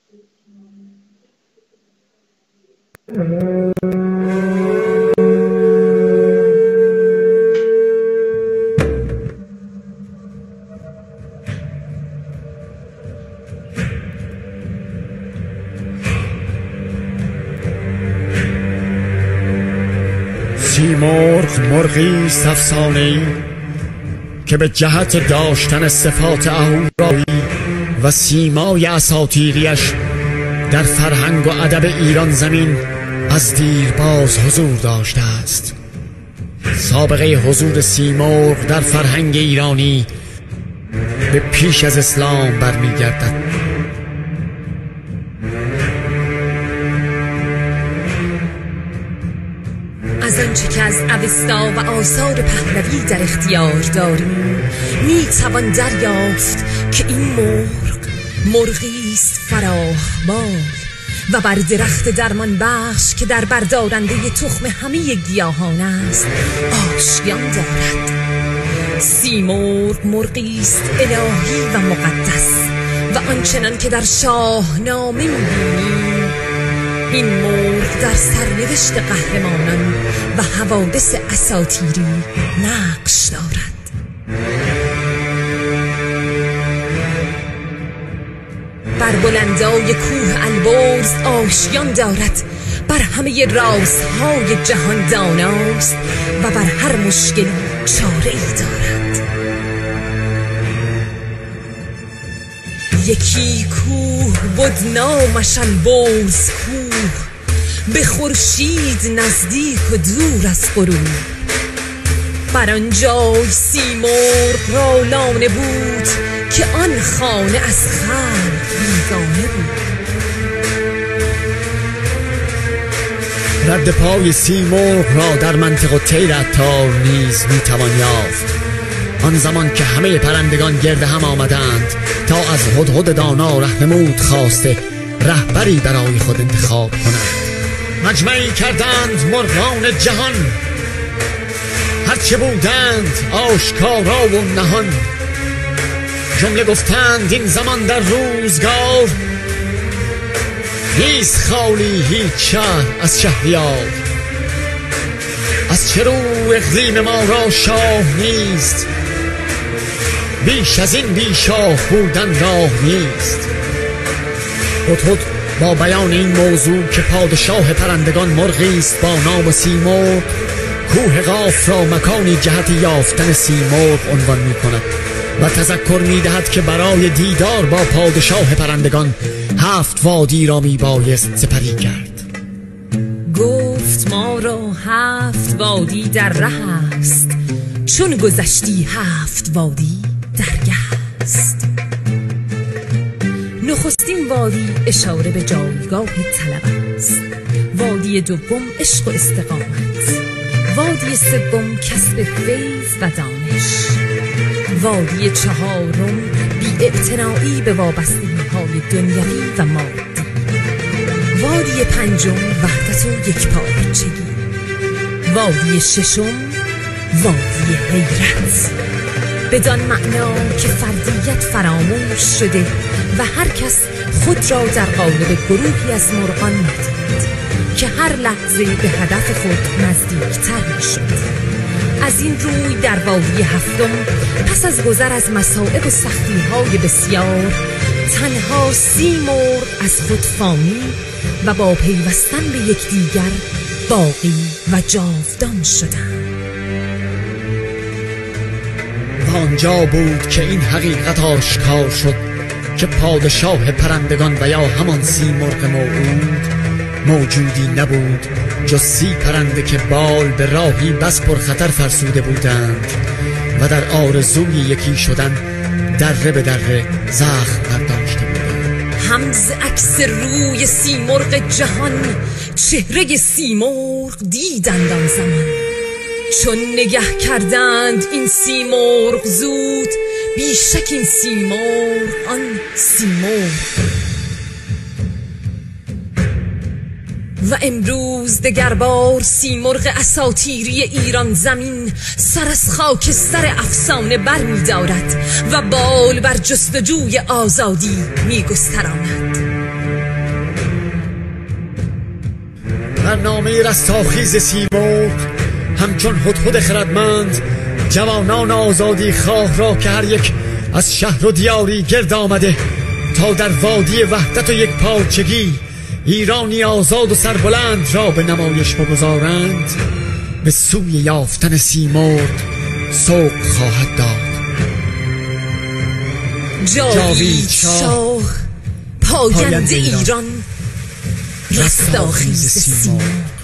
سیمرغ مرغی است افسانه‌ای که به جهت داشتن صفات اهورایی و سیمای اساطیریش در فرهنگ و ادب ایران زمین از دیرباز حضور داشته است. سابقه حضور سیمرغ در فرهنگ ایرانی به پیش از اسلام برمیگردد. از آنچه که از اوستا و آثار پهلوی در اختیار داریم می توان دریافت که این مرغی است فراخبال و بر درخت درمان بخش که در بردارنده تخم همه گیاهان است آشیان دارد. سیمرغ مرغی است الهی و مقدس و آنچنان که در شاهنامه می‌بینیم این مرغ در سرنوشت قهرمانان و حوادث اساطیری نقش دارد. بر بلندای کوه البرز آشیان دارد، بر همه رازهای جهان داناست و بر هر مشکلی چاره‌ای دارد. یکی کوه بود نامش البرز کوه، به خورشید نزدیک و دور از غروب. بر آن جای سیمرغ را لانه بود که آن خانه از خلق بیگانه بود. رد پای سیمرغ را در منطقه طیر عطار نیز میتوان یافت. آن زمان که همه پرندگان گرد هم آمدند تا از هدهد دانا رهنمود خواسته رهبری برای خود انتخاب کنند. مجمعی کردند مرغان جهان، هرچه بودند آشکارا و نهان. جمله گفتند این زمان در روزگار نیست خالی هیچ شهر از شهریار. از چه رو اقلیم ما را شاه نیست، بیش از این بی شاه بودن راه نیست. هدهد با بیان این موضوع که پادشاه پرندگان مرغی است با نام سیمرغ، کوه قاف را مکانی جهت یافتن سیمرغ عنوان می کند و تذکر می دهد که برای دیدار با پادشاه پرندگان 7 وادی را می بایست سپری کرد. گفت ما را 7 وادی در ره است، چون گذشتی 7 وادی درگه است. نخستین وادی اشاره به جایگاه طلب است، وادی دوم عشق و استقامت، وادی سوم کسب فیض و دانش، وادی چهارم بی‌اعتنایی به وابستگی‌های دنیوی و مادی، وادی پنجم وحدت و یکپارچگی، وادی ششم وادی حیرت، بدان معنا که فردیت فراموش شده و هر کس خود را در قالب گروهی از مرغان می‌دید که هر لحظه به هدف خود نزدیکتر می‌شد. از این روی در وادی هفتم پس از گذر از مصائب و سختی‌های بسیار تنها سیمرغ از خود فانی و با پیوستن به یکدیگر باقی و جاودان شدند. و آنجا بود که این حقیقت آشکار شد که پادشاه پرندگان و یا همان سیمرغ موعود موجودی نبود جز 30 پرنده که بال به راهی بس پرخطر فرسوده بودند و در آرزوی یکی شدن دره به دره زخم برداشته بودند. همز عکس روی سیمرغ جهان چهره سیمرغ دیدند آن زمان، چون نگه کردند این سیمرغ زود بیشک این سیمرغ آن سیمرغ. و امروز دگربار سیمرغ اساطیری ایران زمین سر از خاکستر افسانه بر می دارد و بال بر جستجوی آزادی می گستراند. برنامه رستاخیز سیمرغ همچون هدهد خردمند جوانان آزادی خواه را که هر یک از شهر و دیاری گرد آمده تا در وادی وحدت و یک پارچگی ایرانی آزاد و سربلند را به نمایش بگذارند به سوی یافتن سیمرغ سوق خواهد داد. جاوید شاه پاینده ایران رستاخیز سیمرغ.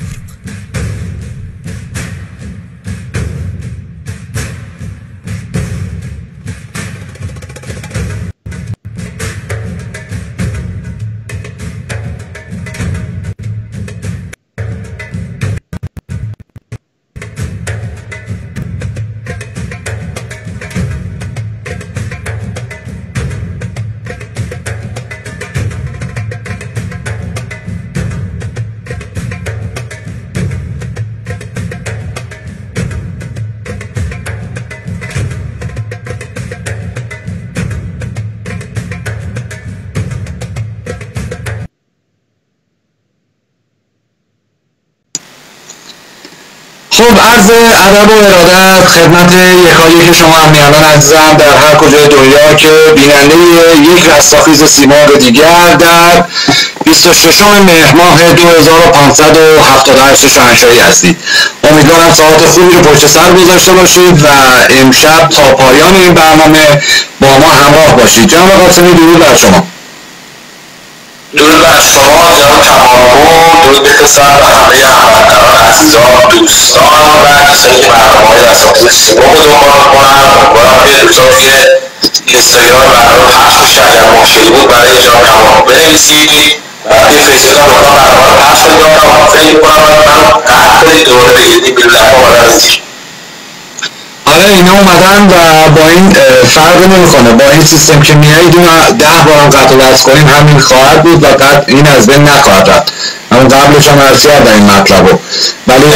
خب عرض ادب و ارادت خدمت یکایک شما امیران عزیزم در هر کجای دنیا که بیننده یک رستاخیز سیمرغ دیگر در 26 مهر ماه 2578 شاهنشاهی هستید. امیدوارم ساعات خوبی رو پشت سر گذاشته باشید و امشب تا پایان این برنامه با ما همراه باشید. جناب قاسمی درود بر شما. درود بر شما جناب تمامون، درود بفرستم به همه هموطنان عزیزان، دوستان و کسانی که برنامه‌های رستاخیز سیمرغ رو دنبال می‌کنن. امیدوارم که دوستان توی اینستاگرام برنامه پخش بشه. اگر مشکلی بود برای جناب تمام بنویسید و بفرستید تا لطفا برنامه رو پخش کنید. جناب تمام فکر می‌کنم من قطع کنید دوباره بگیرید این لحظه وارد هستید. آره اینا اومدن و با این فرق نمیکنه، با این سیستم که میایید اینو 10 بارم قطع و وصل کنیم همین خواهد بود و این از بین نخواهد رفت. همون قبلش هم عرض کردم این مطلب رو. ولی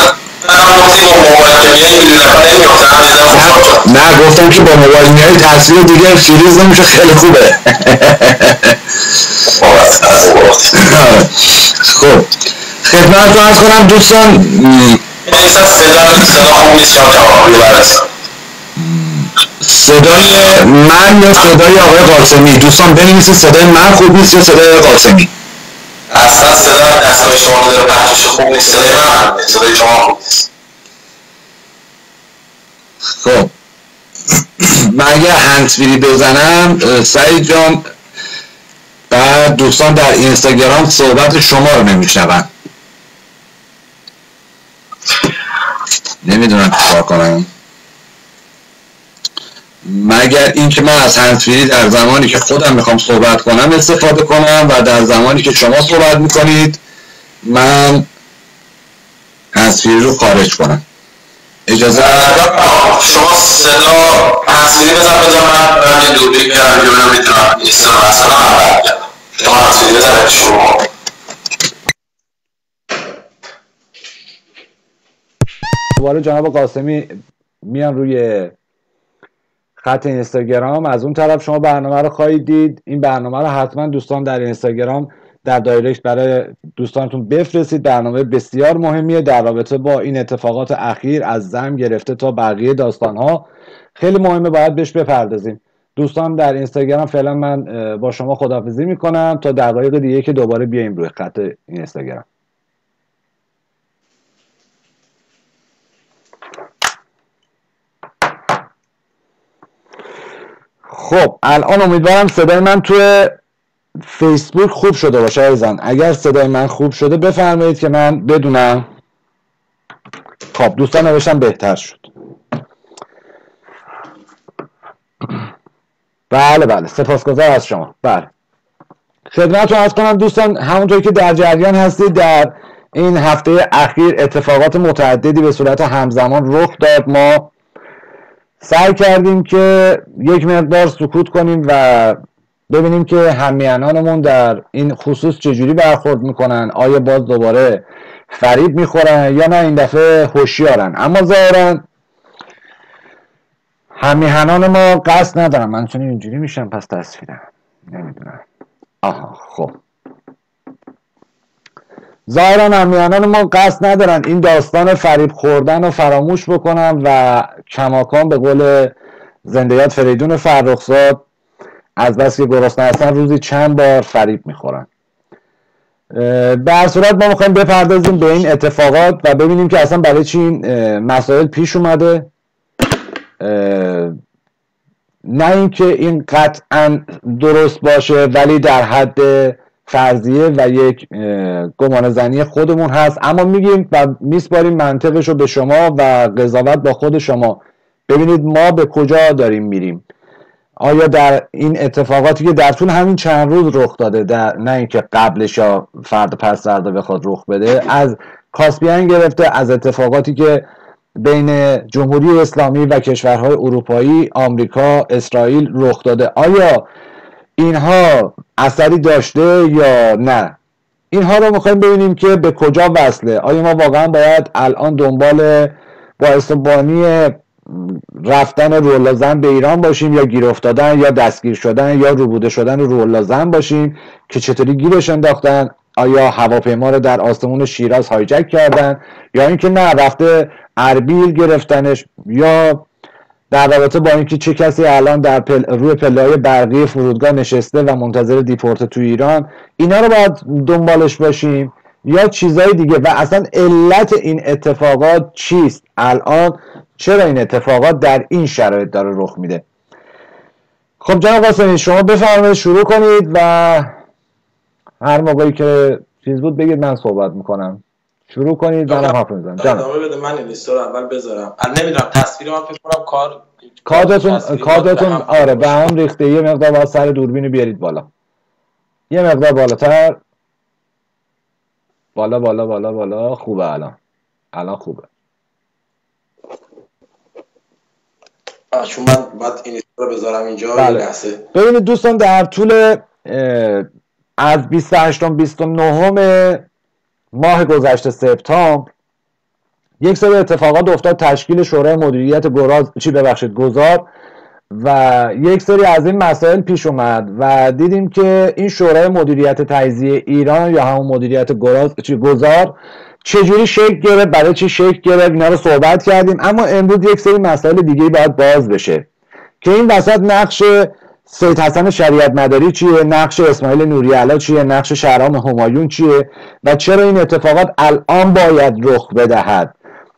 نه گفتم که با موبایل میایی تصویر دیگه فریز نمیشه، خیلی خوبه. خب خدمت رو عرض کنم دوستان، صدای من یا صدای آقای قاسمی؟ دوستان بنویسید صدای من خوب نیست یا صدای آقای قاسمی؟ اصلا صدای دستگاه شما داره پخشش خوب نیست، صدای من صدای شما خوب نیست. خب من اگر هندزفری بزنم سعید جان بعد دوستان در اینستاگرام صحبت شما رو نمیشنون، نمیدونم چه کار کنم مگر اینکه من از هندزفری در زمانی که خودم میخوام صحبت کنم استفاده کنم و در زمانی که شما صحبت میکنید من هندزفری رو خارج کنم. اجازه شما صدا هندزفری بزن من یه دوربین میارم که من میتونم استفاده کنم. شما هندزفری بزن شما. دوباره جناب قاسمی میان روی خط اینستاگرام، از اون طرف شما برنامه رو خواهید دید. این برنامه رو حتما دوستان در اینستاگرام در دایرکت برای دوستانتون بفرستید. برنامه بسیار مهمیه در رابطه با این اتفاقات اخیر از زم گرفته تا بقیه داستانها، خیلی مهمه، باید بهش بپردازیم. دوستان در اینستاگرام فعلا من با شما خداحافظی میکنم تا دقایق دیگه که دوباره بیایم روی خط اینستاگرام. خب الان امیدوارم صدای من توی فیسبوک خوب شده باشه عزیزان. اگر صدای من خوب شده بفرمایید که من بدونم. خب دوستان نوشتم بهتر شد. بله سپاسگزار از شما. بله خدمتتون عرض کنم دوستان، همونطور که در جریان هستید در این هفته اخیر اتفاقات متعددی به صورت همزمان رخ داد. ما سعی کردیم که یک مقدار سکوت کنیم و ببینیم که همیهنانمون در این خصوص چجوری برخورد میکنن، آیا باز دوباره فریب میخورن یا نه این دفعه هوشیارن. اما ظاهرا همیهنان ما قصد ندارن. من چون اینجوری میشم پس تصویرم نمیدونم. آها خب ظاهرا همیهنان ما قصد ندارن این داستان فریب خوردن رو فراموش بکنن و کماکان به قول زنده‌یاد فریدون فرخزاد از بس که گرسنه هستن روزی چند بار فریب میخورن. به هر صورت ما میخوایم بپردازیم به این اتفاقات و ببینیم که اصلا برای چی این مسائل پیش اومده، نه اینکه این قطعا درست باشه ولی در حد فرضیه و یک گمان زنی خودمون هست، اما میگیم و میسپاریم منطقش رو به شما و قضاوت با خود شما. ببینید ما به کجا داریم میریم. آیا در این اتفاقاتی که در طول همین چند روز رخ داده، نه اینکه قبلش یا فردا پس فردا بخواد رخ بده، از کاسپیان گرفته، از اتفاقاتی که بین جمهوری اسلامی و کشورهای اروپایی، آمریکا، اسرائیل رخ داده، آیا اینها اثری داشته یا نه؟ اینها رو میخوایم ببینیم که به کجا وصله. آیا ما واقعا باید الان دنبال باعثبانی رفتن روح‌الله زن به ایران باشیم یا گیر افتادن یا دستگیر شدن یا روبوده شدن روح‌الله زن باشیم که چطوری گیرش انداختن؟ آیا هواپیما رو در آسمون شیراز هایجک کردن یا اینکه نه رفته اربیل گرفتنش، یا در رابطه با اینکه چه کسی الان در روی پله‌های برقی فرودگاه نشسته و منتظر دیپورت تو ایران؟ اینا رو باید دنبالش باشیم یا چیزای دیگه؟ و اصلا علت این اتفاقات چیست الان؟ چرا این اتفاقات در این شرایط داره رخ میده؟ خب جناب قاسمی شما بفرمایید شروع کنید و هر موقعی که چیز بود بگید من صحبت میکنم. شروع کنید منم حرف میزنم. ادامه بده، من این لیست رو اول بذارم. نمیدونم تصویر من فکر کنم کادتون آره به هم ریخته. یه مقدار باید سر دوربین بیارید بالا، یه مقدار بالاتر، بالا بالا بالا بالا. خوبه الان خوبه. چون من باید این رو بذارم اینجا. بله. ببینید دوستان در طول از 28 29 ماه گذشته سپتامبر یک سری اتفاقات افتاد. تشکیل شورای مدیریت گذار و یک سری از این مسائل پیش اومد و دیدیم که این شورای مدیریت تجزیه ایران یا همون مدیریت گذار چجوری شکل گرفت، برای چی شکل گرفت، اینا رو صحبت کردیم. اما امروز یک سری مسائل دیگه باید باز بشه که این وسط نقش سید حسن شریعت مداری چیه، نقش اسماعیل نوری علا چیه، نقش شهرام همایون چیه و چرا این اتفاقات الان باید رخ بدهد.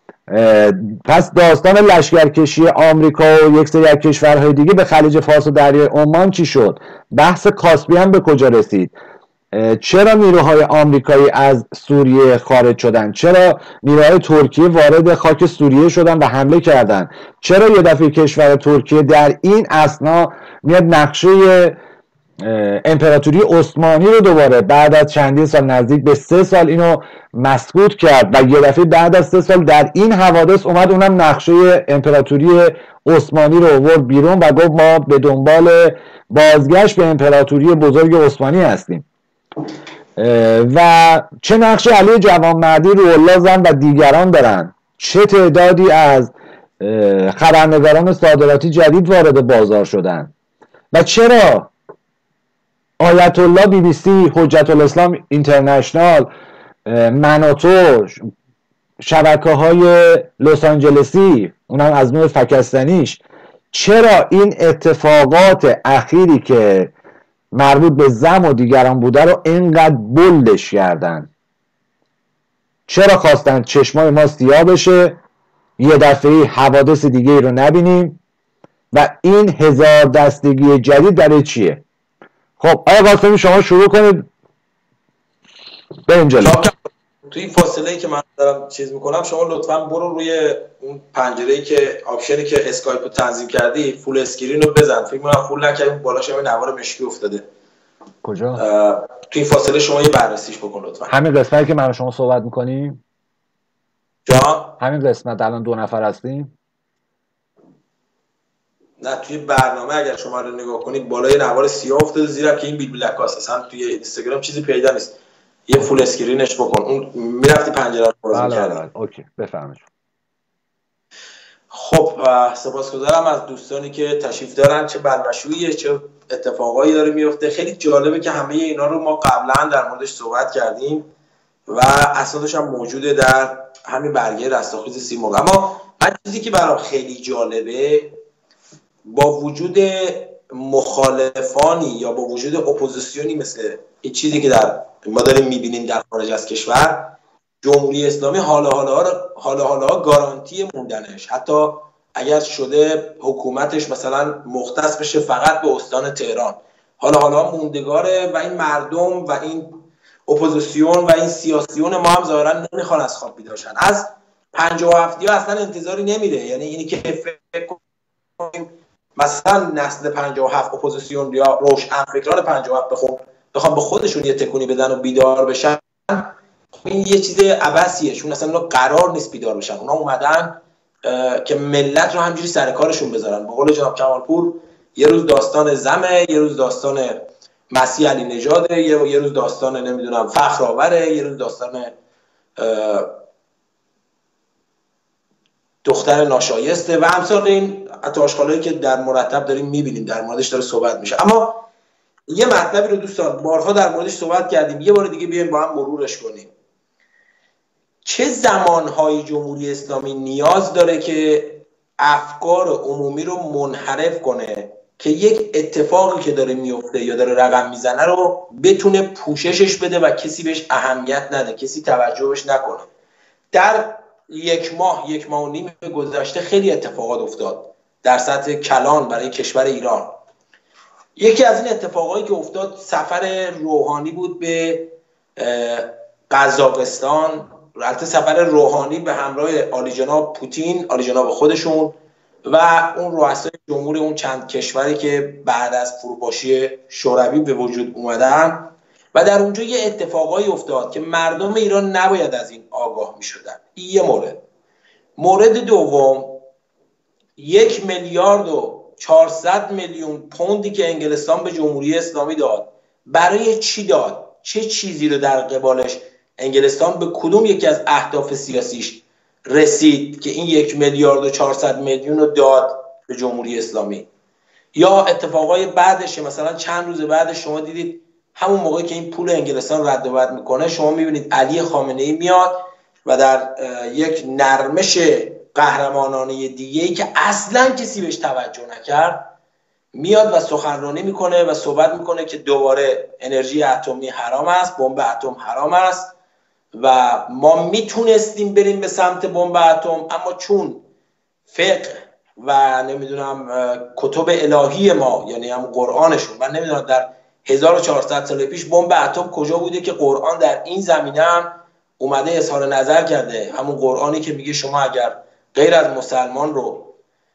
پس داستان لشکرکشی آمریکا و یک سری از کشورهای دیگه به خلیج فارس و دریای عمان چی شد؟ بحث کاسپیان به کجا رسید؟ چرا نیروهای آمریکایی از سوریه خارج شدن؟ چرا نیروهای ترکیه وارد خاک سوریه شدن و حمله کردن؟ چرا یه دفعه کشور ترکیه در این اثنا میاد نقشه امپراتوری عثمانی رو دوباره بعد از چندین سال، نزدیک به 3 سال اینو مسکوت کرد و یه دفعه بعد از 3 سال در این حوادث اومد اونم نقشه امپراتوری عثمانی رو آورد بیرون و گفت ما به دنبال بازگشت به امپراتوری بزرگ عثمانی هستیم. و چه نقش علی جوانمردی، روح‌الله زن و دیگران دارن؟ چه تعدادی از خبرنگاران صادراتی جدید وارد بازار شدن؟ و چرا آیت الله BBC، حجت الاسلام اینترنشنال، مناتو، شبکه‌های لس آنجلسی، اونم از نوع فکستنیش، چرا این اتفاقات اخیری که مربوط به زم و دیگران بوده رو اینقدر بلدش کردن؟ چرا خواستن چشمای ما سیاه بشه، یه دفعه حوادث دیگه رو نبینیم و این هزار دستگی جدید در چیه؟ خب آقا قاسمی شما شروع کنید بریم جلو. توی این فاصله‌ای که من دارم چیز میکنم شما لطفاً برو روی اون پنجره‌ای که آپشنی که اسکایپ رو تنظیم کردی فول اسکرین رو بزن. فکر کنم فول نکردیم بالاش هم نوار مشکی افتاده. کجا؟ توی این فاصله شما یه بررسیش بکن لطفاً. همین قسمتی که من و شما صحبت میکنیم؟ جان؟ همین قسمت الان 2 نفر هستیم؟ نه توی برنامه اگر شما رو نگاه کنید بالای نوار سیاه افتاده زیرا که این بیل بلک هاست. اصلا توی اینستاگرام چیزی پیدا نیست. یه فول اسکرینش بکن. اون میرفتی پنجره رو باز می‌کردی. بله اوکی بفرمایید. خب سپاسگزارم از دوستانی که تشریف دارن. چه بلمشویه، چه اتفاقایی داره میفته. خیلی جالبه که همه اینا رو ما قبلا در موردش صحبت کردیم و اسنادش هم موجوده در همین برگه رستاخیز سیمرغ. اما من چیزی که برام خیلی جالبه، با وجود مخالفانی یا با وجود اپوزیسیونی مثل این چیزی که ما داریم میبینیم در خارج از کشور، جمهوری اسلامی حالا گارانتی موندنش، حتی اگر شده حکومتش مثلا مختص بشه فقط به استان تهران، حالا موندگاره و این مردم و این اپوزیسیون و این سیاسیون ما هم ظاهرا نمیخوان از خواب بیدار شن. از 57 ها اصلا انتظاری نمیره، یعنی اینی که فکر کنیم مثلا نسل 57 اپوزیسیون یا روشنفکران 57 بخوام به خودشون یه تکونی بدن و بیدار بشن، این یه چیز عبثیه، چون اصلا قرار نیست بیدار بشن. اونا اومدن که ملت رو همجوری سر کارشون بذارن. به قول جناب کمالپور، یه روز داستان زمه، یه روز داستان مسیح علی نژاده، یه روز داستان نمیدونم فخرآوره، یه روز داستان دختر ناشایسته و امثال این آشغالایی که در مرتب داریم میبینیم در موردش داره صحبت میشه. اما یه مطلبی رو دوستان بارها در موردش صحبت کردیم، یه بار دیگه بیایم با هم مرورش کنیم. چه زمانهای جمهوری اسلامی نیاز داره که افکار عمومی رو منحرف کنه که یک اتفاقی که داره میفته یا داره رقم میزنه رو بتونه پوششش بده و کسی بهش اهمیت نده، کسی توجهش نکنه. در یک ماه و نیم گذشته خیلی اتفاقات افتاد در سطح کلان برای کشور ایران. یکی از این اتفاقایی که افتاد سفر روحانی بود به قزاقستان، البته سفر روحانی به همراه عالی جناب پوتین، عالی جناب خودشون و اون رؤسای جمهور اون چند کشوری که بعد از فروپاشی شوروی به وجود اومدن. و در اونجا یه اتفاقایی افتاد که مردم ایران نباید از این آگاه می شدن. این یه مورد. مورد دوم، 1,400,000,000 پوندی که انگلستان به جمهوری اسلامی داد، برای چی داد؟ چه چیزی رو در قبالش انگلستان به کدوم یکی از اهداف سیاسیش رسید که این 1,400,000,000 رو داد به جمهوری اسلامی؟ یا اتفاقای بعدش، مثلا چند روز بعدش شما دیدید همون موقعی که این پول انگلستان رد و بدل میکنه، شما میبینید علی خامنه‌ای میاد و در یک نرمش قهرمانانه دیگه‌ای که اصلا کسی بهش توجه نکرد میاد و سخنرانی میکنه و صحبت میکنه که دوباره انرژی اتمی حرام است، بمب اتم حرام است و ما میتونستیم بریم به سمت بمب اتم، اما چون فقه و نمیدونم کتب الهی ما، یعنی هم قرآنشون، من نمیدونم در 1400 سال پیش بمب اتم کجا بوده که قرآن در این زمینه هم اومده اظهار نظر کرده. همون قرآنی که میگه شما اگر غیر از مسلمان رو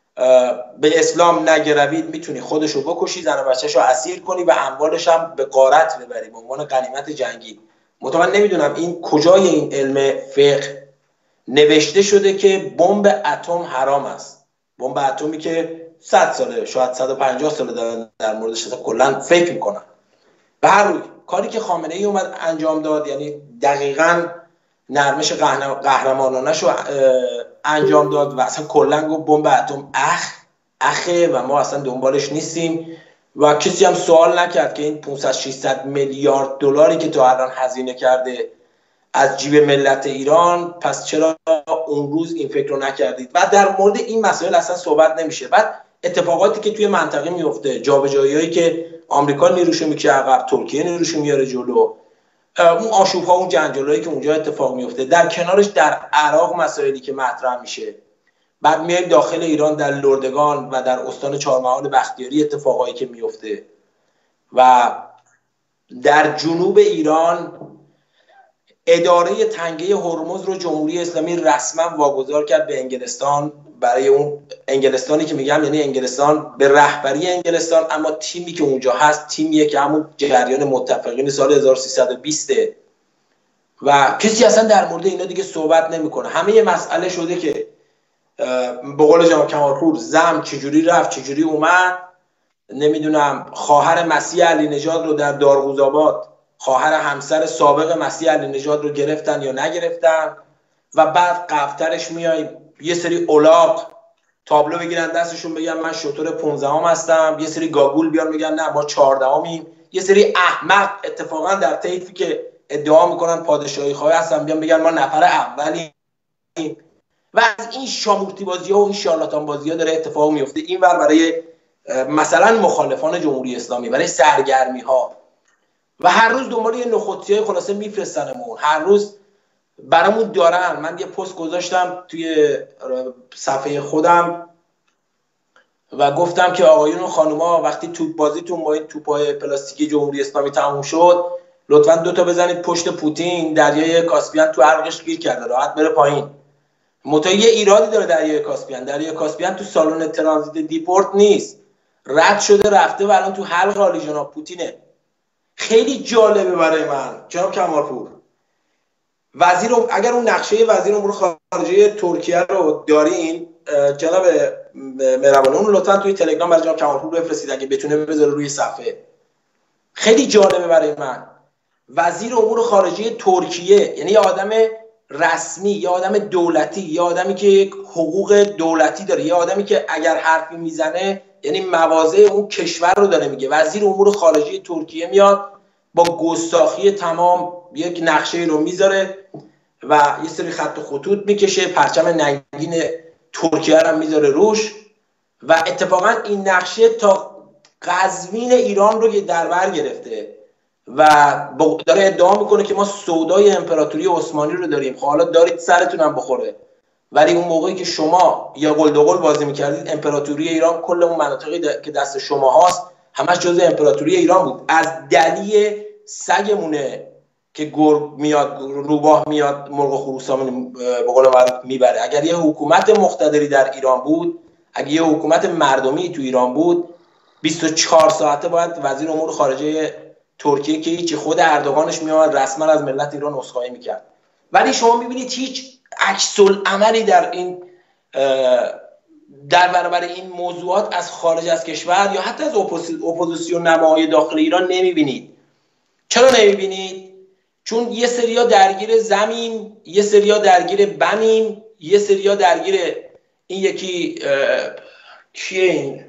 به اسلام نگروید میتونی خودشو بکشی، زن و بچه‌شو اسیر کنی و اموالش هم به غارت ببری به عنوان غنیمت جنگی. من نمیدونم این کجای این علم فقه نوشته شده که بمب اتم حرام است. بمب اتمی که 100 ساله شاید 150 ساله دارن در موردش کلا فکر میکنن. به هر روی کاری که خامنه ای اومد انجام داد، یعنی دقیقاً نرمش قهرمانانش رو انجام داد و اصلا کلا گفت بمب اتم اخه و ما اصلا دنبالش نیستیم و کسی هم سوال نکرد که این 500-600 میلیارد دلاری که تا الان هزینه کرده از جیب ملت ایران، پس چرا اون روز این فکر رو نکردید؟ و در مورد این مسائل اصلا صحبت نمیشه. بعد اتفاقاتی که توی منطقه میفته، جابجایی‌هایی که آمریکا نیروشو میکشه عقب، ترکیه نیروشو میاره جلو، اون آشوب‌ها، اون جنجالایی که اونجا اتفاق میفته، در کنارش در عراق مسائلی که مطرح میشه، بعد میایم داخل ایران در لردگان و در استان چهارمحال بختیاری اتفاقایی که میفته و در جنوب ایران اداره تنگه هرمز رو جمهوری اسلامی رسما واگذار کرد به انگلستان، برای اون انگلستانی که میگم یعنی انگلستان به رهبری انگلستان، اما تیمی که اونجا هست تیمیه که همون جریان متفقین سال 1320 و کسی اصلا در مورد اینا دیگه صحبت نمیکنه. همه یه مسئله شده که به قول جناب کمالپور زم چجوری رفت چجوری اومد، نمیدونم خواهر مسیح علی نژاد رو در دارقوزآباد، خواهر همسر سابق مسیح علی نژاد رو گرفتن یا نگرفتن و بعد قبلترش میایم یه سری اولاق تابلو بگیرن دستشون بگن من شطور 15ام هستم، یه سری گاگول بیان بگن نه ما 14میم، یه سری احمق اتفاقا در طیفی که ادعا میکنن پادشاهی خواه هستن بیان بگن ما نفر اولی و از این شامورتی بازی ها و این شارلاتان بازی ها داره اتفاق میفته اینور برای مثلا مخالفان جمهوری اسلامی، برای سرگرمی ها و هر روز دنبال یه نخودسی های خلاصه میفرستنمون، هر روز برامون دارن. من یه پست گذاشتم توی صفحه خودم و گفتم که آقایون و خانوما وقتی توپ بازیتون با این توپای پلاستیکی جمهوری اسلامی تموم شد لطفاً 2 تا بزنید پشت پوتین، دریای کاسپیان تو عرقش گیر کرده راحت بره پایین. متأ یه ایرادی داره دریای کاسپیان تو سالن ترانزیت دیپورت نیست، رد شده رفته و الان تو حلق عالی جناب پوتینه. خیلی جالبه برای من جناب کمالپور، اگر اون نقشه وزیر امور خارجه ترکیه رو دارین جناب مهربان اون لطفا توی تلگرام برای جناب کمالپور بفرستید اگه بتونه بذاره روی صفحه. خیلی جالبه برای من. وزیر امور خارجه ترکیه یعنی یه آدم رسمی، یه آدم دولتی، یه آدمی که یک حقوق دولتی داره، یه آدمی که اگر حرفی میزنه یعنی مواضع اون کشور رو داره میگه. وزیر امور خارجه ترکیه میاد با گستاخی تمام یک نقشه رو میذاره و یه سری خط و خطوط میکشه، پرچم ننگین ترکیه رو میذاره روش و اتفاقا این نقشه تا قزوین ایران رو در بر گرفته و داره ادعا میکنه که ما سودای امپراتوری عثمانی رو داریم. خب حالا دارید سرتون هم بخوره، ولی اون موقعی که شما یا گلدغل بازی میکردید امپراتوری ایران کل اون مناطقی که دست شما هاست همش جزء امپراتوری ایران بود. از دلی سگمونه که گرگ میاد، روباه میاد، مرغ و خروس به قول معروف میبره. اگر یه حکومت مقتدری در ایران بود، اگر یه حکومت مردمی تو ایران بود 24 ساعته باید وزیر امور خارجه ترکیه که هیچی خود اردوغانش میاد رسما از ملت ایران عذرخواهی میکرد. ولی شما میبینید هیچ عکس العملی در این در برابر این موضوعات از خارج از کشور یا حتی از اپوزیسیون نماهای داخل ایران نمیبینید. چرا نمیبینید؟ چون یه سریا درگیر زمین، یه سریا درگیر بمیم، یه سریا درگیر این یکی کیه این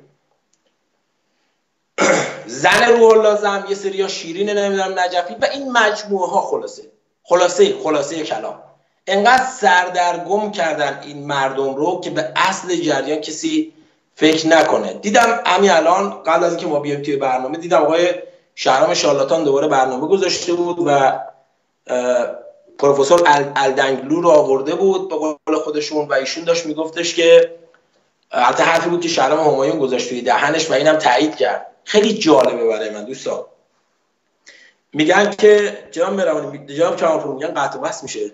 زن روح الله زم، یه سریا شیرین نمیدونم نجفی و این مجموعه ها خلاصه کلام انقدر سردرگم کردن این مردم رو که به اصل جریان کسی فکر نکنه. دیدم همین الان قبل از اینکه ما بیایم توی برنامه دیدم آقای شهرام شارلاتان دوباره برنامه گذاشته بود و پروفسور الدنگلو رو آورده بود به قول خودشون و ایشون داشت میگفتش که حتی حرفی بود که شهرام همایون گذاشت توی دهنش و اینم تایید کرد. خیلی جالبه برای من دوستان. میگن که جناب مهربانی جناب کمالپور میگن قطع و بس میشه.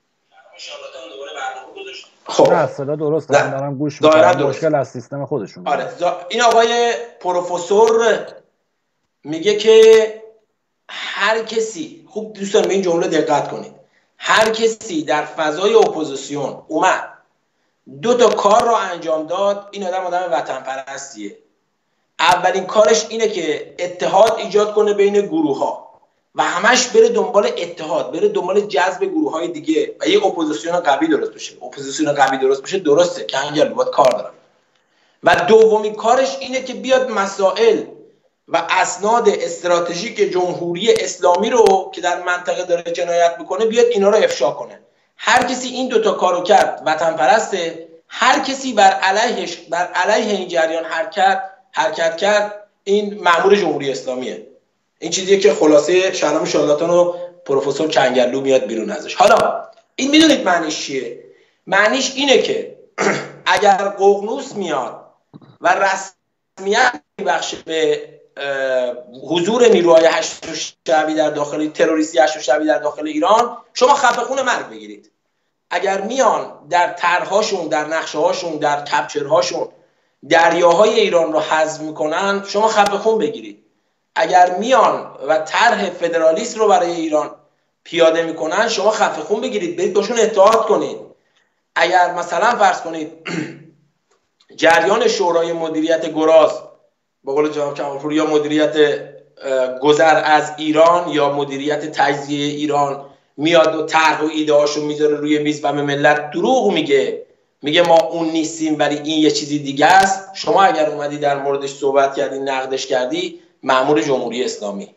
خب نه صدا درست دارم گوش میکنم، مشکل از سیستم خودشون. آره این آقای پروفسور میگه که هر کسی، خوب دوستان به این جمله دقت کنید، هر کسی در فضای اپوزیسیون اومد 2 تا کار رو انجام داد این آدم وطن پرستیه. اولین کارش اینه که اتحاد ایجاد کنه بین گروه ها و همش بره دنبال اتحاد، بره دنبال جذب گروه های دیگه و یه اپوزیسیون قوی درست بشه. اپوزیسیون قوی درست بشه درسته که انگل باید کار دارم. و دومین کارش اینه که بیاد مسائل و اسناد استراتژیک جمهوری اسلامی رو که در منطقه داره جنایت میکنه بیاد اینا رو افشا کنه. هر کسی این 2 تا کارو کرد وطن پرسته، هر کسی بر علیه این جریان حرکت کرد این مأمور جمهوری اسلامیه. این چیزیه که خلاصه شهرام شارلاتان و پروفسور کنگرلو میاد بیرون ازش. حالا این میدونید معنیش چیه؟ معنیش اینه که اگر ققنوس میاد و رسمیت میبخشه به حضور نیروهای هشت شعبی در داخل تروریستی هشت شعبی در داخل ایران، شما خفه خون مرگ بگیرید. اگر میان در طرحهاشون، در نقشه‌هاشون، در کپچرهاشون دریاهای ایران رو حذف میکنن، شما خفه خون بگیرید. اگر میان و طرح فدرالیست رو برای ایران پیاده میکنن، شما خفه خون بگیرید، برید باشون اتحاد کنید. اگر مثلا فرض کنید جریان شورای مدیریت گراز به قول جناب کمالپور یا مدیریت گذر از ایران یا مدیریت تجزیه ایران میاد و طرح و ایده هاشو میذاره روی میز و به ملت دروغ میگه ما اون نیستیم ولی این یه چیزی دیگه است، شما اگر اومدی در موردش صحبت کردی، نقدش کردی، مأمور جمهوری اسلامی.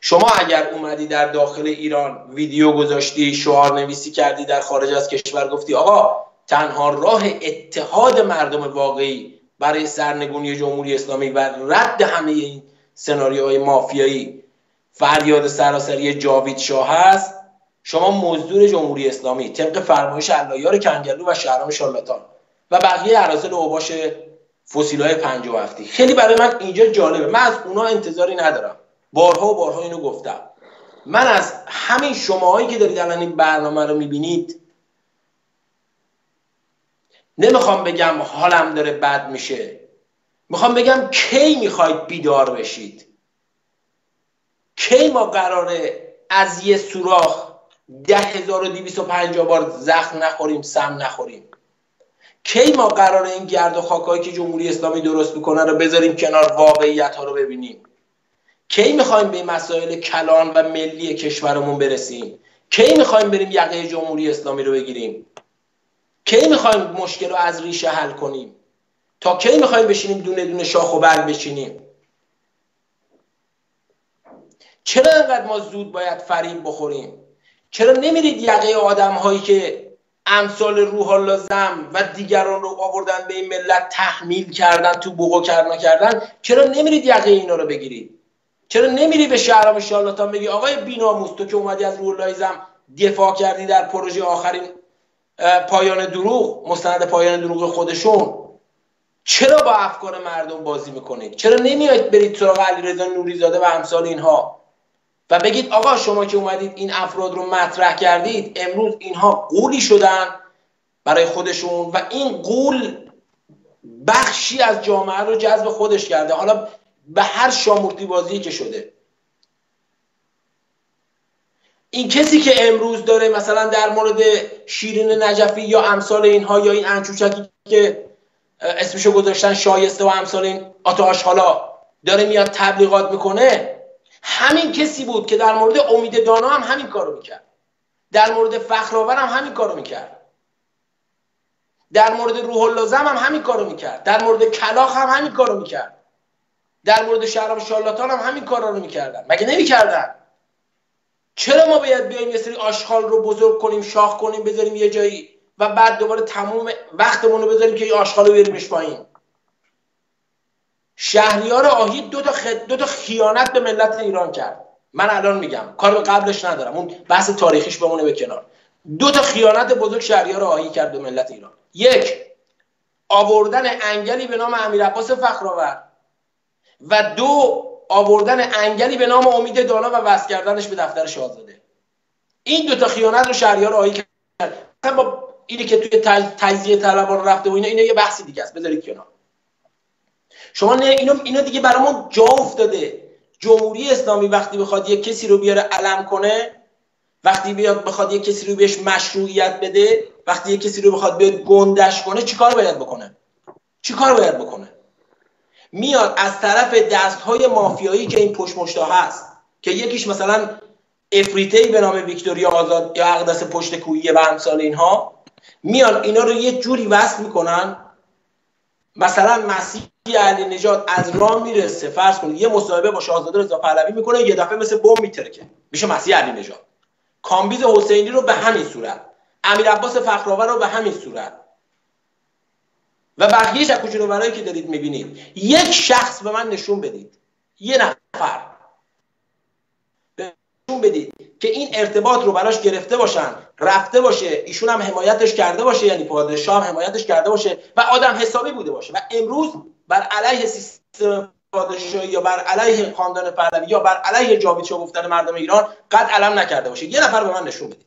شما اگر اومدی در داخل ایران ویدیو گذاشتی، شعار نویسی کردی، در خارج از کشور گفتی آقا تنها راه اتحاد مردم واقعی برای سرنگونی جمهوری اسلامی و رد همه این سناریوهای مافیایی فریاد سراسری جاوید شاه هست، شما مزدور جمهوری اسلامی طبق فرمایش علایار کنگلو و شهرام شارلاتان و بقیه اراذل اوباش فسیلای 57. خیلی برای من اینجا جالبه. من از اونا انتظاری ندارم، بارها و بارها اینو گفتم. من از همین شماهایی که دارید الان این برنامه رو میبینید نمیخوام بگم حالم داره بد میشه، میخوام بگم کی میخواید بیدار بشید؟ کی ما قراره از یه سوراخ 10,250 بار زخم نخوریم، سم نخوریم؟ کی ما قراره این گرد و خاکایی که جمهوری اسلامی درست میکنه رو بذاریم کنار، واقعیت ها رو ببینیم؟ کی میخوایم به مسائل کلان و ملی کشورمون برسیم؟ کی میخوایم بریم یقه جمهوری اسلامی رو بگیریم؟ کی میخوایم مشکل رو از ریشه حل کنیم؟ تا کی میخوایم بشینیم دونه دونه شاخ و برگ بچینیم؟ چرا انقدر ما زود باید فریب بخوریم؟ چرا نمیرید یقه آدم هایی که امثال روح الله زم و دیگران رو آوردن به این ملت تحمیل کردن، تو بوقو کردن، چرا نمیرید یقه اینا رو بگیرید؟ چرا نمیری به شهرام شارلاتان بگی آقای بی‌ناموس، تو که اومدی از روح الله زم دفاع کردی در پروژه آخرین پایان دروغ، مستند پایان دروغ خودشون، چرا با افکار مردم بازی میکنید؟ چرا نمیایید برید سراغ علیرضا نوری‌زاده و امثال اینها و بگید آقا شما که اومدید این افراد رو مطرح کردید، امروز اینها غولی شدن برای خودشون و این غول بخشی از جامعه رو جذب خودش کرده، حالا به هر شامورتی بازی که شده. این کسی که امروز داره مثلا در مورد شیرین نجفی یا امثال اینها یا این انچوچکی که اسمشو گذاشتن شایسته و امثال این آتاشحالا داره میاد تبلیغات میکنه، همین کسی بود که در مورد امید دانا هم همین کارو میکرد، در مورد فخرآور هم همین کارو میکرد، در مورد روح الله زم هم همین کارو میکرد، در مورد کلاغ هم همین کارو میکرد، در مورد شهرام شارلاتان هم همین کارا رو میکردن. مگه نمیکردن؟ چرا ما باید بیایم یه سری آشغال رو بزرگ کنیم، شاخ کنیم، بذاریم یه جایی و بعد دوباره تموم وقتمون رو بذاریم که این آشغال رو بریمش پایین؟ شهریار آهی دو تا خیانت به ملت ایران کرد. من الان میگم، کار به قبلش ندارم، اون بحث تاریخیش بمونه به کنار. 2 تا خیانت بزرگ شهریار آهی کرد به ملت ایران. 1، آوردن انگلی به نام امیرعباس فخرآور و 2، آوردن انگلی به نام امید دانا و وصل کردنش به دفتر شاهزاده. این 2 تا خیانت رو شهریار آهی کرد. مثلا با اینی که توی تجزیه طلبان رفته و اینا یه بحثی دیگه است، بذارید کنار. شما اینا دیگه برامون جا افتاده. جمهوری اسلامی وقتی بخواد یک کسی رو بیاره علم کنه، وقتی بخواد یک کسی رو بهش مشروعیت بده، وقتی یک کسی رو بخواد بیاد گندش کنه، چیکار باید بکنه؟ میاد از طرف دستهای مافیایی که این پشت مشتا هست، که یکیش مثلا افریطه‌ای به نام ویکتوریا آزاد یا اقدس پشت کویه و امثال اینها، میان اینا رو یه جوری وصل میکنن. مثلا مسیح علی نژاد از راه میرسه، فرض کنید یه مصاحبه با شاهزاده رضا پهلوی میکنه، یه دفعه مثل بمب میترکه، میشه مسیح علی نژاد. کامبیز حسینی رو به همین صورت، امیرعباس فخرآور رو به همین صورت و بقیه چکوچورورایی که دارید میبینید. یک شخص به من نشون بدید، یه نفر نشون بدید که این ارتباط رو براش گرفته باشن، رفته باشه، ایشون هم حمایتش کرده باشه، یعنی پادشاه هم حمایتش کرده باشه و آدم حسابی بوده باشه و امروز بر علیه سیستم پادشاهی یا بر علیه خاندان پهلوی یا بر علیه جاوید شاه گفتن مردم ایران قد علم نکرده باشه. یه نفر به من نشون بدید.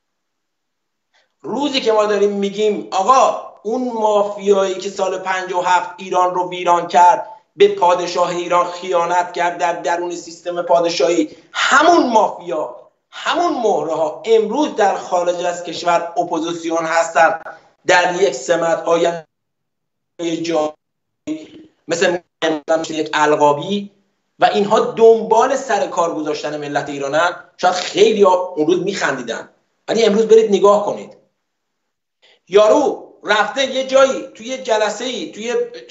روزی که ما داریم میگیم آقا اون مافیایی که سال 57 ایران رو ویران کرد، به پادشاه ایران خیانت کرد در درون سیستم پادشاهی، همون مافیا، همون مهره ها امروز در خارج از کشور اپوزیسیون هستن، در یک سمت آینده جایی مثل یک القابی و اینها دنبال سر کار گذاشتن ملت ایرانن. شاید خیلی ها اون روز میخندیدن، ولی امروز برید نگاه کنید. یارو رفته یه جایی توی جلسه‌ای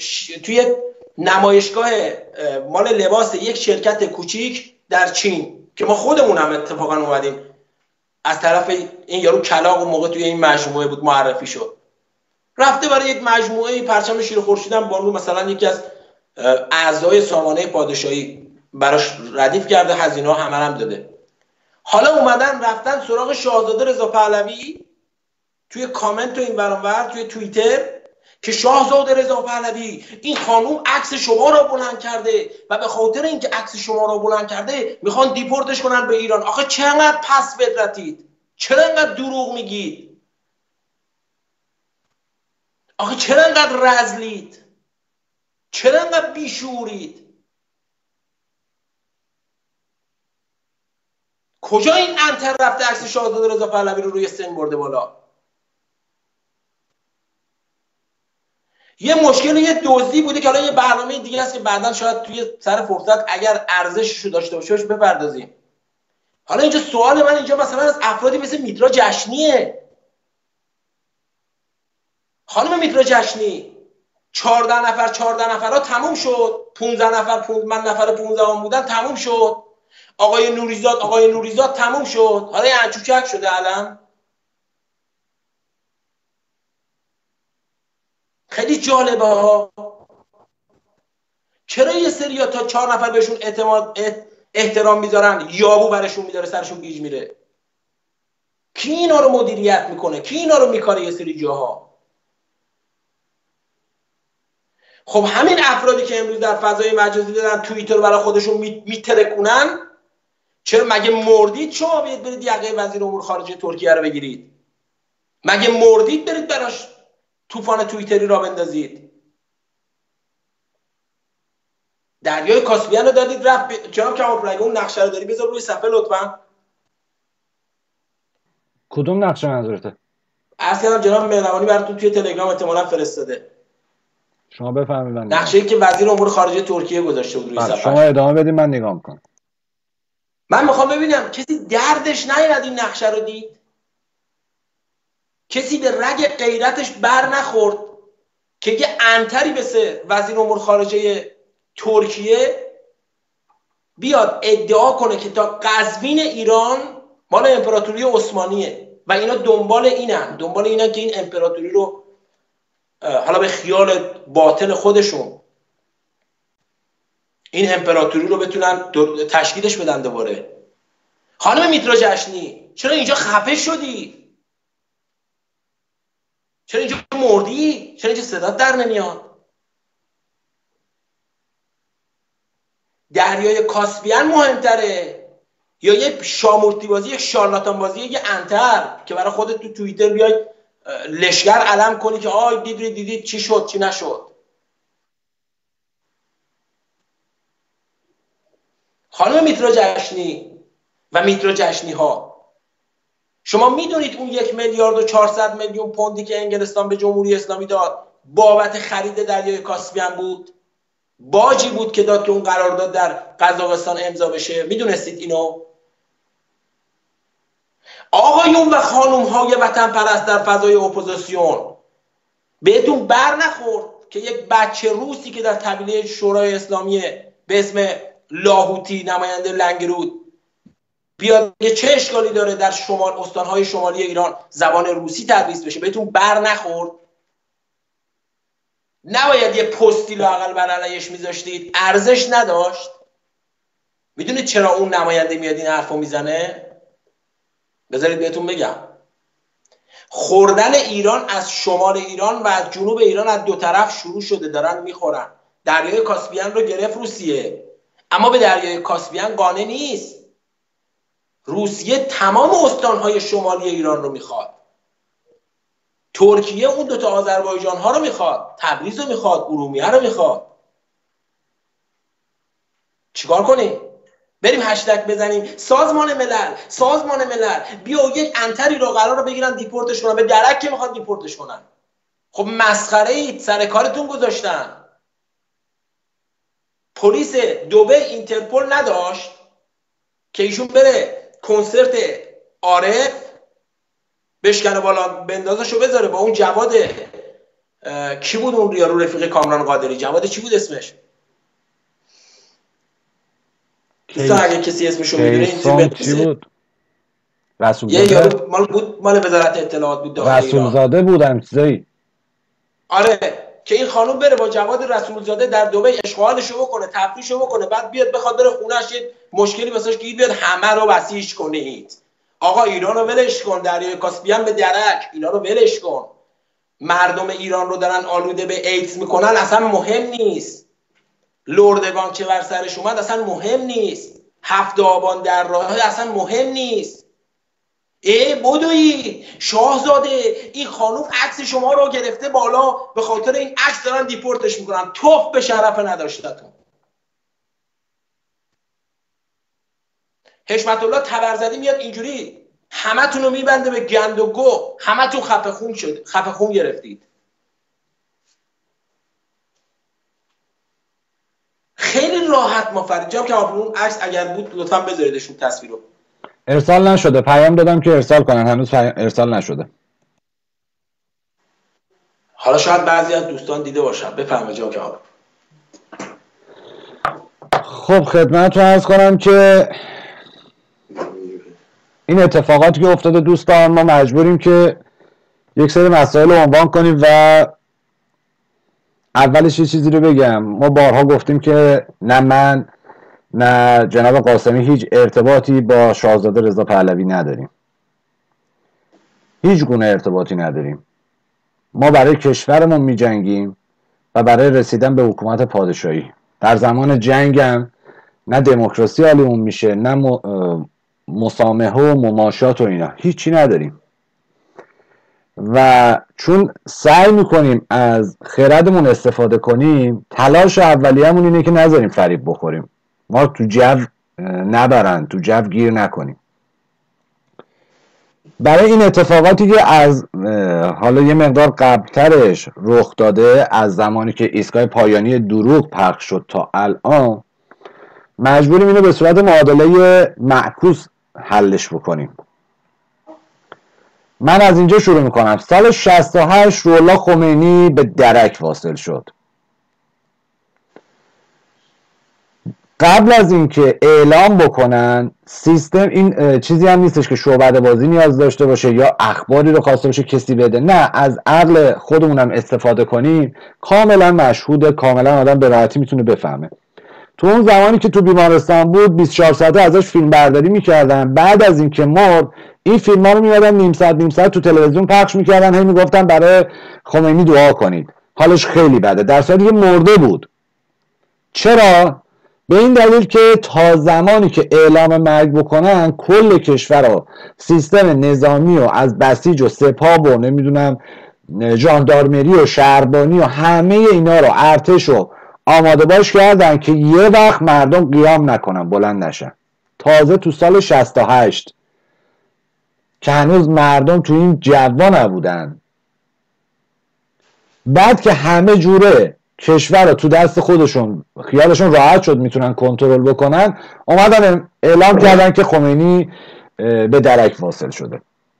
توی نمایشگاه مال لباس یک شرکت کوچیک در چین که ما خودمون هم اتفاقا اومدیم از طرف این یارو کلاغ و موقع توی این مجموعه بود معرفی شد، رفته برای یک مجموعه پرچم شیر خورشید هم بانو مثلا یکی از اعضای سامانه پادشاهی براش ردیف کرده، هزینه ها همه هم داده. حالا اومدن رفتن سراغ شاهزاده رضا پهلوی توی کامنت و این ور اون ور توی توییتر که شاهزاده رضا پهلوی این خانوم عکس شما را بلند کرده و به خاطر اینکه عکس شما را بلند کرده میخوان دیپورتش کنن به ایران. آخه چقدر پس فطرتید؟ چرا اینقدر دروغ میگید؟ آخه چرا اینقدر رذلید؟ چرا اینقدر بیشورید؟ کجا این انتر رفته عکس شاهزاده رضا پهلوی رو روی سن برده بالا؟ یه مشکل یه دزدی بوده که حالا یه برنامه دیگه است که بعداً شاید توی سر فرصت اگر ارزشش رو داشته باشه بپردازیم. حالا اینجا سوال من اینجا مثلا از افرادی مثل میترا جشنیه. خانم میترا جشنی 14 نفر تموم شد، 15 نفر من نفر 15 هم بودن تموم شد، آقای نوریزاد تموم شد. حالا یه انچوچک شده الان. خیلی جالبه ها. چرا یه سری تا 4 نفر بهشون احترام میذارن، یابو برشون میذاره، سرشون گیج میره؟ کی اینا رو مدیریت میکنه؟ کی اینا رو میکاره یه سری جاها؟ خب همین افرادی که امروز در فضای مجازی دارن توییتر رو برای خودشون میترکونن، چرا مگه مردید شما برید یقه وزیر امور خارجه ترکیه رو بگیرید؟ مگه مردید برید براش طوفان توییتری را بندازید؟ دریای کاسپیان رو دادید رفت. جناب کمال اگه اون نقشه رو داری بذار روی صفحه لطفا. کدوم نقشه منظورته؟ عرض کردم جناب مهربانی براتون توی تلگرام احتمالاً فرستاده. شما بفرمایید. نقشه‌ای که وزیر امور خارجه ترکیه گذاشته بود روی صفحه. شما ادامه بدید من نگاه میکنم. من میخوام ببینم کسی دردش نیاد این نقشه رو دید؟ کسی به رگ غیرتش بر نخورد که یه انتری بسه وزیر امور خارجه ترکیه بیاد ادعا کنه که تا قزوین ایران مال امپراتوری عثمانیه و اینا دنبال اینن که این امپراتوری رو حالا به خیال باطل خودشون این امپراتوری رو بتونن تشکیلش بدن دوباره. خانم میترا جشنی چرا اینجا خفه شدی؟ چرا اینجا مردی؟ چرا اینجا صدات در نمیاد؟ دریای کاسپیان مهمتره یا یه شامورتی بازی، یه شارلاتان بازی، یه انتر که برای خودت تو توییتر بیای لشگر علم کنی که آی دیدید چی شد چی نشد؟ خانم میترا جشنی و میترا جشنی ها، شما میدونید اون 1,400,000,000 پوندی که انگلستان به جمهوری اسلامی داد بابت خرید دریای کاسپیان بود؟ باجی بود که داد که اون قرارداد در قزاقستان امضا بشه. میدونستید اینو؟ آقایون و خانوم های وطن پرست در فضای اپوزیسیون، بهتون بر نخورد که یک بچه روسی که در طبیله شورای اسلامی به اسم لاهوتی نماینده لنگرود بیاد چه اشکالی داره در استانهای شمالی ایران زبان روسی تدریس بشه؟ بهتون بر نخورد؟ نباید یه پستی لااقل بر علیش میذاشتید؟ ارزش نداشت؟ میدونید چرا اون نماینده میاد این حرفو میزنه؟ بذارید بهتون بگم. خوردن ایران از شمال ایران و از جنوب ایران از دو طرف شروع شده، دارن میخورن. دریای کاسپیان رو گرفت روسیه، اما به دریای کاسپیان قانع نیست. روسیه تمام استانهای شمالی ایران رو میخواد. ترکیه اون دوتا آذربایجان ها رو میخواد، تبریز رو میخواد، ارومیه رو میخواد. چیکار کنیم؟ بریم هشتگ بزنیم سازمان ملل بیا یک انتری رو قرار بگیرن دیپورتش کنن؟ به درک که میخواد دیپورتش کنن. خب مسخره اید، سر کارتون گذاشتن. پلیس دبی اینترپل نداشت که ایشون بره کنسرت عارف بشکنه بالا بندازشو بذاره با اون جواد کی بود اون یارو رفیق کامران قادری؟ جواد چی بود اسمش؟ دوستان اگه کسی اسمشو میدونه این چی بود؟ یه یارو مال وزارت اطلاعات بود داخل رسولزاده بودم چیزایی. آره که این خانوم بره با جواد رسولزاده در دبی اشغالشو بکنه، تفریشو بکنه، بعد بیاد بخواد بره خونه‌اش یه مشکلی واسش گیر بیاد همه رو بسیج کنید. آقا ایران رو ولش کن، دریای کاسپیان به درک، اینا رو ولش کن. مردم ایران رو دارن آلوده به ایدز میکنن، اصلا مهم نیست. لردگان که بر سرش اومد اصلا مهم نیست. 7 آبان در راه اصلا مهم نیست. بدوی شاهزاده این خانوم عکس شما رو گرفته بالا، به خاطر این عکس دارن دیپورتش میکنن. توف به شرف نداشتتون. حشمت الله تبرزدی میاد اینجوری همه تون رو میبنده به گند و گو، همه تون خفه خون شد، خفه خون گرفتید. خیلی راحت ما فرید جام که اون عکس اگر بود لطفا بذاریدشون تصویر رو. ارسال نشده، پیام دادم که ارسال کنن، هنوز ارسال نشده. حالا شاید بعضی از دوستان دیده باشن. بفرمایید جام که خب خدمتتون عرض کنم که این اتفاقاتی که افتاده دوستان، ما مجبوریم که یک سری مسائل رو عنوان کنیم و اولش یه چیزی رو بگم. ما بارها گفتیم که نه من نه جناب قاسمی هیچ ارتباطی با شاهزاده رضا پهلوی نداریم، هیچ گونه ارتباطی نداریم. ما برای کشورمون می جنگیم و برای رسیدن به حکومت پادشاهی. در زمان جنگم نه دموکراسی حالیمون میشه، نه مسامحه و مماشات و اینا، هیچی نداریم. و چون سعی میکنیم از خردمون استفاده کنیم، تلاش اولیه‌مون اینه که نذاریم فریب بخوریم، ما تو جو نبرن، تو جو گیر نکنیم. برای این اتفاقاتی که از حالا یه مقدار قبلترش رخ داده، از زمانی که ایستگاه پایانی دروغ پخش شد تا الان، مجبوریم اینو به صورت معادله معکوس حلش بکنیم. من از اینجا شروع میکنم. سال 68 روح‌الله خمینی به درک واصل شد. قبل از اینکه اعلام بکنن سیستم، این چیزی هم نیستش که شعبده بازی نیاز داشته باشه یا اخباری رو خواسته باشه کسی بده، نه، از عقل خودمونم استفاده کنیم، کاملا مشهوده، کاملا آدم به راحتی میتونه بفهمه. تو اون زمانی که تو بیمارستان بود 24 ساعته ازش فیلم برداری میکردن، بعد از اینکه مرد این فیلم ها رو میادن نیم ساعت تو تلویزیون پخش میکردن، هی میگفتن برای خمینی دعا کنید، حالش خیلی بده، در صورتی که مرده بود. چرا؟ به این دلیل که تا زمانی که اعلام مرگ بکنن کل کشور رو، سیستم نظامی و از بسیج و سپاه و نمیدونم ژاندارمری و شهربانی و همه اینا رو، ارتش رو آماده باش کردن که یه وقت مردم قیام نکنن، بلند نشن. تازه تو سال 68 که هنوز مردم تو این جوا نبودن، بعد که همه جوره کشور رو تو دست خودشون، خیالشون راحت شد میتونن کنترل بکنن، اومدن اعلام کردن که خمینی به درک واصل شده.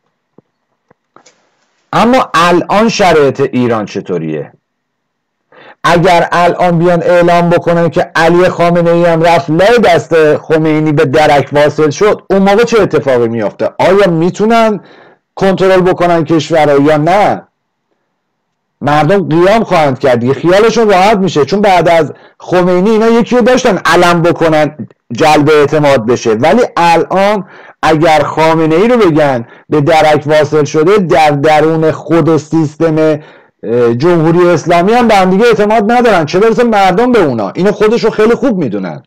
اما الان شرایط ایران چطوریه؟ اگر الان بیان اعلام بکنن که علی خامنه ای هم رفت لای دست خمینی به درک واصل شد، اون موقع چه اتفاقی میافته؟ آیا میتونن کنترل بکنن کشور رو یا نه؟ مردم قیام خواهند کرد دیگه، خیالشون راحت میشه، چون بعد از خمینی اینا یکی رو داشتن علم بکنن جلب اعتماد بشه، ولی الان اگر خامنه ای رو بگن به درک واصل شده، در درون خود سیستم جمهوری اسلامی هم به هم دیگه اعتماد ندارن، چه برسه مردم به اونا. اینو خودشو خیلی خوب میدونن.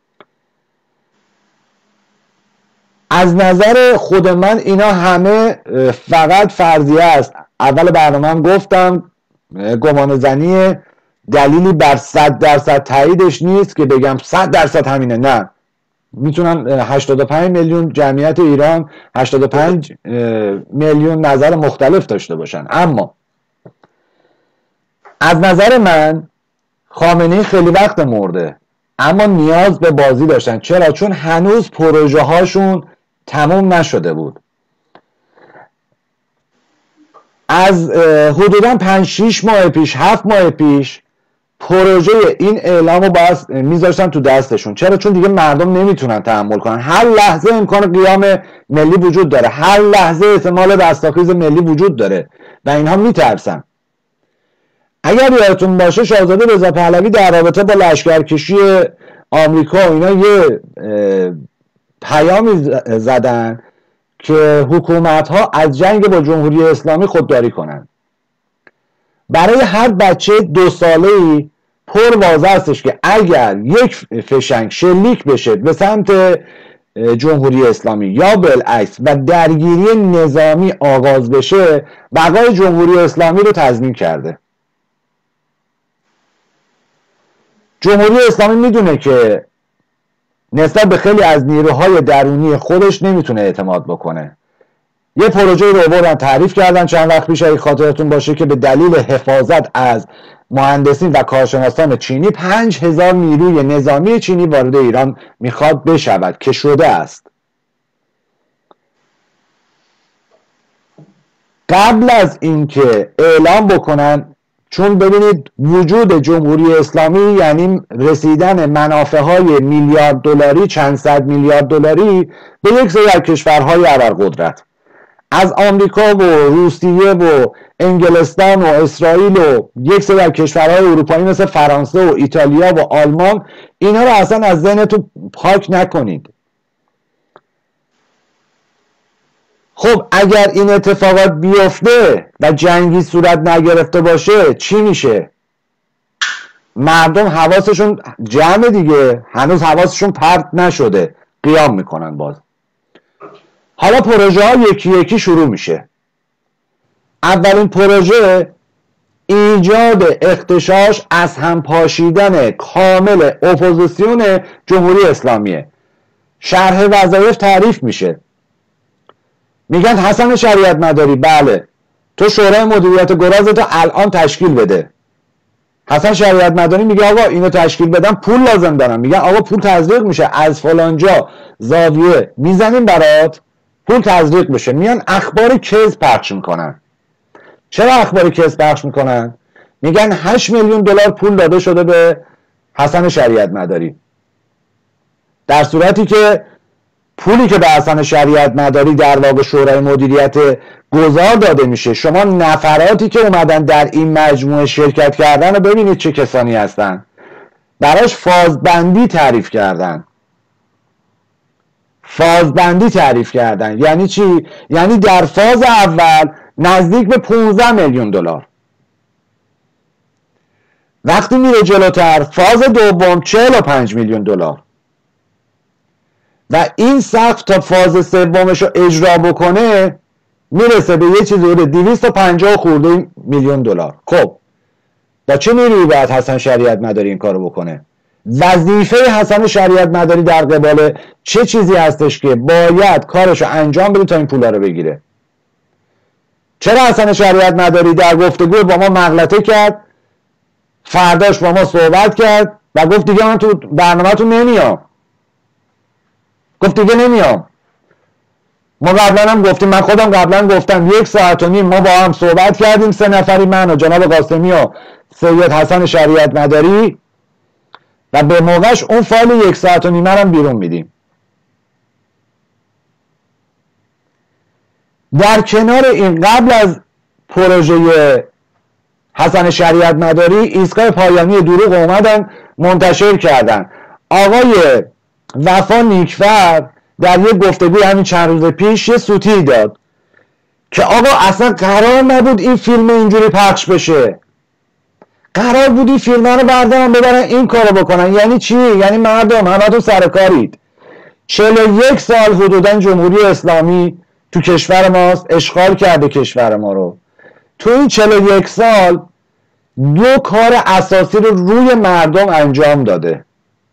از نظر خود من اینا همه فقط فرضیه است. اول برنامه هم گفتم گمان زنی دلیلی بر 100% تاییدش نیست که بگم 100% همینه، نه، میتونن 85 میلیون جمعیت ایران 85 میلیون نظر مختلف داشته باشن. اما از نظر من خامنه‌ای خیلی وقت مرده، اما نیاز به بازی داشتن. چرا؟ چون هنوز پروژه هاشون تموم نشده بود. از حدوداً 5-6 ماه پیش 7 ماه پیش پروژه این اعلام رو باید میذاشتن تو دستشون. چرا؟ چون دیگه مردم نمیتونن تحمل کنن. هر لحظه امکان قیام ملی وجود داره، هر لحظه احتمال رستاخیز ملی وجود داره و اینها میترسن. اگر یادتون باشه شاهزاده رضا پهلوی در رابطه با لشکرکشی آمریکا و اینا یه پیامی زدن که حکومت ها از جنگ با جمهوری اسلامی خودداری کنن. برای هر بچه 2 ساله‌ای پر واضح هستش که اگر یک فشنگ شلیک بشه به سمت جمهوری اسلامی یا بالعکس و درگیری نظامی آغاز بشه، بقای جمهوری اسلامی رو تضمین کرده. جمهوری اسلامی میدونه که نسبت به خیلی از نیروهای درونی خودش نمیتونه اعتماد بکنه. یه پروژه رو آوردن تعریف کردن چند وقت پیش، اگه خاطرتون باشه، که به دلیل حفاظت از مهندسین و کارشناسان چینی 5000 نیروی نظامی چینی وارد ایران میخواد بشود که شده است. قبل از اینکه اعلام بکنن، چون ببینید وجود جمهوری اسلامی یعنی رسیدن منافعهای میلیارد دلاری، چند صد میلیارد دلاری به یک سری از کشورهای ابرقدرت، از آمریکا و روسیه و انگلستان و اسرائیل و یک سری از کشورهای اروپایی مثل فرانسه و ایتالیا و آلمان. اینا رو اصلا از ذهنتون پاک نکنید. خب اگر این اتفاقات بیفته و جنگی صورت نگرفته باشه چی میشه؟ مردم حواسشون جمع دیگه، هنوز حواسشون پرت نشده، قیام میکنن باز. حالا پروژه ها یکی یکی شروع میشه. اولین پروژه ایجاد اغتشاش از هم پاشیدن کامل اپوزیسیون جمهوری اسلامیه. شرح وظایف تعریف میشه. میگن حسن شریعت مداری، بله تو شورای مدیریت گرازتو الان تشکیل بده. حسن شریعت مداری میگه آقا اینو تشکیل بدم پول لازم دارم. میگن آقا پول تزریق میشه، از فلانجا زاویه میزنیم برات پول تزریق بشه. میان اخبار کذب پخش میکنن. چرا اخبار کذب پخش میکنن؟ میگن 8 میلیون دلار پول داده شده به حسن شریعت مداری، در صورتی که پولی که به حسن شریعت مداری در واقع شورای مدیریت گذار داده میشه، شما نفراتی که اومدن در این مجموعه شرکت کردن رو ببینید چه کسانی هستن. براش فازبندی تعریف کردن. فازبندی تعریف کردن یعنی چی؟ یعنی در فاز اول نزدیک به 15 میلیون دلار، وقتی میره جلوتر فاز دوم 45 میلیون دلار و این سقف تا فاز سومش رو اجرا بکنه میرسه به یه چیزی حدود 250 خورده میلیون دلار. خب با چه نیرویی باید حسن شریعت مداری این کارو بکنه؟ وظیفه حسن شریعت مداری در قبال چه چیزی هستش که باید کارشو انجام بده تا این پولا رو بگیره؟ چرا حسن شریعت مداری در گفتگو با ما مغلطه کرد، فرداش با ما صحبت کرد و گفت دیگه من تو برنامه‌تون نمیام، گفت دیگه نمیام. ما قبلا هم گفتیم، من خودم قبلا گفتم 1.5 ساعت ما با هم صحبت کردیم، 3 نفری، من و جناب قاسمی و سید حسن شریعت مداری، و به موقعش اون فایل 1.5 ساعت هم بیرون میدیم. در کنار این قبل از پروژه حسن شریعت مداری ایستگاه پایانی دروغ اومدن منتشر کردن. آقای وفا نیکفر در یک گفتگوی همین چند روز پیش یه سوتی داد که آقا اصلا قرار نبود این فیلم اینجوری پخش بشه، قرار بود این فیلم رو بردارن ببرن این کارو بکنن. یعنی چی؟ یعنی مردم همتون سرکارید. 41 سال حدوداً جمهوری اسلامی تو کشور ماست، اشغال کرده کشور ما رو. تو این 41 سال 2 کار اساسی رو روی مردم انجام داده.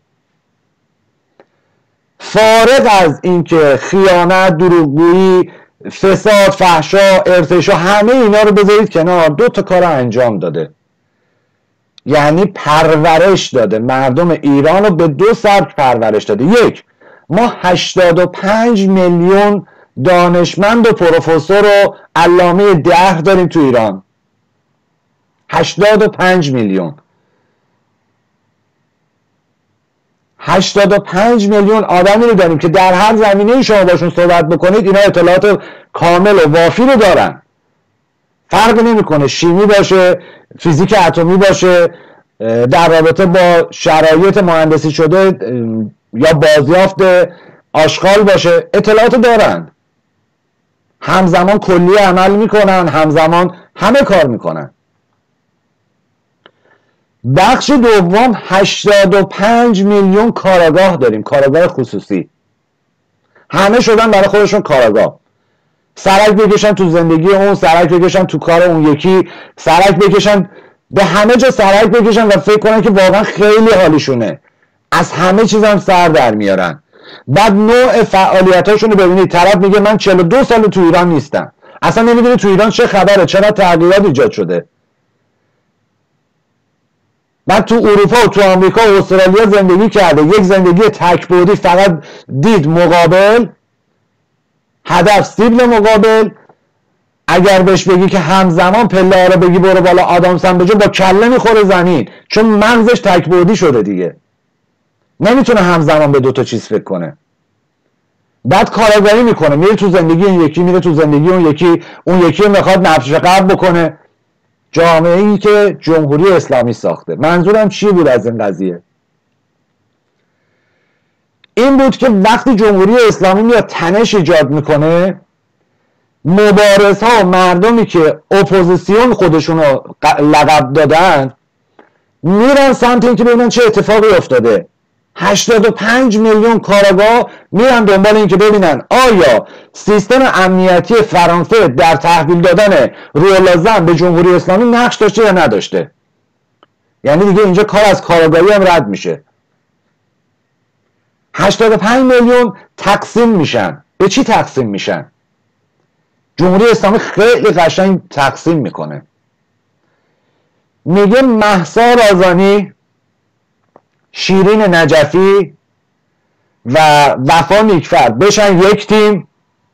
فارغ از اینکه خیانت، دروغگویی، فساد، فحشا، ارتشا، همه اینا رو بذارید کنار، 2 تا کار انجام داده. یعنی پرورش داده. مردم ایران رو به 2 سبک پرورش داده. 1، ما 85 میلیون دانشمند و پروفسور و علامه دهر داریم تو ایران. 85 میلیون. 85 میلیون آدمی رو داریم که در هر زمینه شما باشون صحبت بکنید اینا اطلاعات کامل و وافی رو دارن. فرق نمیکنه شیمی باشه، فیزیک اتمی باشه، در رابطه با شرایط مهندسی شده یا بازیافت آشغال باشه، اطلاعات دارن. همزمان کلی عمل میکنن، همزمان همه کار میکنن. بخش دوم 85 میلیون کاراگاه داریم، کاراگاه خصوصی. همه شدن برای خودشون کاراگاه. سرک بکشن تو زندگی اون، سرک بکشن تو کار اون یکی، سرک بکشن به همه جا سرک بکشن و فکر کنن که واقعا خیلی حالیشونه. از همه چیز هم سر در میارن. بعد نوع فعالیتاشون رو ببینید، طرف میگه من 42 سال تو ایران نیستم، اصلا نمیدونه تو ایران چه خبره، چرا تغییرات ایجاد شده. بعد تو اروپا و تو آمریکا و استرالیا زندگی کرده، یک زندگی تک‌بعدی، فقط دید مقابل، هدف سیبل مقابل. اگر بهش بگی که همزمان پله ها رو بگی برو بالا آدامسن بجو، با کله میخوره زمین، چون مغزش تک‌بعدی شده دیگه، نمیتونه همزمان به دوتا چیز فکر کنه. بعد کارآگاهی میکنه، میره تو زندگی این یکی، میره تو زندگی اون یکی، اون یکی میخواد نفش قلب بکنه. جامعه ای که جمهوری اسلامی ساخته. منظورم چی بود از این قضیه؟ این بود که وقتی جمهوری اسلامی میاد تنش ایجاد میکنه، مبارزها و مردمی که اپوزیسیون خودشون رو لقب دادن میرن سمت این که ببینن چه اتفاقی افتاده. 85 میلیون کاراگاه میرن دنبال این که ببینن آیا سیستم امنیتی فرانسه در تحویل دادن روح زن به جمهوری اسلامی نقش داشته یا نداشته. یعنی دیگه اینجا کار از کاراگاهی هم رد میشه. 85 میلیون تقسیم میشن. به چی تقسیم میشن؟ جمهوری اسلامی خیلی قشنگ تقسیم میکنه. میگه مهسا رازانی، شیرین نجفی و وفا نیکفر بشن یک تیم،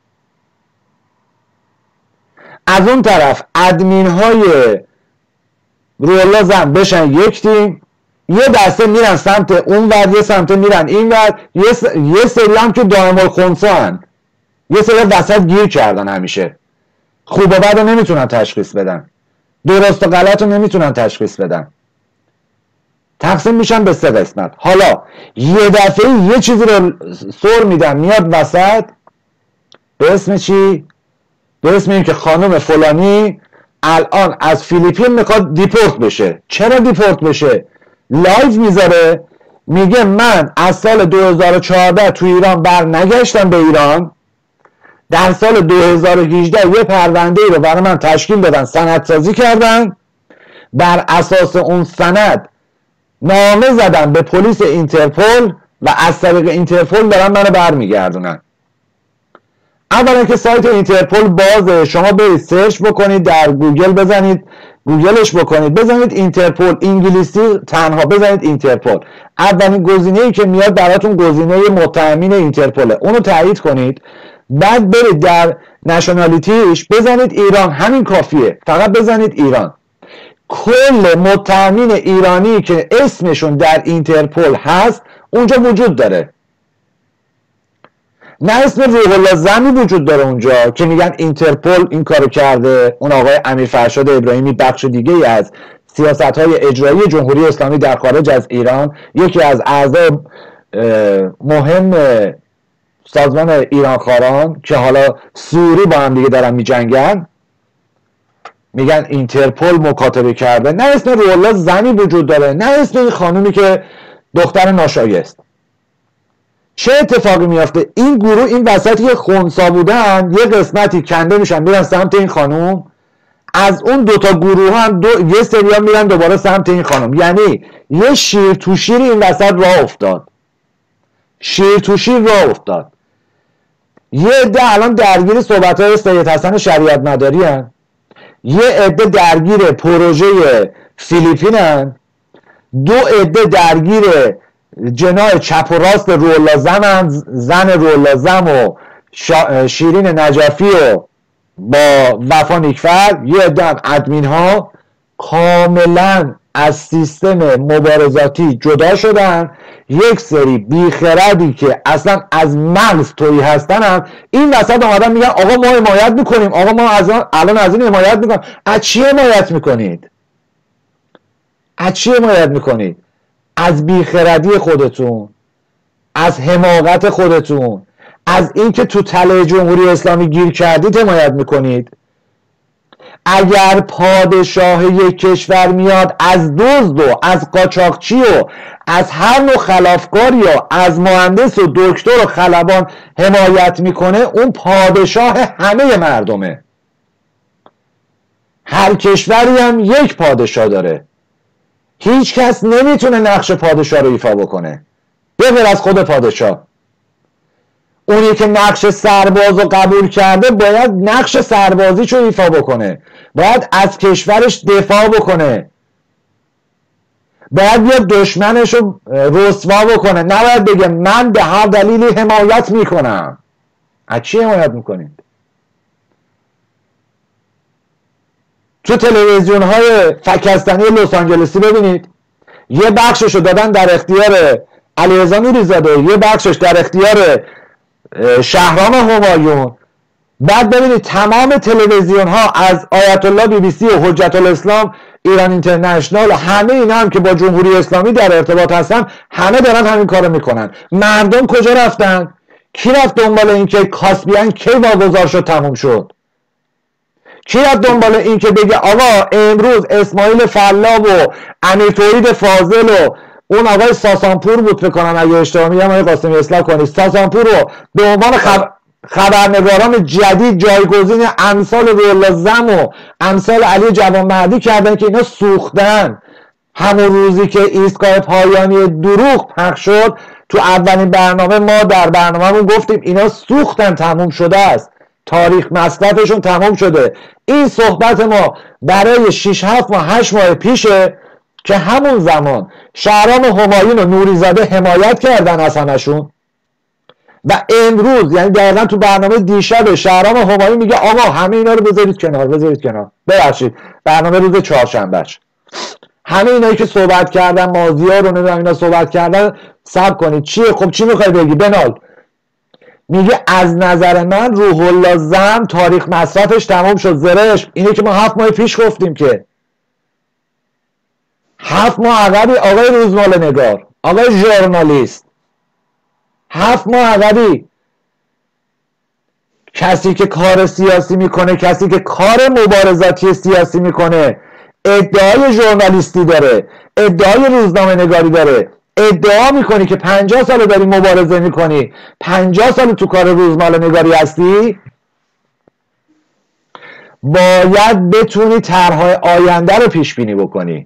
از اون طرف ادمین های روح زن بشن یک تیم، یه دسته میرن سمت اون ور، یه سمت میرن این ور، یه سری هم که دائم الخنثی هن، یه سری وسط گیر کردن، همیشه خوب و بد رو نمیتونن تشخیص بدن، درست و غلط رو نمیتونن تشخیص بدن. تقسیم میشن به 3 قسمت. حالا یه دفعه یه چیزی رو سر میدن میاد وسط، به اسم چی؟ به اسم این که خانم فلانی الان از فیلیپین میخواد دیپورت بشه. چرا دیپورت بشه؟ لایو میذاره، میگه من از سال 2014 تو ایران بر نگشتم به ایران، در سال 2018 یه پرونده ای رو برای من تشکیل دادن، سندسازی کردن، بر اساس اون سند نامه زدن به پلیس اینترپل و از طریق اینترپل دارن منو برمیگردونن. اولا که سایت اینترپل بازه، شما برید سرچ بکنید، در گوگل بزنید، گوگلش بکنید، بزنید اینترپل، انگلیسی تنها بزنید اینترپل، اولین گزینه‌ای که میاد براتون گزینه متهمین اینترپله، اونو تایید کنید. بعد برید در نشنالیتیش بزنید ایران، همین کافیه، فقط بزنید ایران. کل متهمین ایرانی که اسمشون در اینترپل هست اونجا وجود داره. نه اسم روح الله زنی وجود داره اونجا که میگن اینترپل این کارو کرده، اون آقای امیر فرشاد ابراهیمی بخش دیگه ای از سیاست‌های اجرایی جمهوری اسلامی در خارج از ایران، یکی از اعضای مهم سازمان ایرانخواران که حالا سوری با هم دیگه دارن میجنگن، میگن اینترپل مکاتبه کرده. نه اسم روح الله زنی وجود داره، نه اسم این خانومی که دختر ناشایست. چه اتفاقی میافته؟ این گروه این وسطی که خنثی بودن یه قسمتی کنده میشن میرن سمت این خانوم، از اون دوتا گروه هم یه سری هم میرن دوباره سمت این خانوم. یعنی یه شیر تو شیر این وسط راه افتاد، شیر تو شیر راه افتاد. یه عده الان درگیر صحبت‌های سید حسن شریعت مداری هن، یه عده درگیر پروژه فیلیپین هن، 2 عده درگیر جناح چپ و راست روح الله زن، زن روح الله زن و شیرین نجفی و با وفا نیکفر، یه عده ادمین ها کاملا از سیستم مبارزاتی جدا شدن، یک سری بیخردی که اصلا از مغز تویی هستن هم این وسط آمدن میگن آقا ما حمایت میکنیم، آقا ما الان از این حمایت میکنیم. از چی حمایت میکنید؟ از چی حمایت میکنید؟ از بیخردی خودتون، از حماقت خودتون، از اینکه تو تله جمهوری اسلامی گیر کردید حمایت میکنید. اگر پادشاه یک کشور میاد از دزد و از قاچاقچی و از هر نوع خلافکار یا از مهندس و دکتر و خلبان حمایت میکنه، اون پادشاه همه مردمه. هر کشوری هم یک پادشاه داره، هیچ کس نمیتونه نقش پادشاه رو ایفا بکنه به غیر از خود پادشاه. اونی که نقش سرباز رو قبول کرده باید نقش سربازیشو ایفا بکنه، باید از کشورش دفاع بکنه، باید بیاد دشمنش رو رسوا بکنه، نباید بگه من به هر دلیلی حمایت میکنم. از چی حمایت میکنید؟ تو تلویزیون های فکستنی لس آنجلسی ببینید، یه بخشش رو دادن در اختیار علیرضا نوری‌زاده، یه بخشش در اختیار شهرام همایون. بعد ببینید تمام تلویزیون ها از آیت الله بی بی سی و حجت الاسلام ایران اینترنشنال، همه اینا هم که با جمهوری اسلامی در ارتباط هستن، همه دارن همین کارو میکنن. مردم کجا رفتن؟ کی رفت دنبال این که کاسبیان کی واگذار شد تموم شد؟ کی رفت دنبال این که بگه آقا امروز اسماعیل فلاب و امیر توحید فاضل و اون آقای ساسانپور بود فکر کنم اگه اشتباه میگم آقای قاسمی اصلاح کنید، ساسانپور رو به عنوان خبرنگاران جدید جایگزین امثال روح‌الله زم و امثال علی جوانمردی کردن که اینا سوختن. همون روزی که ایستگاه پایانی دروغ پخش شد تو اولین برنامه ما در برنامه‌مون گفتیم اینا سوختن، تموم شده است، تاریخ مصرفشون تموم شده. این صحبت ما برای 6 7 ماه 8 ماه پیشه که همون زمان شهرام همایون و نوری‌زاده حمایت کردن از همشون و امروز یعنی دقیقا تو برنامه دیشب شهرام همایون میگه آقا همه اینا رو بذارید کنار. ببخشید برنامه روز چهارشنبهش، همه اینایی که صحبت کردن، مازیار رو نمیدونم اینا صحبت کردن، صبر کنید چیه؟ خب چی میخوای بگی؟ بنال میگه از نظر من روح الله زم تاریخ مصرفش تمام شد. زرش اینه که ما 7 ماه پیش گفتیم که 7 ماه عقبی آقای روزمال نگار، آقای ژورنالیست، 7 ماه عقبی کسی که کار سیاسی میکنه، کسی که کار مبارزاتی سیاسی میکنه، ادعای ژورنالیستی داره، ادعای روزنامه نگاری داره، ادعا میکنی که 50 سال داری مبارزه میکنی، 50 سال تو کار روزنامه نگاری هستی، باید بتونی طرح‌های آینده رو پیش بینی بکنی.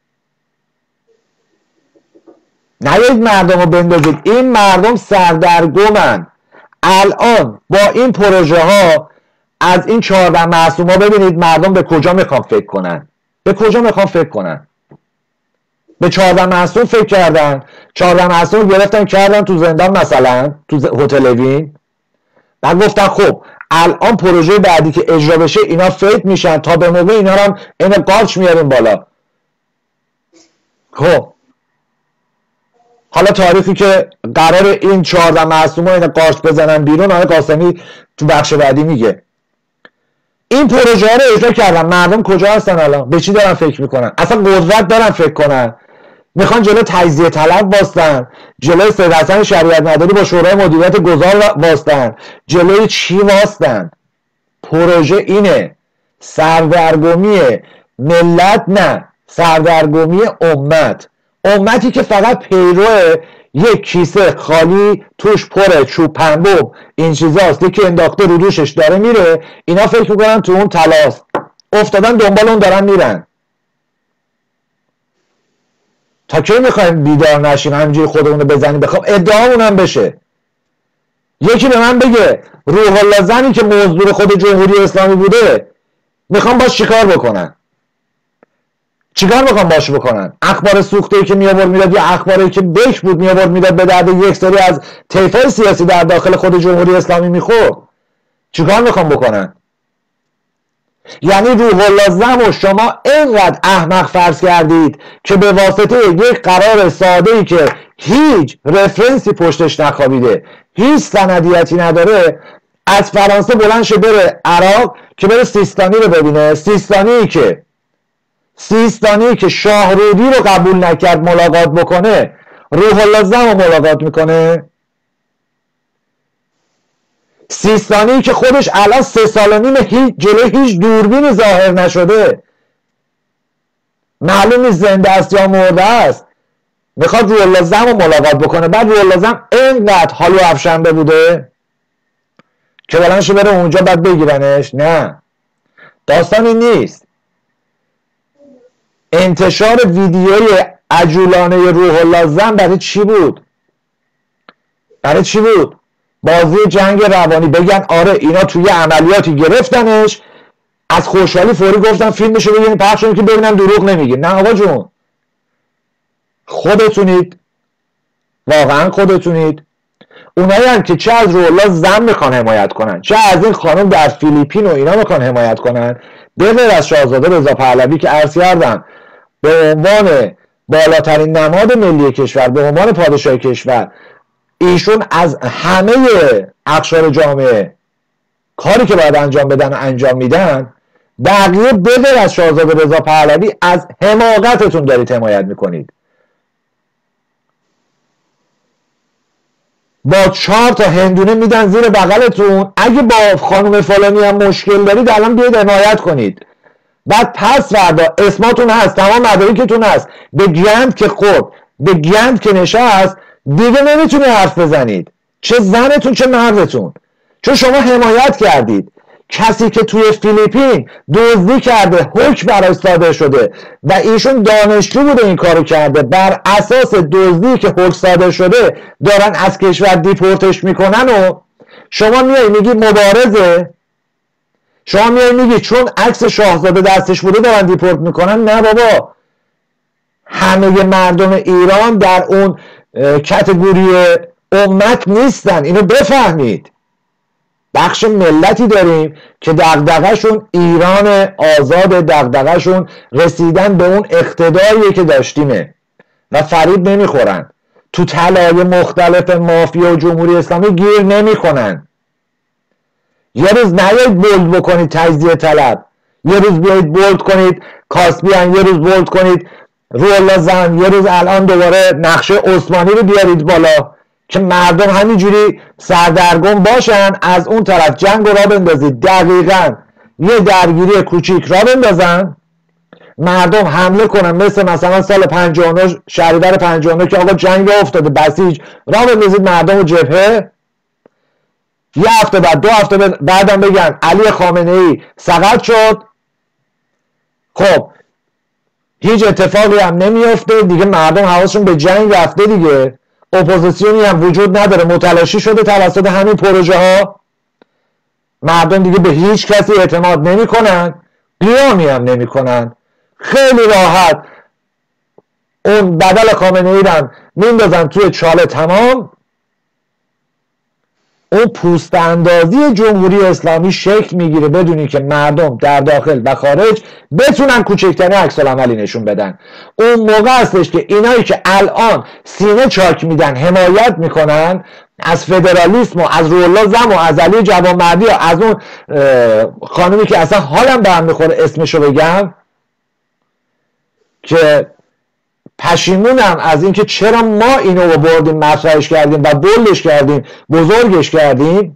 نباید مردم رو بندازید. این مردم سردرگمن. الان با این پروژه ها از این 14 معصوم ها ببینید مردم به کجا میخوان فکر کنن. به کجا میخوان فکر کنن؟ به 14 معصوم فکر کردن، 14 معصوم گرفتن کردن تو زندان، مثلا تو هتل وین. بعد گفتن خب الان پروژه بعدی که اجرا بشه اینا فیت میشن، تا به موقع اینا رو هم این قارچ میاریم بالا. خب حالا تاریخی که قرار این 14 معصوم ها این قارچ بزنن بیرون، آقای قاسمی تو بخش بعدی میگه. این پروژه ها رو اجرا کردن، مردم کجا هستن الان؟ به چی دارن فکر میکنن؟ اصلا قدرت دارن فکر کنن؟ میخوان جلو تجزیه طلب باستن، جلوی سید حسن شریعت مداری با شورای مدیریت گذار باستن، جلوی چی باستن؟ پروژه اینه، سردرگمی ملت نه، سردرگمی امت. امتی که فقط پیرو یک کیسه خالی توش پر چوب پنبوب این چیزاست، یکی انداخته رو دوشش داره میره، اینا فکر میکنن تو اون تلاست افتادن دنبال اون دارن میرن. تا کی میخوایم بیدار نشیم همینجوری خودمونو بزنیم بخوام ادعامون هم بشه؟ یکی به من بگه روح الله زمی که مزدور خود جمهوری اسلامی بوده میخوام باش چیکار بکنن؟ چیکار میخوام باش بکنن؟ اخبار سوخته‌ای که میآورد میداد یا اخباری که بک بود میآورد میداد به درد یک سری از طیف‌های سیاسی در داخل خود جمهوری اسلامی میخورد؟ چیکار میخوام بکنن؟ یعنی روح الله زم و شما اینقدر احمق فرض کردید که به واسطه یک قرار ساده‌ای که هیچ رفرنسی پشتش نخوابیده، هیچ سندیتی نداره، از فرانسه بلند شه بره عراق که بره سیستانی رو ببینه. سیستانی که شاهرودی رو قبول نکرد ملاقات بکنه، روح الله زم رو ملاقات میکنه. سیستانی که خودش الان 3 سال و نیم جلوی هیچ دوربینی ظاهر نشده، معلوم نیست زنده است یا مرده است، میخواد روح الله زم رو ملاقات بکنه. بعد روح الله زم اینقدر حالو افشنده بوده که بلنش بره اونجا بعد بگیرنش. نه، داستان این نیست. انتشار ویدیوی عجولانه روح الله زم برای چی بود؟ بازی جنگ روانی. بگن آره اینا توی عملیاتی گرفتنش، از خوشحالی فوری گفتن فیلمشو ببینید پخش کنید که ببینن دروغ نمیگه. نه آقا جون، خودتونید، واقعا خودتونید. اونایی هم که چه از روح الله زم میخوان حمایت کنن، چه از این خانم در فیلیپین و اینا میخوان حمایت کنن، به غیر از شاهزاده رضا پهلوی که عرض کردم به عنوان بالاترین نماد ملی کشور، به عنوان پادشاه کشور، ایشون از همه اقشار جامعه کاری که باید انجام بدن و انجام میدن. بقیه به غیر از شاهزاده رضا پهلوی از حماقتتون دارید حمایت میکنید. با 4 تا هندونه میدن زیر بغلتون، اگه با خانم فلانی هم مشکل دارید الان بیاید حمایت کنید. بعد پس فردا اسماتون هست، تمام مدارکتون هست، به گند که خورد، به گند که نشست، دیگه نمیتونی حرف بزنید، چه زنتون چه مردتون، چون شما حمایت کردید. کسی که توی فیلیپین دزدی کرده، حکم براش صادر شده و ایشون دانشجو بوده این کارو کرده، بر اساس دزدی که حکم صادر شده دارن از کشور دیپورتش میکنن و شما میای میگی مبارزه، شما میای میگی چون عکس شاهزاده دستش بوده دارن دیپورت میکنن. نه بابا، همه مردم ایران در اون کاتگوری امت نیستن، اینو بفهمید. بخش ملتی داریم که دغدغه‌شون ایران آزاد، دغدغه‌شون رسیدن به اون اقتداریه که داشتیمه و فریب نمیخورن، تو تلای مختلف مافیا و جمهوری اسلامی گیر نمیکنن. یه روز نیایید بولد بکنید تجزیه طلب، یه روز بیایید بولد کنید کاسبیان، یه روز بولد کنید روح الله زم، یه روز الان دوباره نقشه عثمانی رو بیارید بالا که مردم همینجوری سردرگم باشن. از اون طرف جنگ رو را بندازید، دقیقاً یه درگیری کوچیک را بندازن، مردم حمله کنن مثلا سال 59 شهریور 59 که آقا جنگ افتاده، بسیج را بندازید مردم و جبهه. یه هفته بعد، 2 هفته بعدم بگن علی خامنه ای سقط شد. خب هیچ اتفاقی هم نمیافته دیگه، مردم حواسشون به جنگ رفته دیگه، اپوزیسیونی هم وجود نداره، متلاشی شده توسط همین پروژه ها. مردم دیگه به هیچ کسی اعتماد نمی کنن، قیامی هم نمی کنن. خیلی راحت اون بدل خامنه ای رو میندازن توی چاله تمام. اون پوست اندازی جمهوری اسلامی شکل میگیره بدونی که مردم در داخل و خارج بتونن کوچکترین عکس العملی نشون بدن. اون موقع هستش که اینایی که الان سینه چاک میدن، حمایت میکنن از فدرالیسم و از روح الله زم و از علی جوانمردی و از اون خانمی که اصلا حالم به هم میخوره اسمشو بگم، که پشیمونم از اینکه چرا ما اینو بردیم مطرحش کردیم و بولدش کردیم، بزرگش کردیم.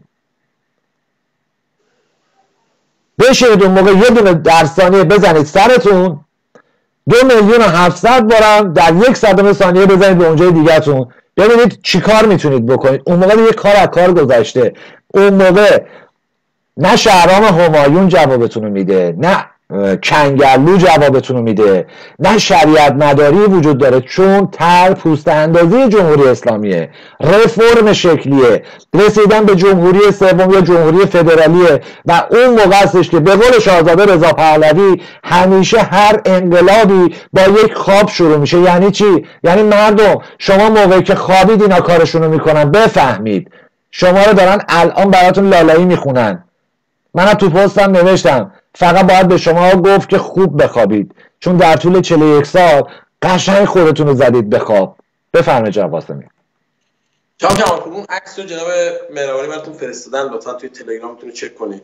بشینید اون موقع یه دونه در ثانیه بزنید سرتون، 2,700,000 بارم در 1/100 ثانیه بزنید به اونجای دیگه‌تون، ببینید چی کار میتونید بکنید. اون موقع یه کار از کار گذشته. اون موقع نه شهرام همایون جوابتون رو میده، نه کنگرلو جوابتون رو میده، نه شریعت مداری وجود داره، چون پوست اندازی جمهوری اسلامیه، رفرم شکلیه، رسیدن به جمهوری سوم یا جمهوری فدرالیه. و اون موقع هستش که به قول شاهزاده رضا پهلوی همیشه هر انقلابی با یک خواب شروع میشه. یعنی چی؟ یعنی مردم شما موقعی که خوابید اینا کارشون رو میکنن، بفهمید شما رو دارن الان براتون لالایی میخونن من تو پستم نوشتم فقط باید به شما گفت که خوب بخوابید، چون در طول 41 سال قشنگ خودتون رو زدید به خواب. بفرمایید جناب قاسمی. جناب کمالپور، اون عکس رو جناب مهربانی براتون فرستادن، لطفا توی تلگرامتون چک کنید.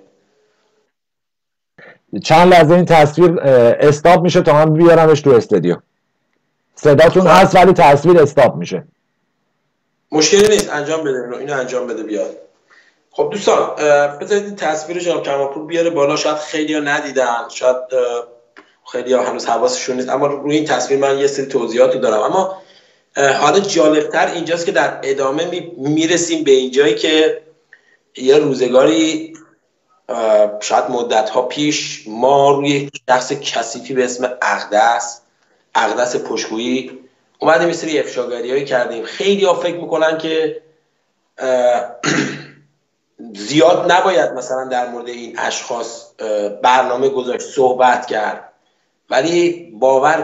چند لحظه این تصویر استاپ میشه تا من بیارمش تو استودیو. صداتون هست ولی تصویر استاپ میشه. مشکلی نیست، انجام بده، اینو انجام بده بیاد. خب دوستان بذارید این تصویر جناب کمالپور بیاره بالا. شاید خیلی‌ها ندیدن، شاید خیلی‌ها هنوز حواسشون نیست، اما روی این تصویر من یه سری توضیحاتی دارم. اما حالا جالبتر اینجاست که در ادامه میرسیم به اینجایی که یه روزگاری شاید مدت‌ها پیش ما روی شخص کثیفی به اسم اقدس پشتگویی اومدیم یه سری افشاگری‌هایی کردیم. خیلی‌ها فکر میکنن که زیاد نباید مثلا در مورد این اشخاص برنامه گذاشت، صحبت کرد، ولی باور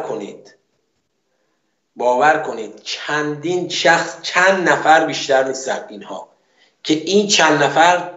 کنید چندین شخص، چند نفر بیشتر نیستن اینها که این چند نفر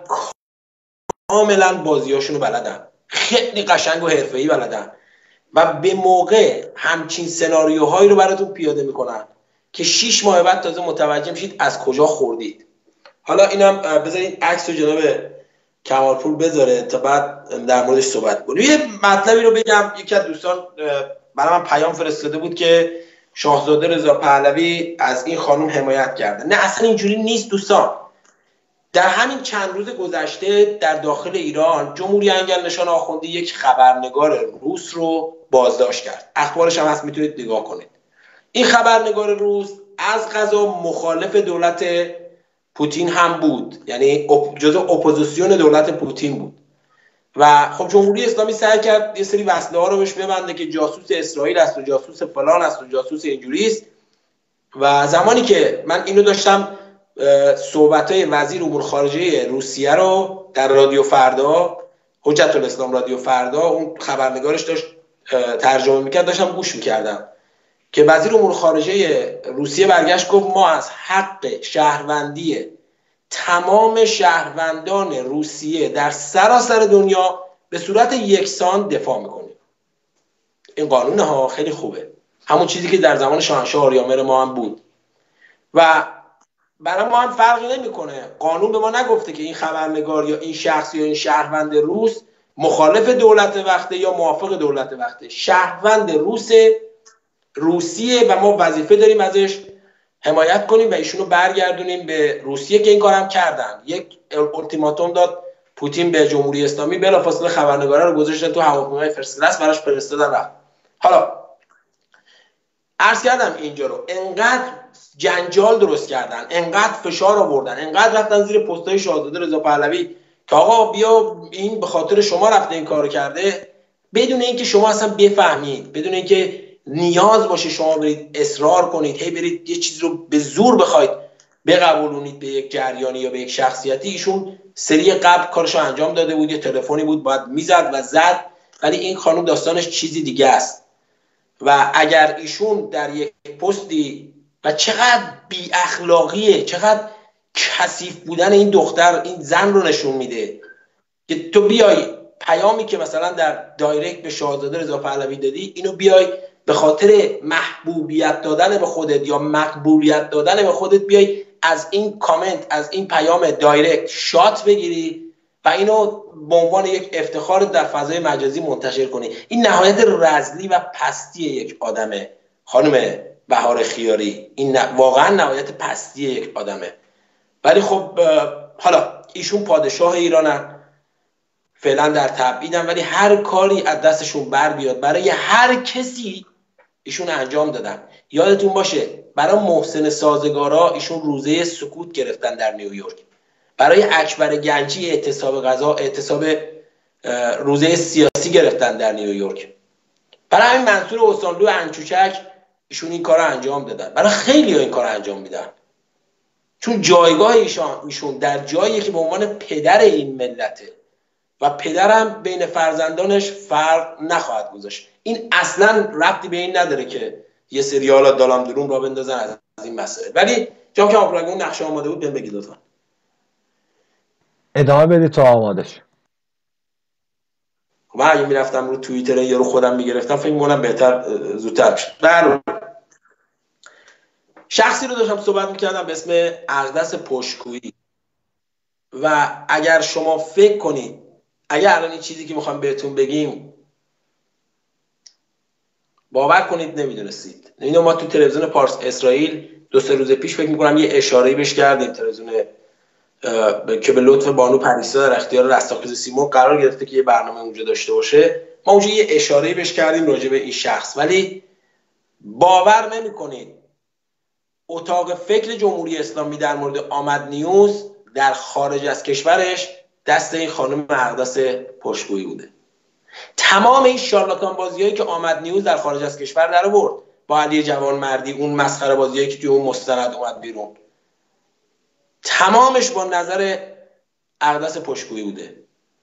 کاملا بازیاشونو بلدن، خیلی قشنگ و حرفه‌ای بلدن و به موقع همچین سناریوهایی رو براتون پیاده میکنن که 6 ماه بعد تازه متوجه میشید از کجا خوردید. حالا اینم بذارید عکس رو جناب کمالپور بذاره تا بعد در موردش صحبت کنیم. یه مطلبی رو بگم. یکی از دوستان برای من پیام فرستاده بود که شاهزاده رضا پهلوی از این خانم حمایت کرده. نه، اصلا اینجوری نیست دوستان. در همین چند روز گذشته در داخل ایران جمهوری انگلنشان آخوندی یک خبرنگار روس رو بازداشت کرد. اخبارش هم هست، میتونید نگاه کنید. این خبرنگار روس از قضا مخالف دولت پوتین هم بود، یعنی جزء اپوزیسیون دولت پوتین بود و خب جمهوری اسلامی سعی کرد یه سری وصله ها رو بهش ببنده که جاسوس اسرائیل است و جاسوس فلان است و جاسوس اینجوری است. و زمانی که من اینو داشتم صحبت‌های وزیر امور خارجه روسیه رو در رادیو فردا، حجت الاسلام رادیو فردا، اون خبرنگارش داشت ترجمه میکرد، داشتم گوش میکردم که وزیر امور خارجه روسیه برگشت گفت ما از حق شهروندی تمام شهروندان روسیه در سراسر دنیا به صورت یکسان دفاع میکنیم. این قانون ها خیلی خوبه، همون چیزی که در زمان شاهنشاه آریامر ما هم بود و برای ما هم فرقی نمیکنه. قانون به ما نگفته که این خبرنگار یا این شخص یا این شهروند روس مخالف دولت وقته یا موافق دولت وقته. شهروند روسیه و ما وظیفه داریم ازش حمایت کنیم و ایشونو برگردونیم به روسیه که این کارم کردن. یک التیماتوم داد پوتین به جمهوری اسلامی، بلافاصله خبرنگارا رو گذاشتن تو هواپیمای فرست کلاس براش فرستادن رفت. حالا عرض کردم اینجا رو انقدر جنجال درست کردن، انقدر فشار آوردن، انقدر رفتن زیر پستای شاهزاده رضا پهلوی که آقا بیا این به خاطر شما رفته این کارو کرده، بدون اینکه شما اصلا بفهمید، بدون اینکه نیاز باشه شما برید اصرار کنید، هی برید یه چیز رو به زور بخواید بقبولونید به یک جریانی یا به یک شخصیتی. ایشون سری قبل کارشو انجام داده بود، یه تلفنی بود باید میزد و زد، ولی این خانم داستانش چیزی دیگه است. و اگر ایشون در یک پستی و چقدر بی اخلاقیه، چقدر کثیف بودن این دختر، این زن رو نشون میده که تو بیای پیامی که مثلا در دایرکت به شاهزاده رضا پهلوی دادی اینو بیای به خاطر محبوبیت دادن به خودت یا مقبولیت دادن به خودت بیای از این کامنت، از این پیام دایرکت شات بگیری و اینو به عنوان یک افتخار در فضای مجازی منتشر کنی. این نهایت رذلی و پستی یک آدمه خانم بهار خیاری، این واقعا نهایت پستی یک آدمه. ولی خب حالا ایشون پادشاه ایرانن، فعلا در تبعیدن، ولی هر کاری از دستشون بر بیاد برای هر کسی ایشون انجام دادن. یادتون باشه برای محسن سازگارا ایشون روزه سکوت گرفتن در نیویورک، برای اکبر گنجی اعتصاب روزه سیاسی گرفتن در نیویورک، برای همین منصور حسینلو انچوچک ایشون این کار رو انجام دادن، برای خیلی ها این کار رو انجام میدن، چون جایگاه ایشون در جایی که به عنوان پدر این ملته و پدرم بین فرزندانش فرق نخواهد گذاشت. این اصلا ربطی به این نداره که یه سریال دالام درون را بندازن از این مسئله. ولی جام که اون نقشه آماده بود بهم بگید لطفا. ادامه بدید تا آماده شه. من اگه میرفتم رو توییتر یا رو خودم میگرفتم فکر می‌کنم بهتر زودتر میشد. شخصی رو داشتم صحبت میکردم به اسم اقدس پشتگویی و اگر شما فکر کنید اگر الان این چیزی که میخوام بهتون بگیم باور کنید نمیدونستید. اینو ما تو تلویزیون پارس اسرائیل 2-3 روز پیش فکر میکنم یه اشاره‌ای بهش کردیم، تلویزیون که به لطف بانو پریسا در اختیار رستاخیز سیمون قرار گرفته که یه برنامه اونجا داشته باشه، ما اونجا یه اشاره‌ای بهش کردیم راجع به این شخص. ولی باور نمی‌کنید اتاق فکر جمهوری اسلامی در مورد آمد نیوز در خارج از کشورش دست این خانم اقدس پشتگویی بوده. تمام این شارلاتان بازیایی که آمد نیوز در خارج از کشور در آورد با علی جوانمردی، اون مسخره بازیایی که توی اون مستند اومد بیرون، تمامش با نظر اقدس پشتگویی بوده.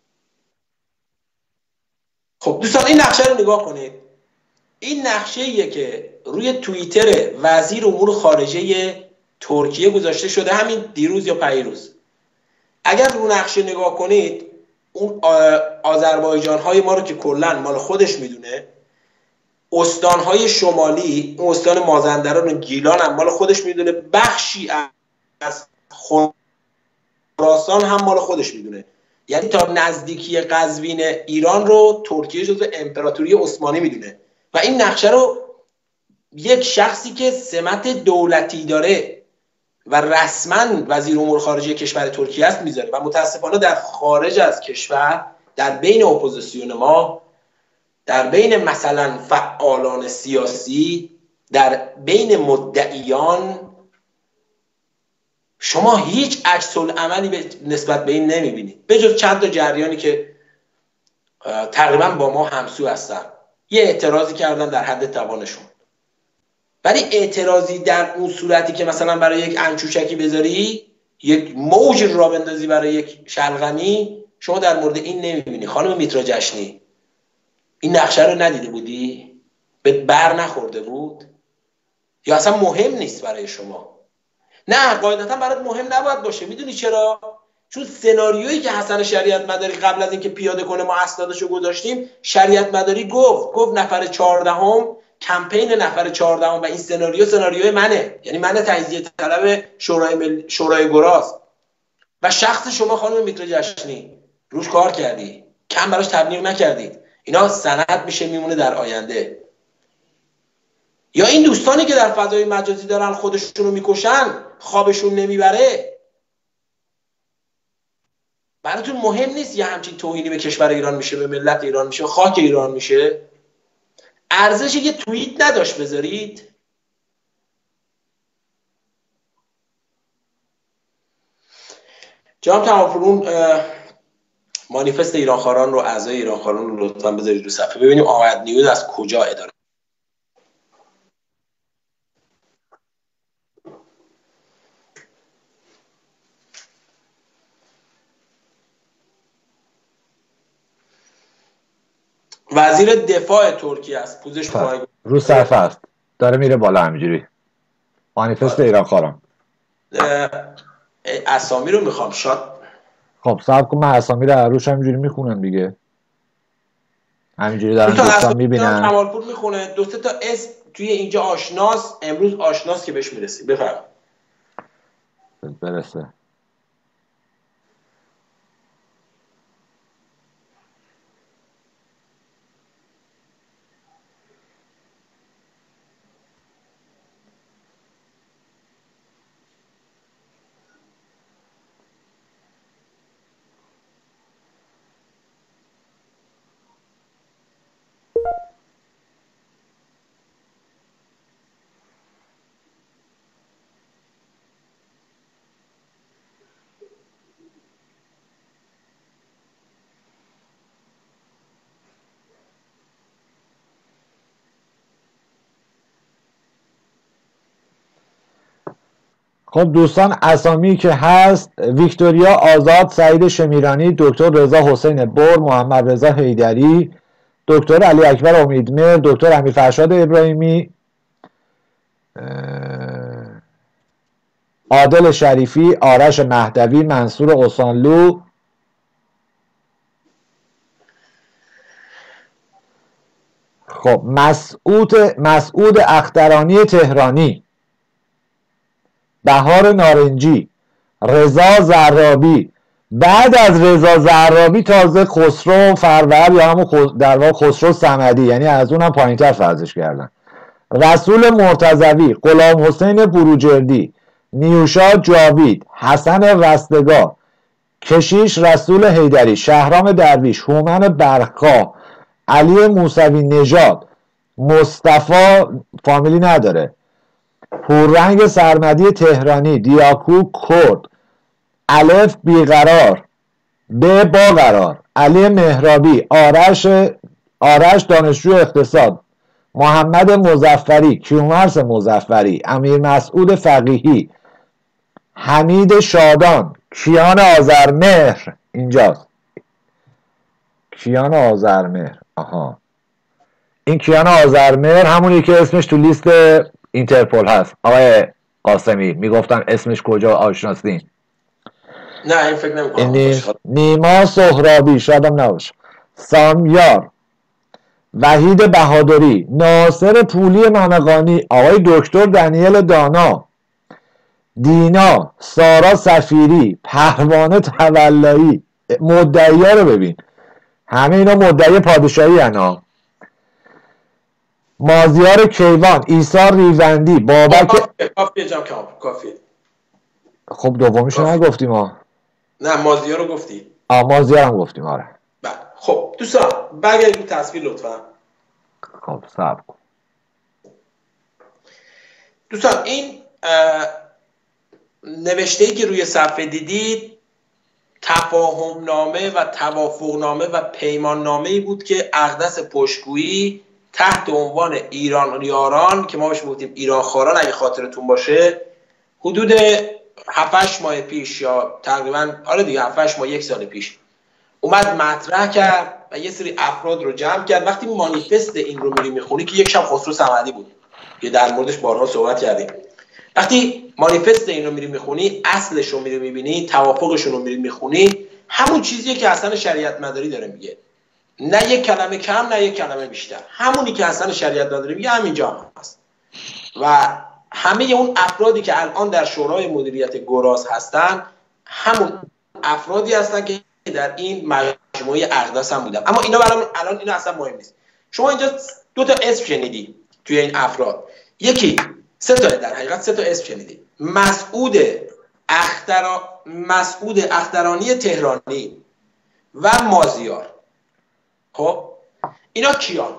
خب دوستان این نقشه رو نگاه کنید. این نقشه‌ایه که روی توییتر وزیر امور خارجه ترکیه گذاشته شده، همین دیروز یا پیروز. اگر رو نقشه نگاه کنید اون آذربایجان‌های ما رو که کلاً مال خودش میدونه، استان‌های شمالی، اون استان مازندران و گیلان هم مال خودش میدونه، بخشی از خراسان هم مال خودش میدونه. یعنی تا نزدیکی قزوین ایران رو ترکیه جزو امپراتوری عثمانی میدونه و این نقشه رو یک شخصی که سمت دولتی داره و رسما وزیر امور خارجه کشور ترکیه است میذاره و متاسفانه در خارج از کشور، در بین اپوزیسیون ما، در بین مثلا فعالان سیاسی، در بین مدعیان، شما هیچ عکس العملی نسبت به این نمیبینید به جز چند تا جریانی که تقریبا با ما همسو هستن، یه اعتراضی کردن در حد توانشون. ولی اعتراضی در اون صورتی که مثلا برای یک انچوشکی بذاری، یک موج را بندازی برای یک شلغمی، شما در مورد این نمیبینی. خانم میترا جشنی، این نقشه رو ندیده بودی؟ به بر نخورده بود؟ یا اصلا مهم نیست برای شما؟ نه، قاعدتا برات مهم نباید باشه. میدونی چرا؟ چون سناریویی که حسن شریعت مداری قبل از اینکه پیاده کنه ما اسنادشو گذاشتیم، شریعت مداری گفت نفر 14ام، کمپین نفر 14ام و این سناریوی منه، یعنی من تجزیه طلب شورای گراز و شخص شما خانم میترا جشنی روش کار کردی، کم براش تبلیغ نکردید. اینا سند میشه میمونه در آینده. یا این دوستانی که در فضای مجازی دارن خودشون رو میکشن، خوابشون نمیبره، براتون مهم نیست یه همچین توهینی به کشور ایران میشه، به ملت ایران میشه، به خاک ایران میشه؟ ارزش یه توییت نداشت بذارید؟ جناب تمام‌پور، مانیفست ایرانخواران رو، اعضای ایرانخواران رو لطفاً بذارید رو صفحه ببینیم آمد نیوز از کجا اداره. وزیر دفاع ترکیه است، پوزش رو صفحه است، داره میره بالا همینجوری. مانیفست ایرانخواران. اسامی رو میخوام شاد. خب صبر کن، من اسامی رو روش همینجوری میخونم دیگه. همینجوری دارم دوستان میبینن. کمالپور میخونه 2-3 تا اسم توی اینجا آشناس، امروز آشناس که بهش میرسیم. بفرمایید. برسه. خب دوستان، اسامی که هست: ویکتوریا آزاد، سعید شمیرانی، دکتر رضا حسین بر، محمد رضا حیدری، دکتر علی اکبر امیدمهر، دکتر امیر فرشاد ابراهیمی، عادل شریفی، آرش مهدوی، منصور اوسانلو، خب مسعود اخترانی تهرانی، بهار نارنجی، رضا زرابی. بعد از رضا زرابی تازه خسرو فرور یا همون در واقع خسرو صمدی، یعنی از اونم پایینتر فرضش کردن. رسول مرتضوی، غلام حسین بروجردی، نیوشا جاوید، حسن رستگار، کشیش رسول حیدری، شهرام درویش، هومن برخا، علی موسوی نژاد، مصطفی فامیلی نداره، پوررنگ سرمدی تهرانی، دیاکو کرد، الف بیقرار، ب باقرار، علی مهرابی، آرش دانشجو اقتصاد، محمد مظفری، کیومرث مظفری، امیر مسعود فقیهی، حمید شادان، کیان آذرمهر. اینجاست کیان آذرمهر. آها، این کیان آذرمهر همونی که اسمش تو لیست اینترپل هست. آقای قاسمی میگفتن اسمش کجا آشناسین؟ نه این فکر نمی‌کنم. نیما سهرابی، شادم نباشه، سامیار، وحید بهادری، ناصر پولی ممقانی، آقای دکتر دنیل دانا، دینا، سارا سفیری، پروانه تولایی. مدعی ها رو ببین، همه اینا مدعی پادشاهی هن. مازیار کیوان، ایسا ریوندی، بابک. کافیه. خب دومیشو نگفتیم ها. نه مازیار رو گفتی. مازیار هم گفتیم. آره بله. خب دوستان برگردید تصویر لطفا. خب صبر کن دوستان، این نوشته‌ای که روی صفحه دیدید تفاهم نامه و توافق نامه و پیمان نامه‌ای بود که اقدس پشتگویی تحت عنوان ایران یاران که ما بهش گفتیم ایران خاران اگه خاطرتون باشه، حدود 7-8 ماه پیش یا تقریبا آره دیگه 7-8 ماه، 1 سال پیش اومد مطرح کرد و یه سری افراد رو جمع کرد. وقتی مانیفست این رو میری میخونی که یک شب خسرو صمدی بود که در موردش بارها صحبت کردیم، وقتی مانیفست این رو میری میخونی، اصلش رو میری میبینی، توافقشون رو میری میخونی، همون چیزیه که حسن شریعت مداری داره میگه. نه یک کلمه کم نه یک کلمه بیشتر، همونی که حسن شریعت مداری میگه همینجا هست. و همه اون افرادی که الان در شورای مدیریت گراز هستن همون افرادی هستن که در این مجموعه اقدس هم بودن. اما اینا برام الان اینا اصلا مهم نیست. شما اینجا 2 تا اسم شنیدی توی این افراد، یکی 3 تا در حقیقت 3 تا اسم شنیدی: مسعود اخترانی تهرانی و مازیار. خب اینا کیان؟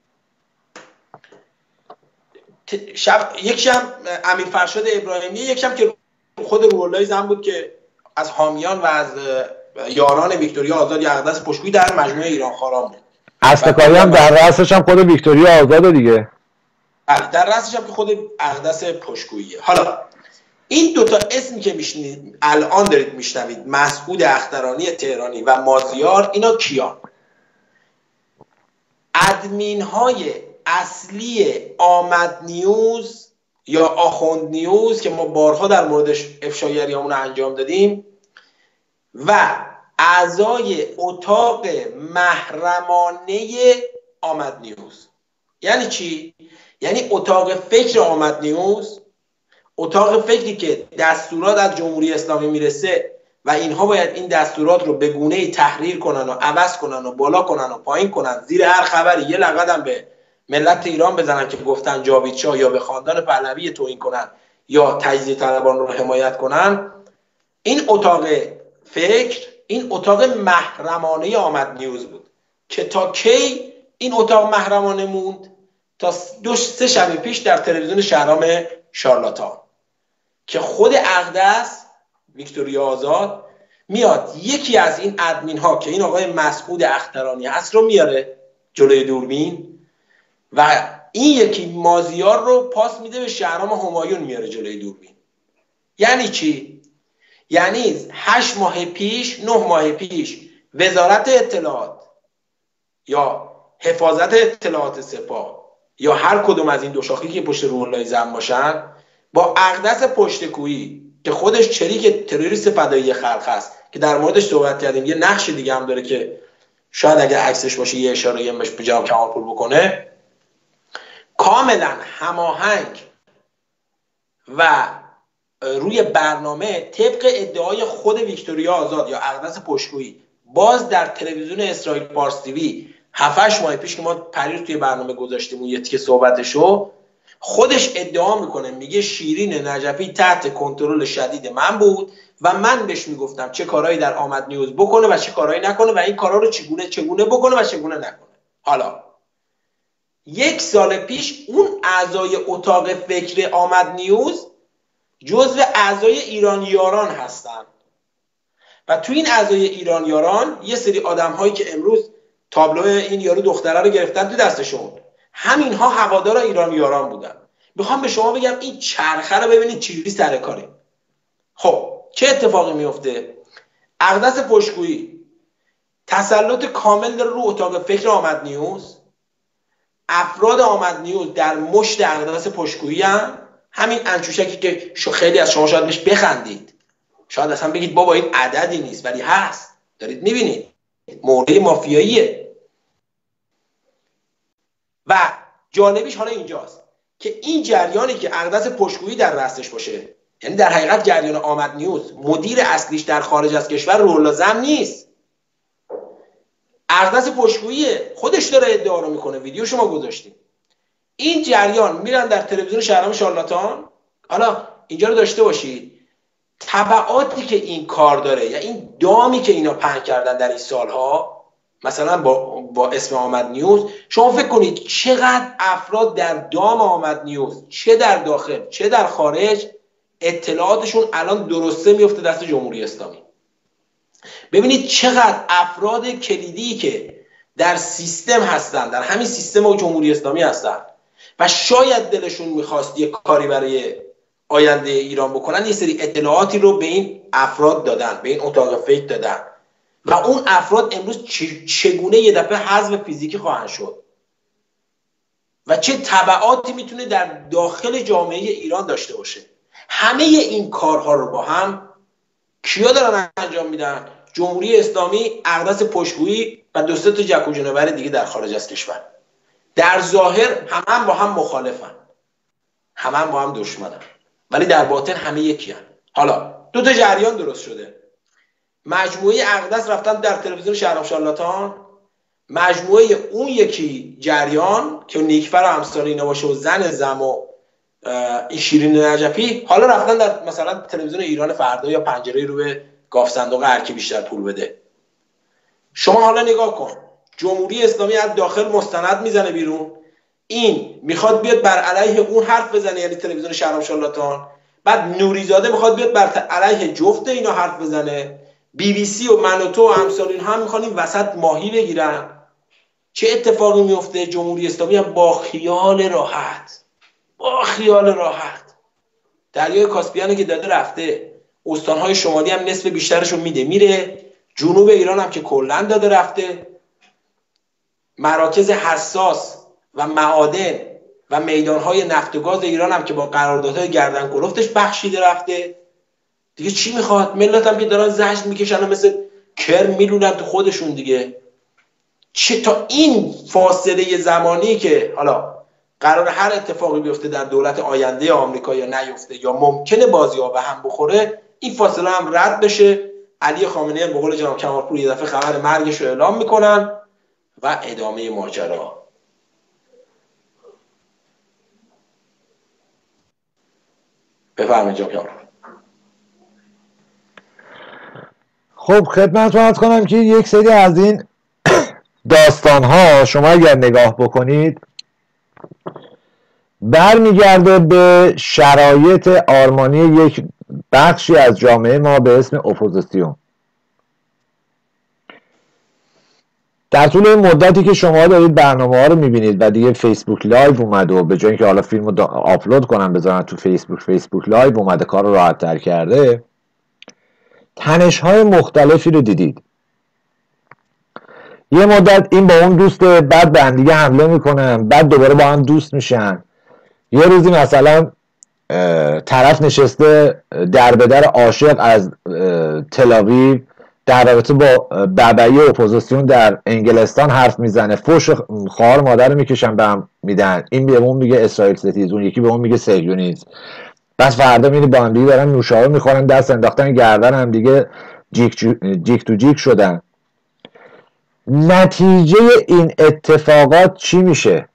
یکشم امیر فرشاد ابراهیمی، یکشم که خود روح‌الله زن بود که از حامیان و از یاران ویکتوریا آزاد یا اقدس پشتگویی در مجموعه ایران خاران بود. اصلکاری هم در رأسش هم خود ویکتوریا آزاده دیگه. بله در رأسش هم که خود اقدس پشتگوییه. حالا این 2 تا اسمی که میشنید الان دارید میشنوید، مسعود اخترانی تهرانی و مازیار، اینا کیان؟ ادمین های اصلی آمد نیوز یا آخوند نیوز که ما بارها در موردش افشاگریامون انجام دادیم و اعضای اتاق محرمانه آمد نیوز. یعنی چی؟ یعنی اتاق فکر آمد نیوز، اتاق فکری که دستورات از جمهوری اسلامی میرسه و اینها باید این دستورات رو به گونه‌ای تحریر کنن و عوض کنن و بالا کنن و پایین کنن، زیر هر خبری یه لقدم به ملت ایران بزنن که گفتن جاوید شاه، یا به خاندان پهلوی توهین کنن یا تجزیه طلبان رو حمایت کنن. این اتاق فکر، این اتاق محرمانه آمد نیوز بود که تا کی این اتاق محرمانه موند؟ تا 2-3 شب پیش در تلویزیون شهرام شارلاتان که خود اقدس ویکتوریا آزاد میاد یکی از این ادمین ها که این آقای مسعود اخترانی هست رو میاره جلوی دوربین و این یکی مازیار رو پاس میده به شهرام همایون میاره جلوی دوربین. یعنی چی؟ یعنی 8 ماه پیش 9 ماه پیش وزارت اطلاعات یا حفاظت اطلاعات سپاه یا هر کدوم از این 2 شاخه‌ای که پشت روح‌الله زن باشن با اقدس پشتکویی که خودش شریک تروریست فدایی خلق است که در موردش صحبت کردیم، یه نقش دیگه هم داره که شاید اگر عکسش باشه یه اشاره بهش به جناب کمالپور بکنه، کاملا هماهنگ و روی برنامه طبق ادعای خود ویکتوریا آزاد یا اقدس پشتگویی باز در تلویزیون اسرائیل پارس تیوی 7-8 ماه پیش که ما پریروز توی برنامه گذاشتیم اون یه تیکه صحبتشو، خودش ادعا میکنه، میگه شیرین نجفی تحت کنترل شدید من بود و من بهش میگفتم چه کارهایی در آمد نیوز بکنه و چه کارهایی نکنه و این کارها رو چگونه بکنه و چگونه نکنه. حالا 1 سال پیش اون اعضای اتاق فکر آمد نیوز جزو اعضای ایرانیاران هستن و تو این اعضای ایرانیاران یه سری آدم هایی که امروز تابلو این یارو دختره رو گرفتن تو دستشون، همینها هوادار ایرانیاران بودن. میخوام به شما بگم این چرخه رو ببینید چجوری سر کاره. خب چه اتفاقی میفته؟ اقدس پشتگویی تسلط کامل داره رو اتاق فکر آمد نیوز. افراد آمد نیوز در مشت اقدس پشتگویی هم، همین انچوشکی که خیلی از شما شاید بهش بخندید، شاید اصلا بگید بابا این عددی نیست، ولی هست، دارید میبینید موضوع مافیاییه. و جالبیش حالا اینجاست که این جریانی که اقدس پشتگویی در رأسش باشه، یعنی در حقیقت جریان آمد نیوز، مدیر اصلیش در خارج از کشور روح زم نیست، اقدس پشتگویی خودش داره ادعا رو میکنه، ویدیو شما گذاشتیم. این جریان میرن در تلویزیون شهرام شارلاتان. حالا اینجا رو داشته باشید، تبعاتی که این کار داره یا این دامی که اینا پهن کردن در این سالها، مثلا با اسم آمد نیوز، شما فکر کنید چقدر افراد در دام آمد نیوز، چه در داخل چه در خارج، اطلاعاتشون الان درسته میفته دست جمهوری اسلامی. ببینید چقدر افراد کلیدی که در سیستم هستن، در همین سیستم جمهوری اسلامی هستن و شاید دلشون میخواست یک کاری برای آینده ایران بکنن، یه سری اطلاعاتی رو به این افراد دادن، به این اتاق فکر دادن و اون افراد امروز چگونه یه دفعه حذف فیزیکی خواهند شد و چه تبعاتی میتونه در داخل جامعه ایران داشته باشه. همه این کارها رو با هم کیا دارن انجام میدن؟ جمهوری اسلامی، اقدس پشتگویی و 2-3 تا جک و جونور دیگه در خارج از کشور. در ظاهر هم با هم مخالفن، هم با هم دشمنن، ولی در باطن همه یکی هن. حالا 2 تا جریان درست شده. مجموعه اقدس رفتن در تلویزیون شهرام شارلاتان، مجموعه اون یکی جریان که نیکفر و امثال اینا باشه و زن زم و این شیرین نجفی، حالا رفتن در مثلا تلویزیون ایران فردا یا پنجره رو به گاف صندوق هر کی بیشتر پول بده. شما حالا نگاه کن، جمهوری اسلامی از داخل مستند میزنه بیرون، این میخواد بیاد بر علیه اون حرف بزنه، یعنی تلویزیون شهرام شارلاتان، بعد نوریزاده میخواد بیاد بر علیه جفت اینا حرف بزنه، BBC و من و تو و امثال این هم میخوان این وسط ماهی بگیرن. چه اتفاقی میفته؟ جمهوری اسلامی هم با خیال راحت دریای کاسپیان که داده رفته، استانهای شمالی هم نصف بیشترشو میره، جنوب ایران هم که کلا داده رفته، مراکز حساس و معادن و میدانهای نفت و گاز ایران هم که با قراردادهای گردن کلفتش بخشیده رفته. دیگه چی میخواد؟ ملت هم که دارن زجر میکشن و مثل کرم میلونن تو خودشون دیگه. چه تا این فاصله زمانی که حالا قرار هر اتفاقی بیفته در دولت آینده آمریکا یا نیفته یا ممکنه بازی‌ها به هم بخوره، این فاصله هم رد بشه. علی خامنه‌ای هم به قول جناب کمالپور یه دفعه خبر مرگش رو اعلام میکنن و ادامه ماجرا. بفرمایید جناب کمالپور. خب خدمتتون عرض کنم که یک سری از این داستان‌ها شما اگر نگاه بکنید برمیگرده به شرایط آرمانی یک بخشی از جامعه ما به اسم اپوزیسیون. در طول این مدتی که شما دارید برنامه ها رو میبینید و دیگه فیسبوک لایو اومده و به جای اینکه حالا فیلم رو آپلود کنن بذارن تو فیسبوک لایو اومده، کار رو راحت تر کرده، تنش های مختلفی رو دیدید. یه مدت این با اون دوست، بعد به هم دیگه حمله میکنن، بعد دوباره با هم دوست میشن. یه روزی مثلا طرف نشسته در به در عاشق از تل آویو در رابطه با ببعی اپوزیسیون در انگلستان حرف میزنه، فوش خوار مادر رو میکشن به هم میدن، این به اون میگه اسرائیل ستیز، اون یکی به اون میگه صهیونیسم. بس فردا میبینی با هم دیگه دارن نوشابه میخورن، دست انداختن گردن هم دیگه، جیک تو جیک شدن. نتیجه این اتفاقات چی میشه؟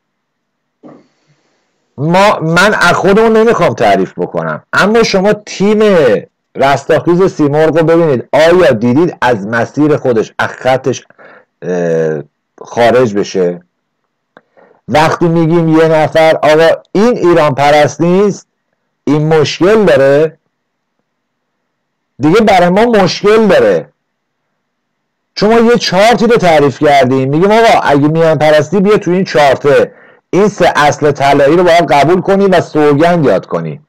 من از خودمون نمیخوام تعریف بکنم، اما شما تیم رستاخیز سیمرغ رو ببینید، آیا دیدید از مسیر خودش از خطش خارج بشه؟ وقتی میگیم یه نفر آقا این ایران پرست نیست، این مشکل داره، دیگه برای ما مشکل داره. چون ما یه چارتی رو تعریف کردیم، میگیم آقا اگه میان پرستی بیا تو این چارته، این 3 اصل طلایی رو باید قبول کنی و سوگند یاد کنی.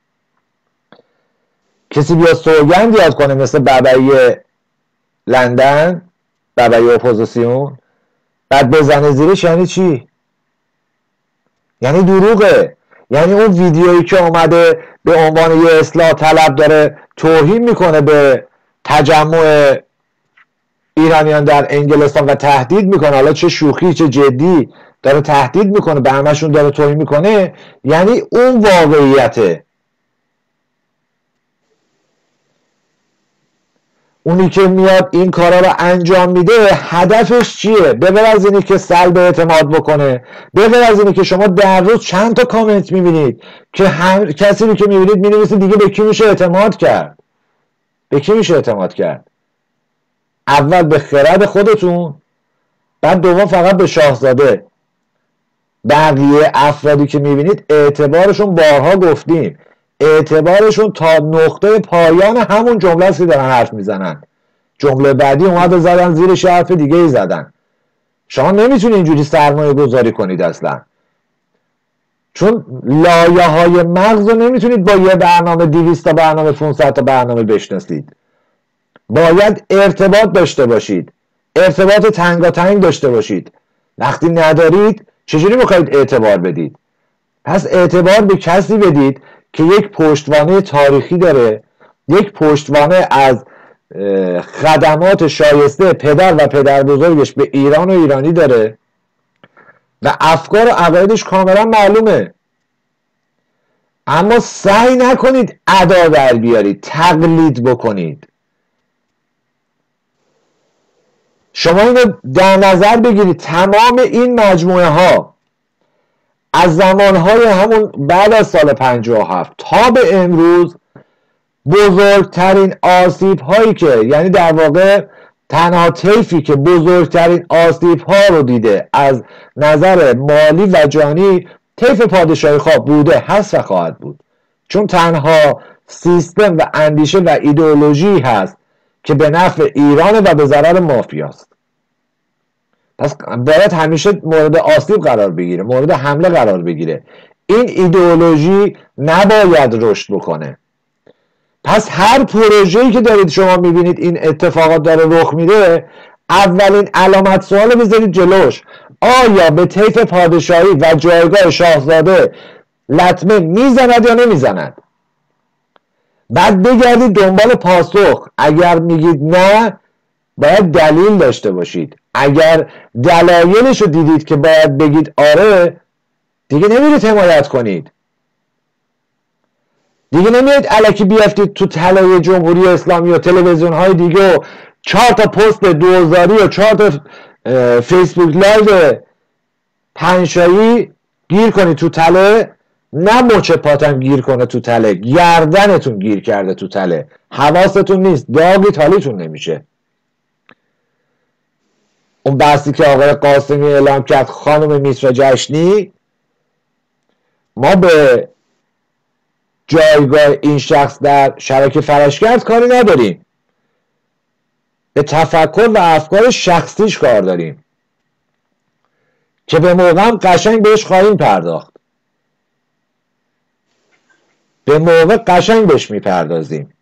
کسی بیا سوگند یاد کنه مثل ببعی لندن، ببعی اپوزیسیون، بعد بزنه زیرش، یعنی چی؟ یعنی دروغه. یعنی اون ویدیویی که اومده به عنوان یه اصلاح طلب داره توهین میکنه به تجمع ایرانیان در انگلستان و تهدید میکنه، حالا چه شوخی چه جدی داره تهدید میکنه، به همشون داره توهین میکنه، یعنی اون واقعیته. اونی که میاد این کارا رو انجام میده هدفش چیه؟ بغیر از اینی که سلب اعتماد بکنه، بغیر از اینی که شما در روز چند تا کامنت میبینید که کسی رو که میبینید مینویسه دیگه به کی میشه اعتماد کرد؟ به کی میشه اعتماد کرد؟ اول به خرد خودتون، بعد دوم فقط به شاهزاده. بقیه افرادی که میبینید اعتبارشون بارها گفتیم، اعتبارشون تا نقطه پایان همون جمله است که دارن حرف میزنن. جمله بعدی اومد زدن زیرش حرف دیگه ای زدن. شما نمیتونید اینجوری سرمایه گذاری کنید اصلا، چون لایه های مغز رو نمیتونید با یه برنامه 200 تا برنامه 500 تا برنامه بشناسید. باید ارتباط داشته باشید، ارتباط تنگاتنگ داشته باشید. وقتی ندارید چجوری میخواید اعتبار بدید؟ پس اعتبار به کسی بدید که یک پشتوانه تاریخی داره، یک پشتوانه از خدمات شایسته پدر و پدر بزرگش به ایران و ایرانی داره و افکار و عقایدش کاملا معلومه. اما سعی نکنید ادا در بیارید، تقلید بکنید. شما اینو در نظر بگیرید، تمام این مجموعه ها از زمانهای همون بعد از سال 57 تا به امروز بزرگترین آسیب هایی که، یعنی در واقع تنها طیفی که بزرگترین آسیب ها رو دیده از نظر مالی و جانی، طیف پادشاهی خواه بوده، هست و خواهد بود. چون تنها سیستم و اندیشه و ایدئولوژی هست که به نفع ایران و به ضرر مافیاست. پس باید همیشه مورد آسیب قرار بگیره، مورد حمله قرار بگیره. این ایدئولوژی نباید رشد بکنه. پس هر پروژه‌ای که دارید شما میبینید این اتفاقات داره رخ میده، اولین علامت سوال بذارید جلوش، آیا به طیف پادشاهی و جایگاه شاهزاده لطمه میزند یا نمیزند؟ بعد بگردید دنبال پاسخ. اگر میگید نه، باید دلیل داشته باشید. اگر دلایلش رو دیدید که باید بگید آره، دیگه نمیرید حمایت کنید، دیگه نمیرید الکی بیافتید تو تله جمهوری اسلامی و تلویزیون های دیگه و 4 تا پست 2000 و 4 تا فیسبوک لایو پنجشایی گیر کنید تو تله. نه مچ پاتم گیر کنه تو تله، گردنتون گیر کرده تو تله، حواستون نیست، داغی تالیتون نمیشه. اون بحثی که آقای قاسمی اعلام کرد، خانم میترا جشنی، ما به جایگاه این شخص در شبکه فرشگرد کاری نداریم، به تفکر و افکار شخصیش کار داریم که به موقع هم قشنگ بهش خواهیم پرداخت، به موقع قشنگ بهش میپردازیم.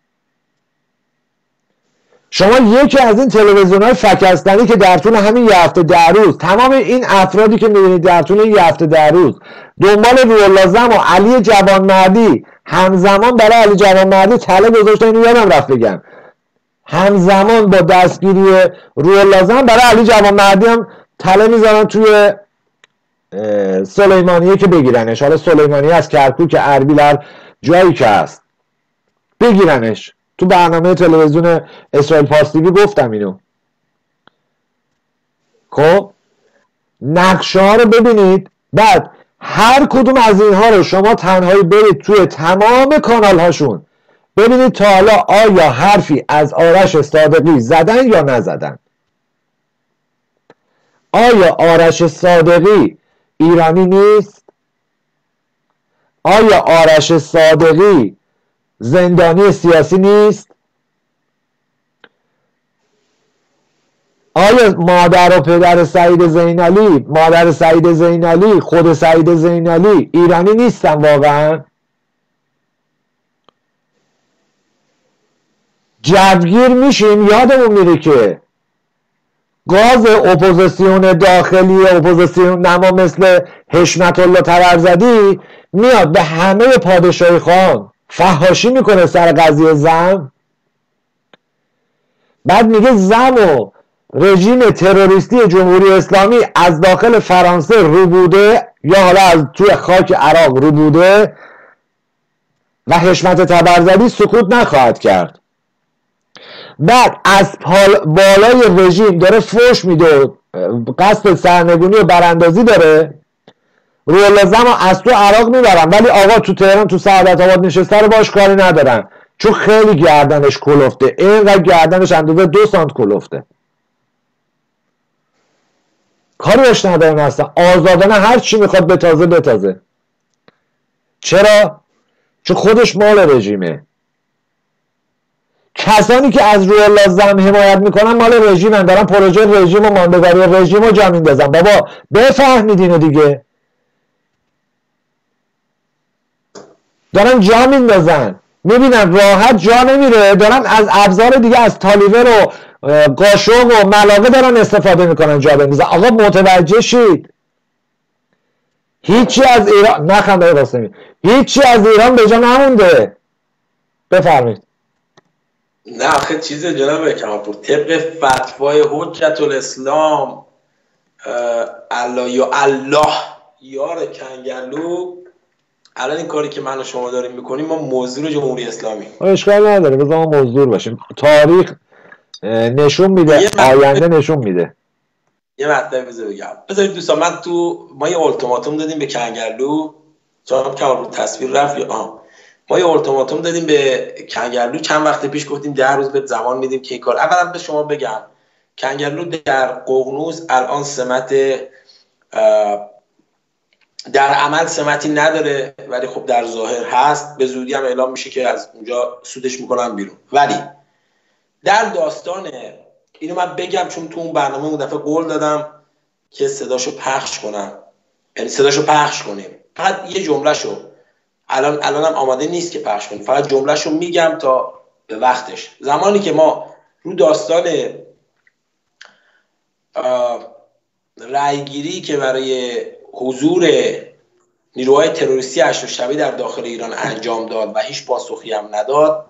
شما یکی از این تلویزیون‌های فکستنی که در طول همین یه هفته 10 روز، تمام این افرادی که می‌بینید در طول این یه هفته 10 روز دنبال روح‌الله و علی جوانمردی، همزمان برای علی جوانمردی تله گذاشتن، اینو یادم رفت بگم، همزمان با دستگیری روح زن برای علی جوانمردی هم تله میذارن توی سلیمانیه که بگیرنش. حالا سلیمانیه از کرکوک، اربیل، هر جایی که هست بگیرنش. تو برنامه تلویزیون اسرائیل پاس تیوی گفتم اینو. خب نقشه ها رو ببینید، بعد هر کدوم از اینها رو شما تنهایی برید توی تمام کانال هاشون ببینید تا حالا آیا حرفی از آرش صادقی زدن یا نزدن. آیا آرش صادقی ایرانی نیست؟ آیا آرش صادقی زندانی سیاسی نیست؟ آیا مادر و پدر سعید زینالی، مادر سعید زینالی، خود سعید زینالی ایرانی نیستن واقعا؟ جوگیر میشیم یادمون میره که گاز اپوزیسیون داخلی اپوزیسیون نما مثل حشمت الله طبرزدی میاد به همه پادشاهی خان فحاشی میکنه سر قضیه زن، بعد میگه زن و رژیم تروریستی جمهوری اسلامی از داخل فرانسه رو بوده یا حالا از توی خاک عراق رو بوده و حشمت طبرزدی سکوت نخواهد کرد. بعد از بالای رژیم داره فوش میده، قصد سرنگونی و براندازی داره، روح الله زن از تو عراق میبرن ولی آقا تو تهران تو سعادت آباد نشسته رو باش کاری ندارن چون خیلی گردنش کلفته، اینقدر گردنش اندازه 2 سانت کلفته، کاری باش ندارن اصلا، آزادانه هر چی میخواد بتازه. چرا؟ چون خودش مال رژیمه. کسانی که از روح الله زم حمایت میکنن مال رژیمن، دارن پروژه رژیم و ماندگاری رژیم رو جا میندازن. بابا بفهمید اینو دیگه، دارن جا میندازن، میبینن راحت جا نمیره، دارن از ابزار دیگه از تالیور و قاشق و ملاقه دارن استفاده میکنن جا بندازن. آقا متوجه شید هیچی از ایران نخنده قاسمی، هیچی از ایران به جا نمونده. بفرمایید. نه آخه چیز جناب کمالپور طبق فتوای حجت الاسلام الله یار کنگرلو، الان این کاری که من و شما داریم میکنیم ما مزدور جمهوری اسلامی. اشکال نداره، بذار ما مزدور باشیم. تاریخ نشون میده، آینده نشون میده. یه مطلب بگم. بذارید دوستان، ما یه اولتیماتوم دادیم به کنگرلو، جناب کمالپور تصویر رفت یا ما یه اولتیماتوم دادیم به کنگرلو چند وقت پیش، گفتیم 10 روز به زمان میدیم که این کار. اولا به شما بگم کنگرلو در ققنوس الان سمت در عمل سمتی نداره ولی خب در ظاهر هست، به زودی هم اعلام میشه که از اونجا سودش میکنن بیرون. ولی در داستان اینو من بگم چون تو اون برنامه اون دفعه قول دادم که صداشو پخش کنم، یعنی صداشو پخش کنیم، فقط یه جملهشو الانم آماده نیست که پخش کنیم، فقط جملهشو میگم تا به وقتش. زمانی که ما رو داستان رأیگیری که برای حضور نیروهای تروریستی هشت شبی در داخل ایران انجام داد و هیچ پاسخی هم نداد،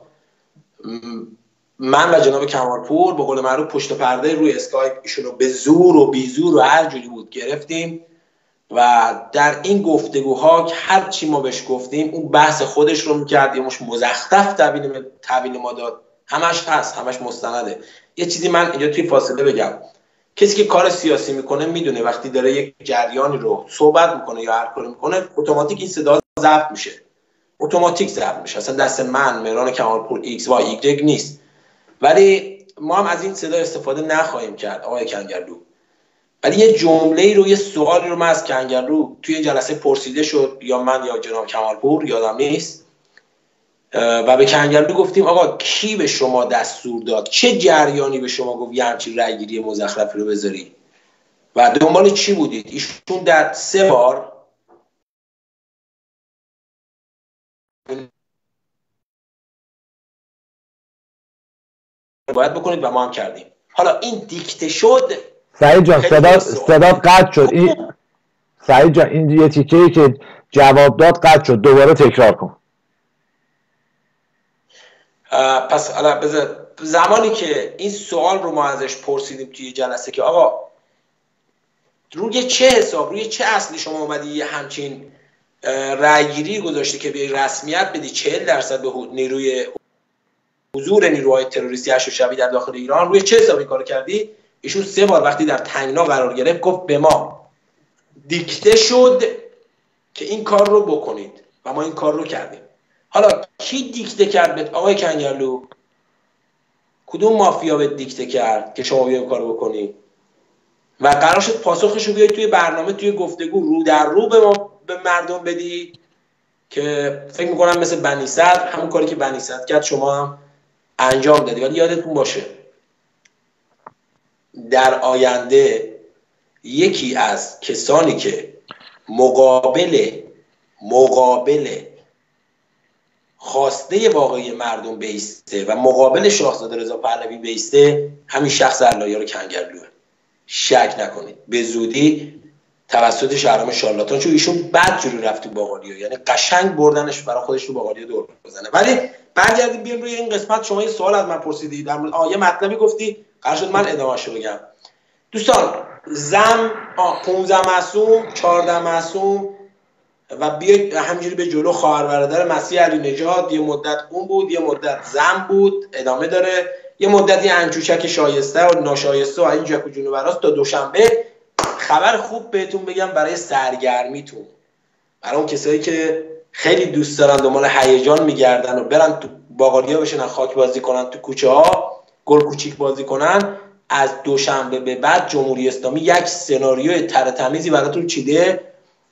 من و جناب کمالپور به قول معروف پشت پرده روی اسکایپ ایشونو به زور و بیزور و هر جوری بود گرفتیم و در این گفتگوها هر چی ما بهش گفتیم اون بحث خودش رو میکرد، یه مش مزخرف تحویل ما داد، همش هست، همش مستنده. یه چیزی من اینجا توی فاصله بگم، کسی که کار سیاسی میکنه میدونه وقتی داره یک جریانی رو صحبت میکنه یا هر کاری میکنه اتوماتیک این صدا ضبط میشه، اتوماتیک ضبط میشه، اصلا دست من مهران کمالپور ایکس و ایگرگ نیست. ولی ما هم از این صدا استفاده نخواهیم کرد آقای کنگرلو. ولی یه جمله رو، یه سوالی رو من از کنگرلو توی جلسه پرسیده شد، یا من یا جناب کمالپور یادم نیست، و به کنگرلو گفتیم آقا کی به شما دستور داد، چه جریانی به شما گفت یه همچین رأیگیری مزخرفی رو بذاری و دنبال چی بودید؟ ایشون در 3 بار باید بکنید و ما هم کردیم. حالا این دیکته شد. سعید جان صدا قطع شد. سعید جان این یه تیکه‌ای که جواب داد قطع شد، دوباره تکرار کن. پس زمانی که این سوال رو ما ازش پرسیدیم توی جلسه که آقا روی چه حساب، روی چه اصلی شما اومدی یه همچین رأیگیری گذاشتی که به رسمیت بدی 40% به نیروی حضور نیروهای تروریستی حشد شبی در داخل ایران، روی چه حسابی کار کردی؟ ایشون 3 بار وقتی در تنگنا قرار گرفت گفت به ما دیکته شد که این کار رو بکنید و ما این کار رو کردیم. حالا کی دیکته کرد به آقای کنگرلو؟ کدوم مافیا به دیکته کرد که شما بیاید کار بکنی؟ و قرار شد پاسخش رو بیاید توی برنامه، توی گفتگو رو در رو به مردم بدی که فکر میکنم مثل بنی صدر همون کاری که بنی صدر کرد شما هم انجام دادی. ولی یادتون باشه در آینده یکی از کسانی که مقابل خواسته واقعی مردم بیسته و مقابل شاهزاده رضا پهلوی بیسته همین شخص علایار کنگرلوه. شک نکنید به زودی توسط شهرام شارلاتان، چون ایشون بدجوری رفت تو باقالیو، یعنی قشنگ بردنش برای خودش تو باقالیو دور بزنه. ولی برگردیم بیام روی این قسمت. شما یه سوال از من پرسیدید در مورد یه مطلبی گفتی، قرار شد من ادامه‌شو بگم. دوستان 15 معصوم 14 معصوم و بیاید همینجوری به جلو. خواهر برادر مسیح علی نژاد یه مدت اون بود، یه مدت زن بود، ادامه داره، یه مدتی انچوشک شایسته و ناشایسته و این جک و جونوراست. تا دوشنبه خبر خوب بهتون بگم برای سرگرمیتون، برای اون کسایی که خیلی دوست دارن دنبال هیجان میگردن و برن تو باقالیا بشینن خاک بازی کنن، تو کوچه ها گل کوچیک بازی کنن. از دوشنبه به بعد جمهوری اسلامی یک سناریوی ترتمیزی براتون چیده.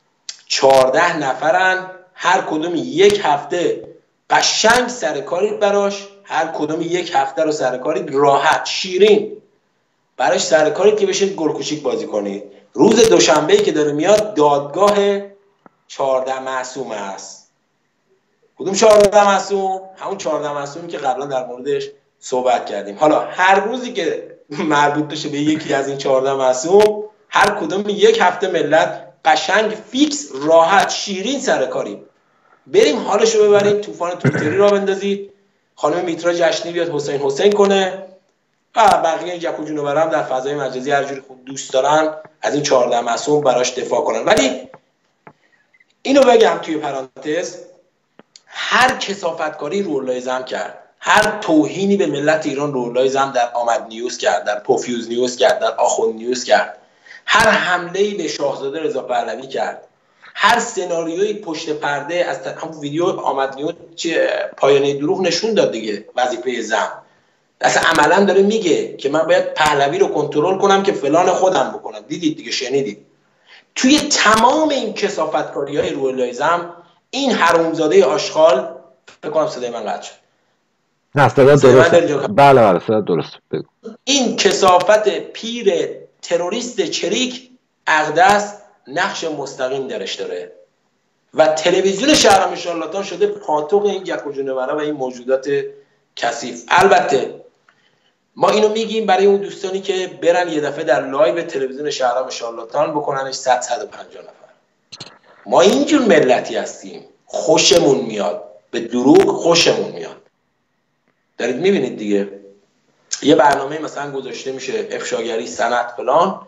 14 نفرن، هر کدومی یک هفته قشنگ سرکارید براش، هر کدومی یک هفته رو سرکارید راحت شیرین براش سرکارید که بشین گل کوچیک بازی کنید. روز دوشنبه‌ای که داره میاد دادگاه 14 معصوم است. کدوم 14 معصوم؟ همون 14 معصومی که قبلا در موردش صحبت کردیم. حالا هر روزی که مربوط بشه به یکی از این 14 معصوم، هر کدوم یک هفته ملت قشنگ فیکس راحت شیرین سرکاری بریم حالشو ببریم. طوفان توییتری را بندازید، خانم میترا جشنی بیاد حسین کنه و بقیه این جک و جونورا هم در فضای مجازی هر جوری خود دوست دارن از این 14 معصوم براش دفاع کنن. ولی اینو بگم توی پرانتز، هر کثافتکاری رو لازم کرد، هر توهینی به ملت ایران رو لازم در آمد نیوز کرد، در پوفیوز نیوز کرد، در آخوند نیوز کرد، هر حمله‌ای به شاهزاده رضا پهلوی کرد، هر سناریوی پشت پرده از همون ویدیو آمد نیوز چه پایانه دروغ نشون داد دیگه. وظیفه زن اصلا عملا داره میگه که من باید پهلوی رو کنترل کنم که فلان خودم بکنم. دیدید دیگه، شنیدید. توی تمام این کثافتکاری‌های روح لازم این حرومزاده آشغال، فکر کنم صدای من قطع شد. نه صدا درست. بله صدا درست. این کثافت پیر تروریست چریک اقدس نقش مستقیم درش داره و تلویزیون شهرام شارلاتان شده پاتوق این یک و جونورا و این موجودات کثیف. البته ما اینو میگیم برای اون دوستانی که برن یه دفعه در لایو تلویزیون شهرام شارلاتان بکننش 100-150 نفر. ما اینجور ملتی هستیم، خوشمون میاد، به دروغ خوشمون میاد. دارید میبینید دیگه، یه برنامه مثلا گذاشته میشه افشاگری سند فلان،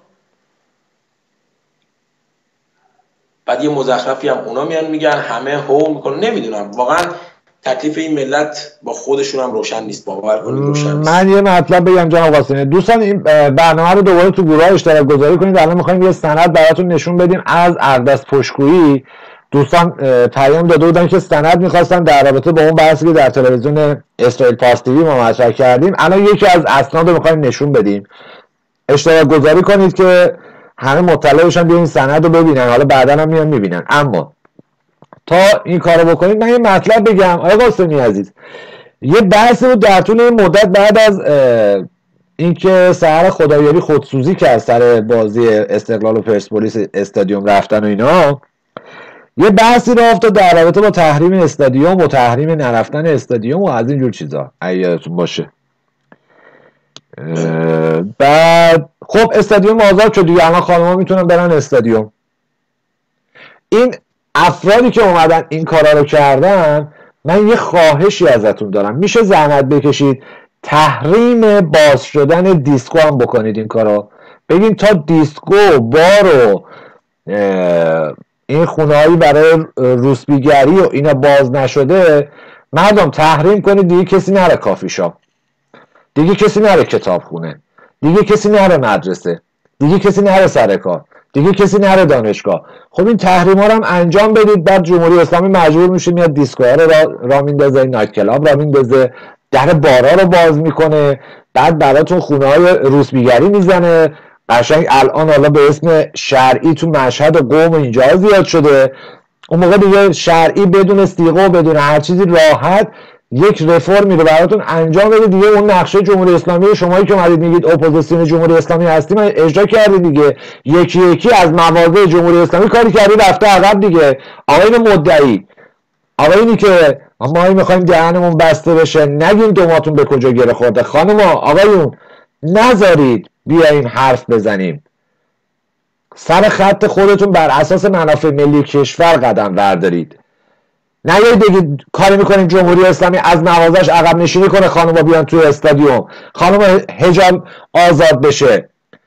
بعد یه مزخرفی هم اونا میان میگن، همه هو میکنن. نمیدونم واقعا تکلیف این ملت با خودشون هم روشن نیست، باور کنید روشن نیست. من یه مطلب بگم جناب قاسمی، دوستان این برنامه رو دوباره تو گروه اشتراک گذاری کنید. الان میخوایم یه سند براتون نشون بدیم از اقدس پشتگویی. دوستان پیام داده بودن که سند میخواستن در رابطه با اون بحثی که در تلویزیون اسرائیل پاس تیوی ما مطرح کردیم. الان یکی از اسناد رو میخوایم نشون بدیم. اشتراک گذاری کنید که همه مطلع بشن بیان این سند رو ببینن، حالا بعدا هم میان میبینن. اما تا این کارو بکنید من یه مطلب بگم. آقای قاسمی عزیز، یه بحثی رو در طول این مدت بعد از اینکه سحر خدایاری خودسوزی کرد سر بازی استقلال و پرسپولیس استادیوم رفتن و اینا، یه بحثی رو افتاد در رابطه با تحریم استادیوم و تحریم نرفتن استادیوم و از اینجور چیزا، اگه یادتون باشه. بعد خب استادیوم آزاد شد دیگه، الان خانم‌ها میتونن برن استادیوم. این افرادی که اومدن این کارا رو کردن، من یه خواهشی ازتون دارم، میشه زحمت بکشید تحریم باز شدن دیسکو هم بکنید این کارو. بگین تا دیسکو، بار و این خونه‌هایی برای روسبیگری و اینا باز نشده، مردم تحریم کنید دیگه کسی نره کافی شاپ، دیگه کسی نره کتابخونه، دیگه کسی نره مدرسه، دیگه کسی نره سر کار، دیگه کسی نره دانشگاه. خب این تحریما رو هم انجام بدید، بعد جمهوری اسلامی مجبور میشه میاد دیسکوها رو را میندازه، نایت کلاب را میندازه، در بارا رو باز میکنه، بعد براتون خونه‌های روسبیگری میزنه. قشنگ الان حالا به اسم شرعی تو مشهد و قم اینجا زیاد شده، اون موقع دیگه شرعی بدون استیقا و بدون هر چیزی راحت یک رفرمی رو براتون انجام بده دیگه. اون نقشه جمهوری اسلامی شمایی که اومدید میگید اپوزیسیون جمهوری اسلامی هستیم اجرا کردید دیگه، یکی یکی از مواضع جمهوری اسلامی کاری کردید رفته عقب دیگه. آقایون مدعی، آقایونی که ما میخوایم دهنمون بسته بشه نگیم دوماتون به کجا گره خورده، خانم آقایون نذارید بیاییم حرف بزنیم، سر خط خودتون بر اساس منافع ملی کشور قدم بردارید. نه بگید کاری میکنیم جمهوری اسلامی از نوازش عقب نشینی کنه، خانوما بیان توی استادیوم، خانوما حجاب آزاد بشه.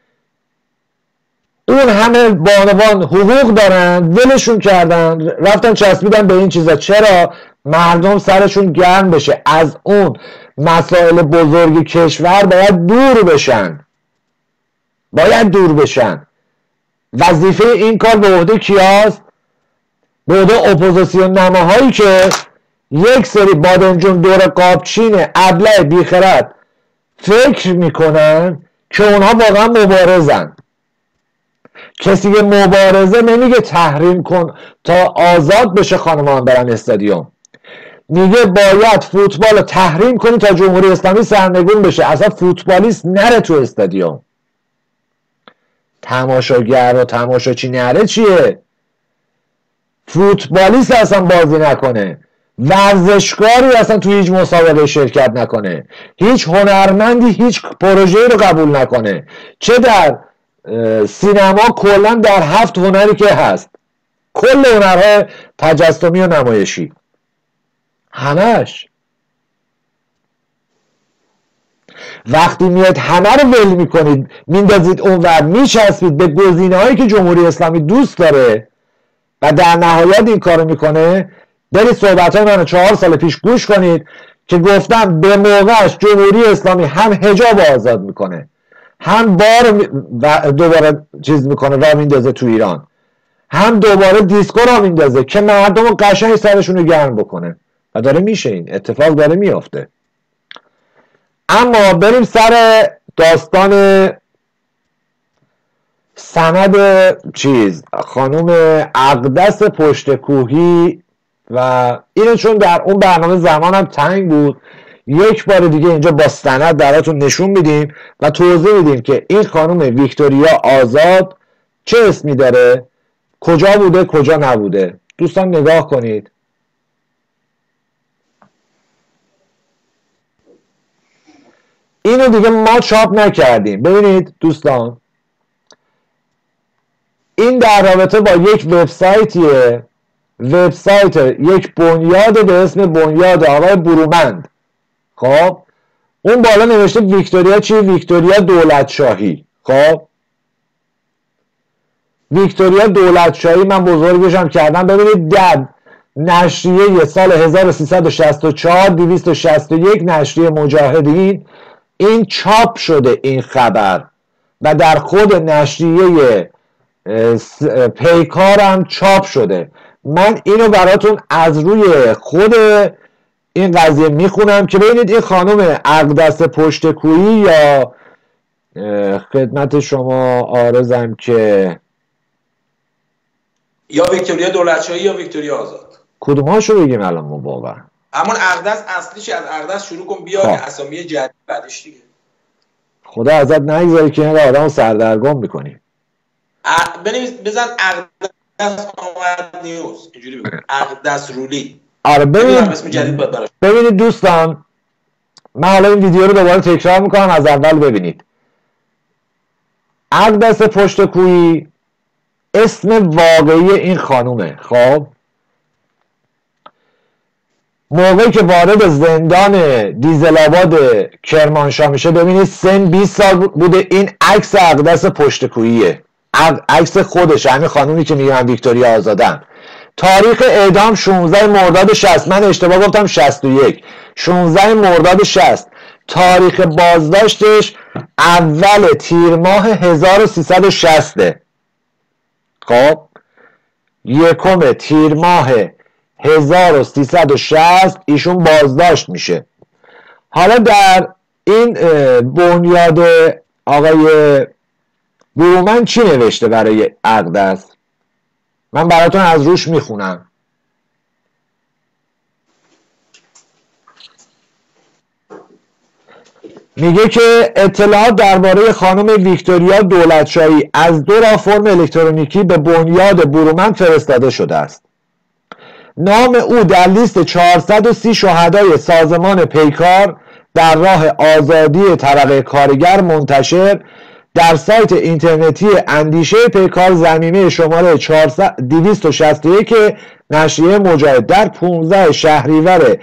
اون همه بانوان حقوق دارن، ولشون کردن رفتن چسبیدن به این چیزا. چرا؟ مردم سرشون گرم بشه، از اون مسائل بزرگ کشور باید دور بشن، باید دور بشن. وظیفه این کار به عهده کیاست؟ به عهده اپوزیسیون نماهایی که یک سری بادمجون دور قابچین ابله بیخرد فکر میکنن که اونها واقعا مبارزن. کسی که مبارزه نمیگه تحریم کن تا آزاد بشه خانمان برن استادیوم، میگه باید فوتبال رو تحریم کنی تا جمهوری اسلامی سرنگون بشه، اصلا فوتبالیست نره تو استادیوم. تماشاگر و تماشاچی نره چیه؟ فوتبالیست اصلا بازی نکنه، ورزشکاری اصلا تو هیچ مسابقه شرکت نکنه، هیچ هنرمندی هیچ پروژه‌ای رو قبول نکنه، چه در سینما کلا در 7 هنری که هست، کل هنرهای تجسمی و نمایشی همش. وقتی میاد همه رو ول میکنید میندازید اونور، میچسبید به گزینه‌هایی که جمهوری اسلامی دوست داره و در نهایت این کارو میکنه. برید صحبت‌های منو 4 سال پیش گوش کنید که گفتم به موقعش جمهوری اسلامی هم حجاب آزاد میکنه، هم بار دوباره چیز میکنه را میندازه تو ایران، هم دوباره دیسکو را میندازه که مردم رو قشنگ سرشون رو گرم بکنه و داره میشه، این اتفاق داره میافته. اما بریم سر داستان سند خانم اقدس پشتکوهی و اینو چون در اون برنامه زمانم تنگ بود یک بار دیگه اینجا با سند براتون نشون میدیم و توضیح میدیم که این خانم ویکتوریا آزاد چه اسمی داره، کجا بوده کجا نبوده. دوستان نگاه کنید. اینو دیگه ما چاپ نکردیم. ببینید دوستان، این در رابطه با یک وبسایتیه، وبسایت یک بنیاد به اسم بنیاد آقای برومند. خب اون بالا نوشته ویکتوریا چی؟ ویکتوریا دولتشاهی. خب ویکتوریا دولتشاهی من بزرگشم کردم. ببینید در نشریه سال 1364 261 نشریه مجاهدین این چاپ شده این خبر و در خود نشریه پیکارم چاپ شده. من اینو براتون از روی خود این قضیه میخونم که ببینید این خانم اقدس پشتکویی یا خدمت شما عارضم که یا ویکتوریا دولتشاهی یا ویکتوریا آزاد، کدوم هاشو بگیم الان ما واقعا؟ همون اقدس اصلیش، از اقدس شروع کن بیا که اسامی جدید بعدش دیگه. خدا ازت نگذاره که این آدمو سردرگم میکنی. بنویس بزن اقدس آمد نیوز، اینجوری بگو اقدس رولی. آره ببینید اسم جدید بود براش. ببینید دوستان، من حالا این ویدیو رو دوباره تکرار میکنم از اول ببینید. اقدس پشتکویی اسم واقعی این خانومه. خب موقعی که وارد زندان دیزل‌آباد کرمانشاه میشه، ببینید سن 20 سال بوده. این عکس اقدس پشتکوییه، عکس خودش، همین خانومی که میگن ویکتوریا آزادم. تاریخ اعدام 16 مرداد 60، من اشتباه گفتم 61، 16 مرداد 60. تاریخ بازداشتش اول تیر ماه 1360. خب یکم تیر ماه 1360 ایشون بازداشت میشه. حالا در این بنیاد آقای برومند چی نوشته برای اقدس؟ من براتون از روش میخونم. میگه که اطلاعات درباره خانم ویکتوریا دولتشاهی از 2 فرم الکترونیکی به بنیاد برومند فرستاده شده است. نام او در لیست 430 شهدای سازمان پیکار در راه آزادی طبقه کارگر منتشر در سایت اینترنتی اندیشه پیکار ضمیمه شماره 261 نشریه مجاهد در 15 شهریور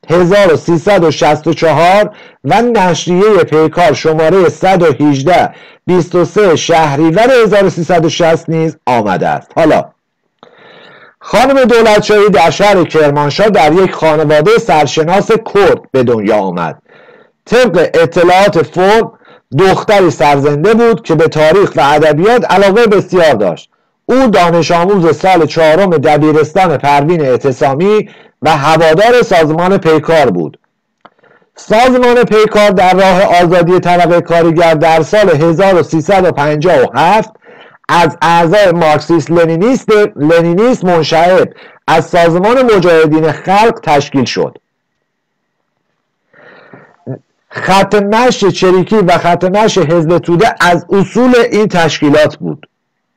1364 و نشریه پیکار شماره 118 23 شهریور 1360 نیز آمده است. حالا خانم دولتشاهی در شهر کرمانشاه در یک خانواده سرشناس کرد به دنیا آمد. طبق اطلاعات فرد دختری سرزنده بود که به تاریخ و ادبیات علاقه بسیار داشت. او دانش آموز سال 4 دبیرستان پروین اعتصامی و هوادار سازمان پیکار بود. سازمان پیکار در راه آزادی طبقه کارگر در سال 1357 از اعضای مارکسیست لنینیست منشعب از سازمان مجاهدین خلق تشکیل شد. خط مشی چریکی و خط مشی حزب توده از اصول این تشکیلات بود.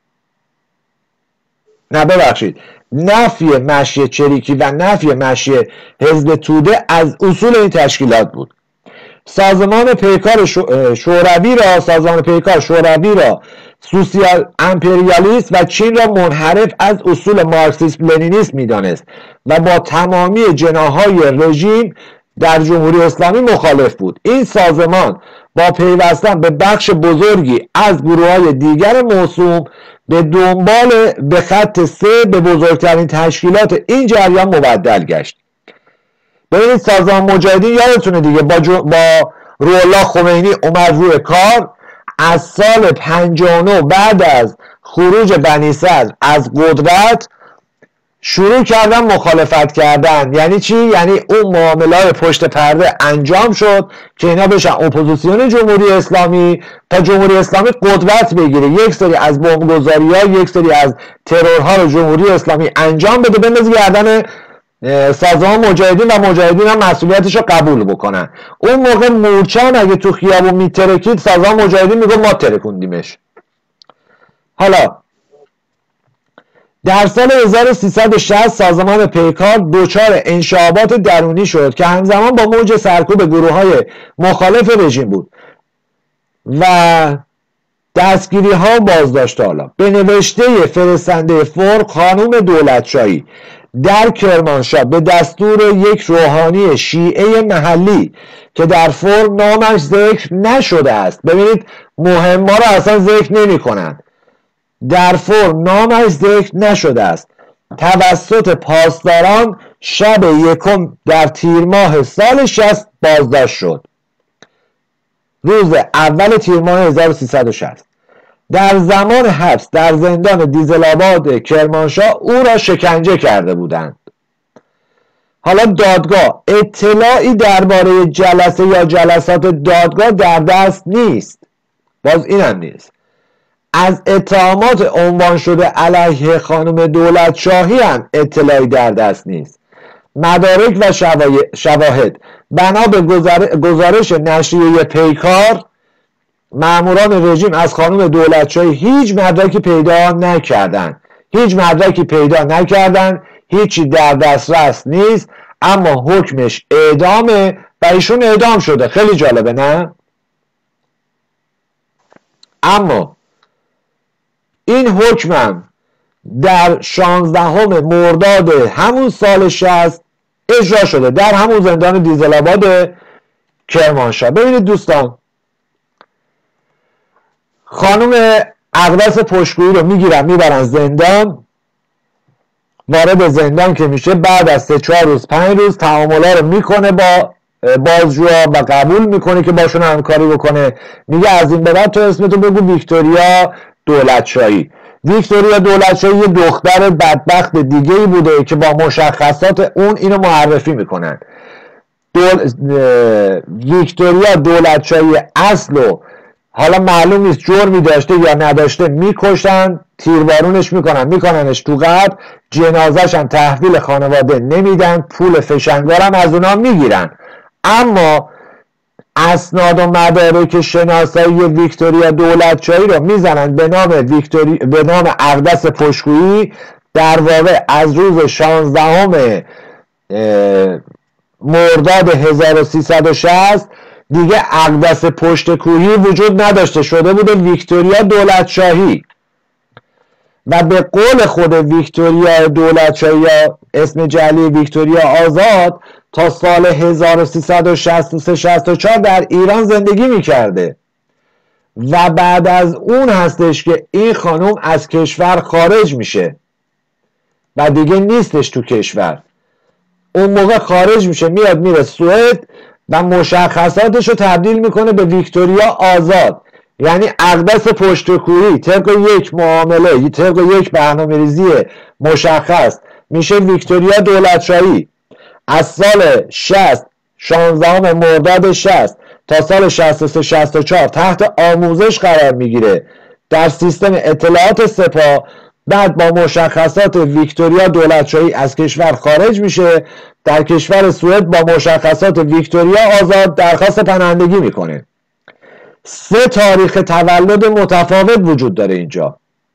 نه ببخشید، نفی مشی چریکی و نفی مشی حزب توده از اصول این تشکیلات بود. سازمان پیکار شوروی را سوسیال امپریالیست و چین را منحرف از اصول مارکسیسم لنینیسم می‌دانست و با تمامی جناح‌های رژیم در جمهوری اسلامی مخالف بود. این سازمان با پیوستن به بخش بزرگی از گروه‌های دیگر موسوم به خط 3 به بزرگترین تشکیلات این جریان مبدل گشت. ببینید سازمان مجاهدین یادتونه دیگه با روح‌الله خمینی اومد روی کار. از سال 59 بعد از خروج بنی صدر از قدرت شروع کردن مخالفت کردن. یعنی چی؟ یعنی اون معاملات پشت پرده انجام شد که اینا بشن اپوزیسیون جمهوری اسلامی تا جمهوری اسلامی قدرت بگیره، یک سری از بمبگذاری‌ها، یک سری از ترورها رو جمهوری اسلامی انجام بده، بندازه گردن سازمان مجاهدین و مجاهدین هم مسئولیتش رو قبول بکنن. اون موقع مورچه‌ام اگه تو خیابون میترکید سازمان مجاهدین میگه ما ترکوندیمش. حالا در سال 1360 سازمان پیکار دچار انشعابات درونی شد که همزمان با موج سرکوب گروه‌های مخالف رژیم بود و دستگیری‌ها و بازداشت‌ها. حالا به نوشته فرستنده فرم خانم دولتشاهی در کرمانشاه به دستور یک روحانی شیعه محلی که در فرم نامش ذکر نشده است، ببینید مهم‌ها رو اصلا ذکر نمی‌کنند، در فرم نامش ذکر نشده است، توسط پاسداران شب 1 در تیر ماه سال 60 بازداشت شد. روز اول تیر ماه 1360 در زمان حبس در زندان دیزل‌آباد کرمانشاه او را شکنجه کرده بودند. حالا دادگاه اطلاعی درباره جلسه یا جلسات دادگاه در دست نیست. باز این هم نیست. از اتهامات عنوان شده علیه خانم دولتشاهی هم اطلاعی در دست نیست. مدارک و شواهد بنا به گزارش نشریه پیکار، ماموران رژیم از خانم دولتشاهی هیچ مدرکی پیدا نکردند، هیچی در دسترس نیست، اما حکمش اعدامه و ایشون اعدام شده. خیلی جالبه نه؟ اما این حکمم در 16 مرداد همون سال 60 اجرا شده در همون زندان دیزل آباد کرمانشاه. ببینید دوستان، خانم اقدس پشتگویی رو میگیرن میبرن زندان. وارد زندان که میشه، بعد از 3-4 روز 5 روز تعاملا رو میکنه با بازجوها و قبول میکنه که باشون همکاری بکنه. میگه از این به بعد تو اسمتو بگو ویکتوریا دولتشاهی. ویکتوریا دولتشاهی یه دختر بدبخت دیگه ای بوده که با مشخصات اون اینو معرفی میکنن. ویکتوریا دولتشاهی اصل حالا معلوم نیست جرمی داشته یا نداشته، میکشن، تیربارونش میکننش تو قبر، جنازه‌ش هم تحویل خانواده نمیدن، پول فشنگارم از اونا میگیرن. اما اسناد و مدارک شناسایی ویکتوریا دولتشاهی رو میزنن به نام اقدس پشتگویی. در واقع از روز 16 مرداد 1360 دیگه اقدس پشتکوهی وجود نداشته، شده بوده ویکتوریا دولتشاهی. و به قول خود ویکتوریا دولتشاهی یا اسم جعلی ویکتوریا آزاد تا سال 1363-64 در ایران زندگی میکرده و بعد از اون هستش که این خانم از کشور خارج میشه و دیگه نیستش تو کشور. اون موقع خارج میشه، میاد میره سوئد و مشخصاتش رو تبدیل میکنه به ویکتوریا آزاد. یعنی اقدس پشتکویی طبق یک معامله، طبق یک برنامه‌ریزی مشخص میشه ویکتوریا دولتشاهی. از سال 16 مرداد 60 تا سال 63-64 تحت آموزش قرار میگیره در سیستم اطلاعات سپاه. بعد با مشخصات ویکتوریا دولتشاهی از کشور خارج میشه، در کشور سوئد با مشخصات ویکتوریا آزاد درخواست پناهندگی میکنه. 3 تاریخ تولد متفاوت وجود داره اینجا.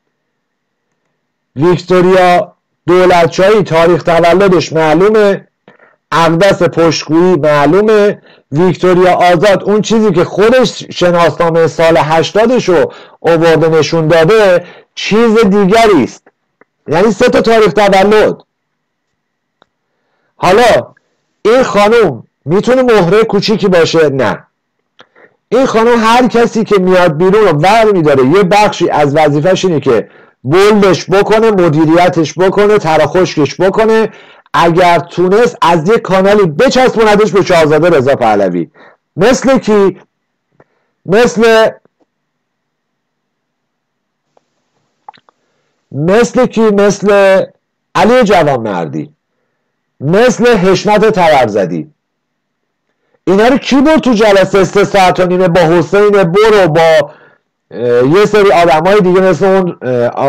ویکتوریا دولتشاهی تاریخ تولدش معلومه، اقدس پشتگویی معلومه، ویکتوریا آزاد اون چیزی که خودش شناسنامه سال 80 رو آورده نشون داده چیز دیگری است. یعنی 3 تاریخ تولد. حالا این خانم میتونه مهره کوچیکی باشه؟ نه. این خانم هر کسی که میاد بیرون رو ور میداره، یه بخشی از وظیفه‌ش اینه که بولدش بکنه، مدیریتش بکنه، تراخشکش بکنه، اگر تونست از یک کانالی بچسبوندش به شاهزاده رضا پهلوی. مثل کی؟ مثل علی جوانمردی، مثل حشمت تبرزدی. اینا رو کی برد تو جلسه 3 ساعت و نیمه با حسین برو با یه سری آدمای دیگه مثل اون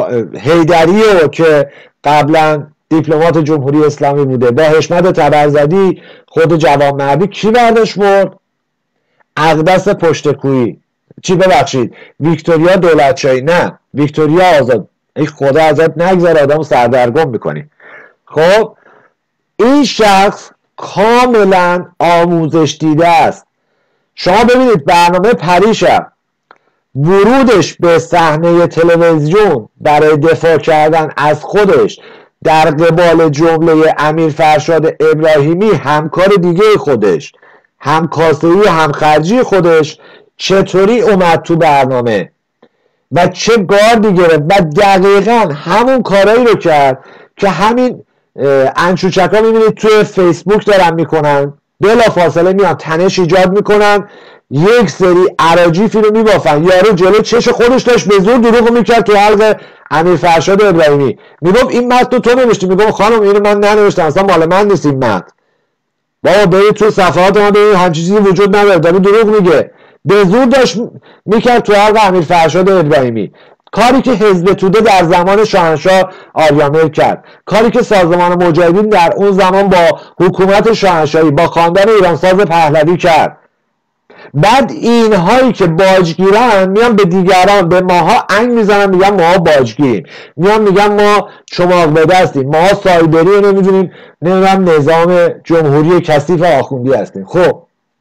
حیدریه که قبلا دیپلمات جمهوری اسلامی بوده، با حشمت تبرزدی، خود جوانمردی، کی برداشت برد؟ اقدس پشتکویی. ویکتوریا دولتشاهی. نه، ویکتوریا آزاد. ای خدا ازت نگذاره، آدمو سردرگم میکنی. خب این شخص کاملا آموزش دیده است. شما ببینید برنامه پریشب ورودش به صحنه تلویزیون برای دفاع کردن از خودش در قبال جمله امیر فرشاد ابراهیمی، همکار دیگه خودش، همکاسه‌ای و همخرجی خودش، چطوری اومد تو برنامه و چه گاردی گرفت و دقیقا همون کارهایی رو کرد که همین انچوچکا میبینید توی فیسبوک دارن میکنن. بلا فاصله میان تنش ایجاد میکنن، یک سری اراجیفی رو میبافن. یارو جلو چش خودش داشت به زور دروغ میکرد تو حلق امیر فرشاد ابراهیمی، میگفت این متن تو نوشتی، میگفت خانم اینو من ننوشتم، اصلا مال من نیست این متن، بابا برید تو صفحات ما ببینید همچین چیزی وجود نداره، داره دروغ میگه. به زور داشت میکرد تو حلق امیر فرشاد ابراهیمی. کاری که حزب توده در زمان شاهنشاه آریامر کرد، کاری که سازمان مجاهدین در اون زمان با حکومت شاهنشاهی، با خاندان ایرانساز پهلوی کرد. بعد اینهایی که باجگیرن میان به دیگران، به ماها انگ میزنن، میگن ماها باجگیریم، میگن ما چماق به دستیم، ماها سایبری رو نمیدونیم، نظام جمهوری کثیف آخوندی هستیم. خب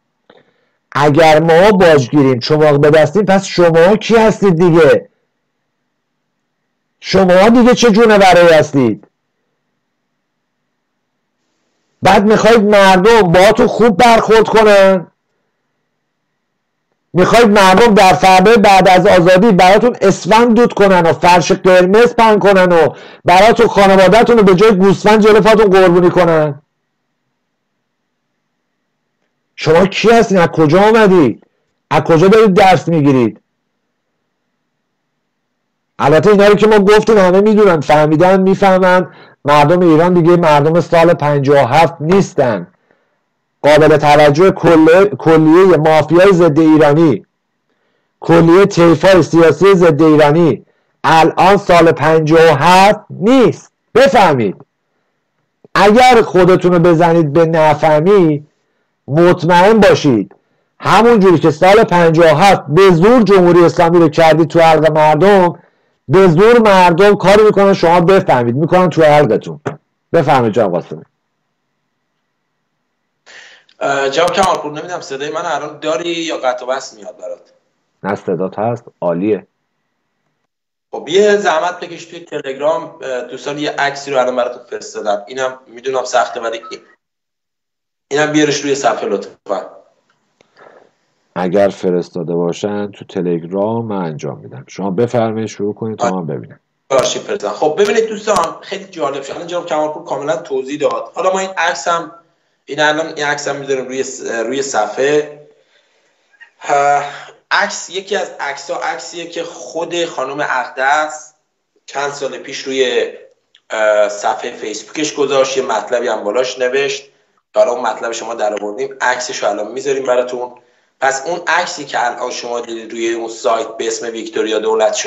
اگر ما باجگیریم، چماق به دستیم، پس شما کی هستید دیگه؟ شما دیگه چه جونوری هستید؟ بعد میخواید مردم با تو خوب برخورد کنن، میخواید مردم در فردا بعد از آزادی براتون اسفند دود کنن و فرش قرمز پهن کنن و براتون خانواده‌تون رو به جای گوسفند جلو پاتون قربونی کنن. شما کی هستین؟ از کجا آمدید؟ از کجا دارید درس میگیرید؟ البته اینا رو که ما گفتیم همه میدونن، فهمیدن، میفهمن. مردم ایران دیگه مردم سال 57 نیستن. قابل توجه کلیه مافیای ضد ایرانی، کلیه طیفای سیاسی ضد ایرانی الان سال 57 نیست. بفهمید. اگر خودتون رو بزنید به نفهمی، مطمئن باشید همون جوری که سال 57 به زور جمهوری اسلامی رو کردید تو حلق مردم، به زور مردم کاری میکنن شما بفهمید میکنن تو حلقتون. بفهمید جناب قاسمی. جناب کمالپور، نمیدونم صدای من الان داری یا قطع و وصل میاد برات؟ نه صدات هست، عالیه. خب یه زحمت بکش توی تلگرام، دوستان یه عکسی رو الان براتون فرستادم. اینم میدونم سخته ولی اینم بیارش روی صفحه لطفا. اگر فرستاده باشن تو تلگرام من انجام میدم. شما بفرمایید شروع کنید تا من ببینم. خب ببینید دوستان، خیلی جالب شد. الان جناب کمالپور کاملا توضیح داد. حالا ما این عکس هم این عکس هم میذاریم روی صفحه. عکس یکی از عکسیه که خود خانم اقدس چند سال پیش روی صفحه فیسبوکش گذاشت. یه مطلبی هم بالاش نوشت. حالا اون مطلب شما در آوردیم، عکسش رو الان میذاریم براتون. پس اون عکسی که الان شما دیدید روی اون سایت به اسم ویکتوریا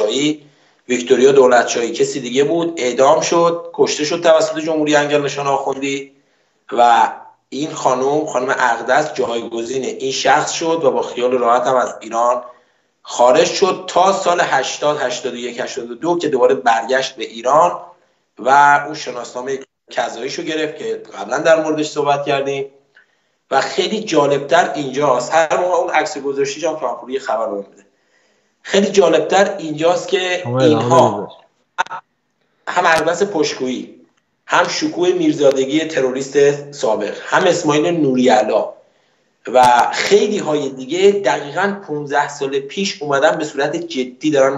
دولتشاهی کسی دیگه بود، اعدام شد، کشته شد توسط جمهوری انگلستان آخوندی و این خانم اقدس جایگزین این شخص شد و با خیال راحت هم از ایران خارج شد تا سال 80 81 82 که دوباره برگشت به ایران و اون شناسنامه قضاییشو گرفت که قبلا در موردش صحبت کردیم. و خیلی جالبتر اینجاست، هر موقع اون عکس گذاشتی جام کامپوری خبر رو میده. خیلی جالبتر اینجاست که اینها هم اقدس پشتگویی، هم شکوه میرزادگی تروریست سابق، هم اسماعیل نوری‌علا و خیلی های دیگه دقیقاً 15 سال پیش اومدن به صورت جدی دارن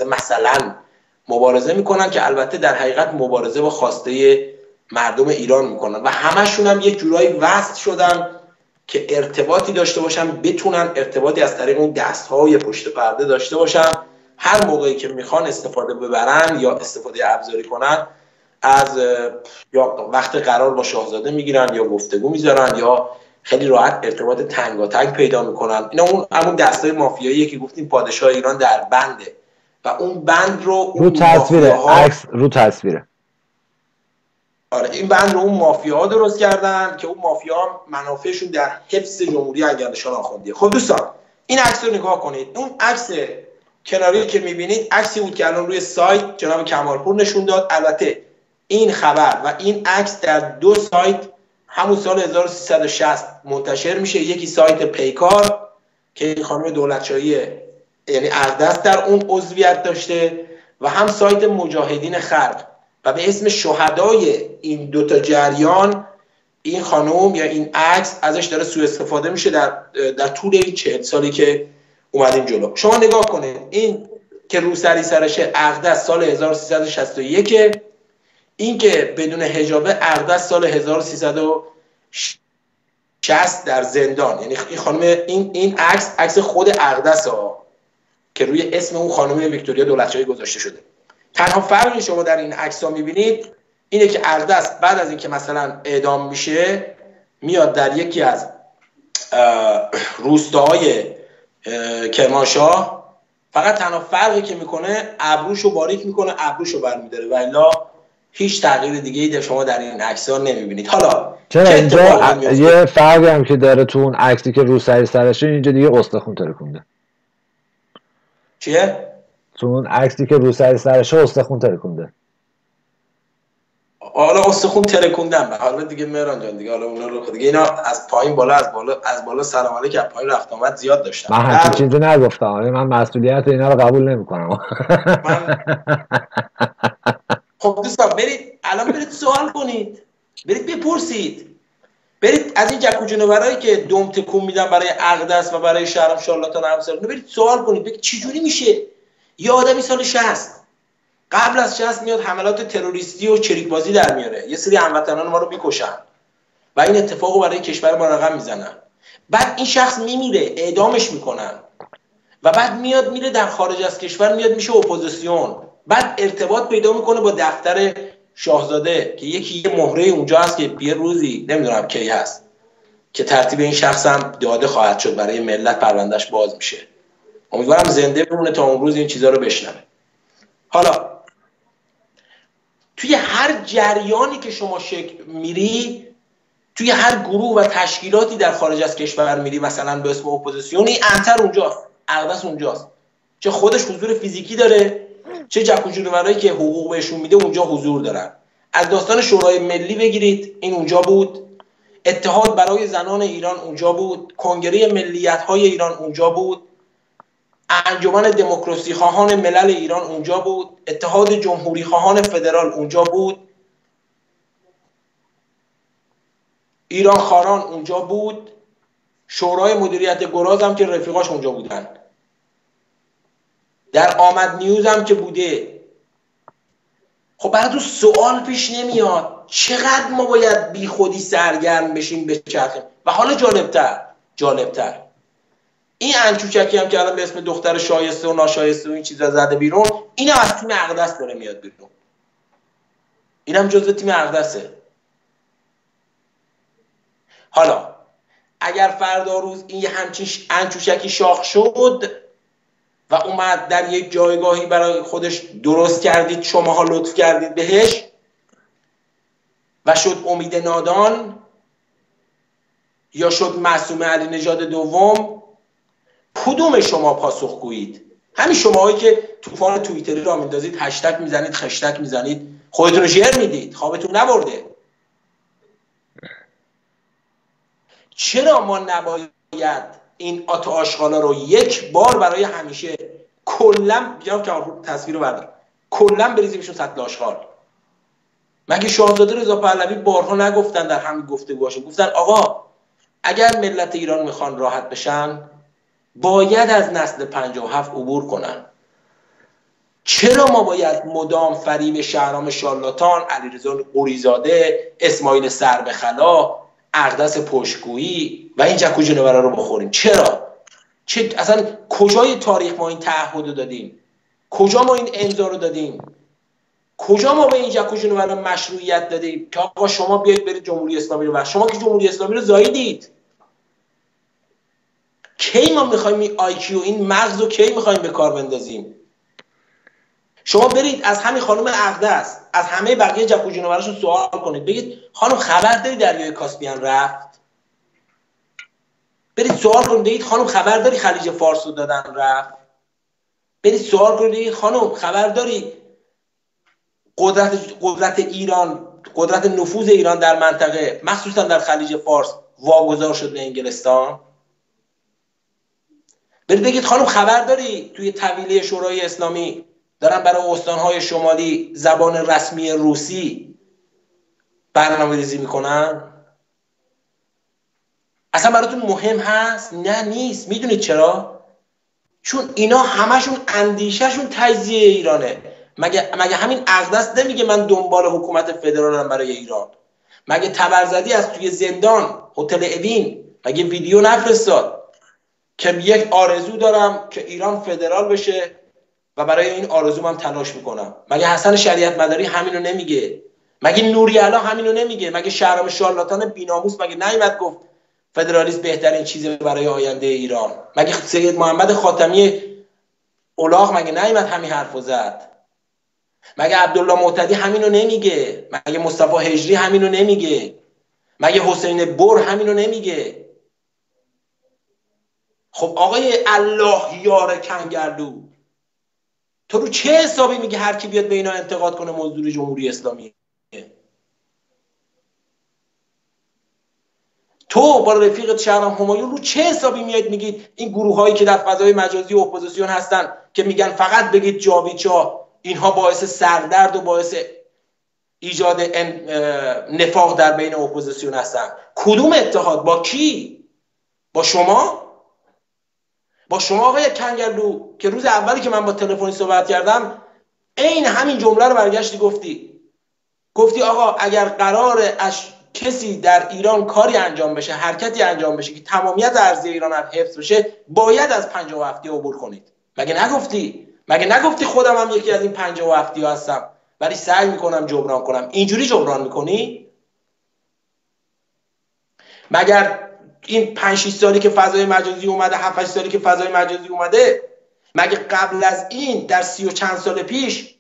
مبارزه میکنن که البته در حقیقت مبارزه با خواسته مردم ایران میکنن و همشون هم یه جورایی وصل شدن که ارتباطی داشته باشن، بتونن ارتباطی از طریق اون دستهای پشت پرده داشته باشن. هر موقعی که میخوان استفاده ببرن یا استفاده ابزاری کنن، از یا وقت قرار با شاهزاده میگیرن یا گفتگو میذارن یا خیلی راحت ارتباط تنگاتنگ پیدا میکنن. اینا همون دستای مافیاییه که گفتیم پادشاه ایران در بنده و اون بند رو تصویره، عکس رو تصویره. آره، این بند رو اون مافیاها درست کردن که اون مافیاها منافعشون در حفظ جمهوری انگلستان آخوندیه. خب دوستان این عکس رو نگاه کنید. اون عکس کناری که میبینید عکسی بود که الان روی سایت جناب کمالپور نشون داد. البته این خبر و این عکس در دو سایت همون سال 1360 منتشر میشه. یکی سایت پیکار که خانم دولتشاهی یعنی اقدس در اون عضویت داشته و هم سایت مجاهدین خلق و به اسم شهدای این دوتا جریان این خانم یا این عکس ازش داره سوء استفاده میشه در طول این 40 سالی که اومدیم جلو. شما نگاه کنید، این که روسری سرشه اقدس سال 1361، این که بدون حجابه اقدس سال 1360 در زندان. یعنی این خانم این عکس خود اقدس ها که روی اسم اون خانم ویکتوریا دولتشاهی گذاشته شده. تنها فرقی شما در این عکس ها میبینید اینه که اقدس بعد از اینکه مثلا اعدام میشه میاد در یکی از روستاهای کرمانشاه، فقط تنها فرقی که میکنه ابروشو باریک میکنه، ابروشو برمیداره و الا هیچ تغییر دیگه ای شما در این عکس ها نمیبینید. حالا چرا اینجا یه فرقی هم که داره تو اون عکسی که روسری سرشه، اینجا دیگه استخون ترکونده. چیه؟ تو اون عکسی که روسری سرشه استخون ترکونده. حالا استخون ترکوندن، حالا دیگه مهران جان دیگه حالا اونا رو دیگه اینا از پایین بالا از بالا سلام علیک از پایین رفت آمد زیاد داشتن. من همچین چیزی نگفتم، من مسئولیت اینا رو قبول نمی‌کنم. خب دوستان برید الان سوال کنید، برید بپرسید برید از این جک و جونورایی که دم تکون میدن برای اقدس و برای شهرام شارلاتان همسر، برید سوال کنید بگید چجوری میشه یه آدمی سال 60 قبل از 60 میاد حملات تروریستی و چریک بازی در میاره، یه سری هموطنان ما رو میکشن و این اتفاقو برای کشور ما رقم میزنن، بعد این شخص میمیره، اعدامش میکنن و بعد میاد میره در خارج از کشور، میاد میشه اپوزیسیون، بعد ارتباط پیدا میکنه با دفتر شاهزاده که یکی یه مهره اونجا هست که یه روزی نمیدونم کی هست که ترتیب این شخص هم داده خواهد شد برای ملت، پروندهش باز میشه. امیدوارم زنده بمونه تا اون روز این چیزا رو بشنوه. حالا توی هر جریانی که شما میری، توی هر گروه و تشکیلاتی در خارج از کشور میری، مثلا به اسم اپوزیسیونی، انتر اونجاست، اقدس اونجاست، چه خودش حضور فیزیکی داره، چه جک و جونورایی که حقوق بهشون میده اونجا حضور دارن. از داستان شورای ملی بگیرید، این اونجا بود، اتحاد برای زنان ایران اونجا بود، کنگره ملیت‌های ایران اونجا بود، انجمن دموکراسی خواهان ملل ایران اونجا بود، اتحاد جمهوری خواهان فدرال اونجا بود، ایران خاران اونجا بود، شورای مدیریت گراز هم که رفیقاش اونجا بودن، در آمد نیوز هم که بوده. خب برای تو سوال پیش نمیاد چقدر ما باید بی خودی سرگرم بشیم بچرخیم؟ و حالا جالبتر این انچوچکی هم که الان به اسم دختر شایسته و ناشایسته و این چیزا زده بیرون، اینم از تیم اقدس داره میاد بیرون، اینم جزو تیم اقدسه. حالا اگر فردا روز این همچین انچوشکی شاخ شد و اومد در یک جایگاهی برای خودش درست کردید، شماها لطف کردید بهش و شد امید نادان یا شد معصومه علی نژاد دوم، کدوم شما پاسخگویید؟ همین شماهایی که طوفان توییتری را میندازید، هشتگ میزنید، خشتگ میزنید، خودتون رو شعر میدید، خوابتون نبرده. چرا ما نباید این آشغالا رو یک بار برای همیشه کلا بیام که تصویر رو بردارم، کلا بریزیمشون سطل آشغال؟ مگه شاهزاده رضا پهلوی بارها نگفتن در همین گفتگوهاشون، گفتن آقا اگر ملت ایران میخوان راحت بشن باید از نسل 57 عبور کنن. چرا ما باید مدام فریب شهرام شارلاتان، علیرضا قریزاده، اسماعیل سربخلا، اقدس پشتگویی و این جک و جونورا رو بخوریم؟ چرا؟ اصلا کجای تاریخ ما این تعهد رو دادیم؟ کجا ما این امضا رو دادیم؟ کجا ما به این جک و جونورا مشروعیت دادیم که آقا شما بیاید برید جمهوری اسلامی رو شما که جمهوری اسلامی رو زاییدید. کی ما میخوایم این IQ این مغز رو کی میخوایم به کار بندازیم؟ شما برید از همین خانم اقدس، از همه بقیه جک و جونوراشون سوال کنید، بگید خانم خبر داری دریای کاسپیان رفت؟ برید سوال کنید بگید خانم خبر داری خلیج فارس رو دادن رفت؟ برید سوال کنید بگید خانم خبر داری قدرت ایران، قدرت نفوذ ایران در منطقه مخصوصا در خلیج فارس واگذار شد به انگلستان؟ برید بگید خانم خبر داری توی طویله شورای اسلامی دارن برای استانهای شمالی زبان رسمی روسی برنامه‌ریزی میکنن؟ اصلا براتون مهم هست؟ نه نیست. میدونید چرا؟ چون اینا همشون اندیشهشون تجزیه ایرانه. مگه همین اقدس نمیگه من دنبال حکومت فدرالم برای ایران؟ مگه تبرزدی از توی زندان هتل اوین مگه ویدیو نفرستاد که یک آرزو دارم که ایران فدرال بشه و برای این آرزوم هم تلاش میکنم؟ مگه حسن شریعت مداری همینو نمیگه؟ مگه نوری‌علا همینو نمیگه؟ مگه شهرام شارلاتان بی‌ناموس مگه نیامد گفت فدرالیسم بهترین چیزه برای آینده ایران؟ مگه سید محمد خاتمی الاغ مگه نیامد همین حرفو زد؟ مگه عبدالله معتدی همینو نمیگه؟ مگه مصطفی هجری همینو نمیگه؟ مگه حسین بر همینو نمیگه؟ خب آقای الله یار کنگرلو، تو رو چه حسابی میگه هر کی بیاد به اینا انتقاد کنه مزدور جمهوری اسلامی؟ تو با رفیقت شهرام همایون رو چه حسابی میاد میگید این گروه هایی که در فضای مجازی اپوزیسیون هستن که میگن فقط بگید جاوید شاه، اینها باعث سردرد و باعث ایجاد نفاق در بین اپوزیسیون هستن؟ کدوم اتحاد؟ با کی؟ با شما؟ با شما آقای کنگرلو که روز اولی که من با تلفنی صحبت کردم عین همین جمله رو برگشتی گفتی آقا اگر قرار کسی در ایران کاری انجام بشه، حرکتی انجام بشه که تمامیت ارضی ایران هم حفظ بشه، باید از 57 عبور کنید. مگه نگفتی خودم هم یکی از این 57 هستم ولی سعی میکنم جبران کنم؟ اینجوری جبران میکنی؟ مگر این 5-6 سالی که فضای مجازی اومده، 7-8 سالی که فضای مجازی اومده، مگه قبل از این در 30 و چند سال پیش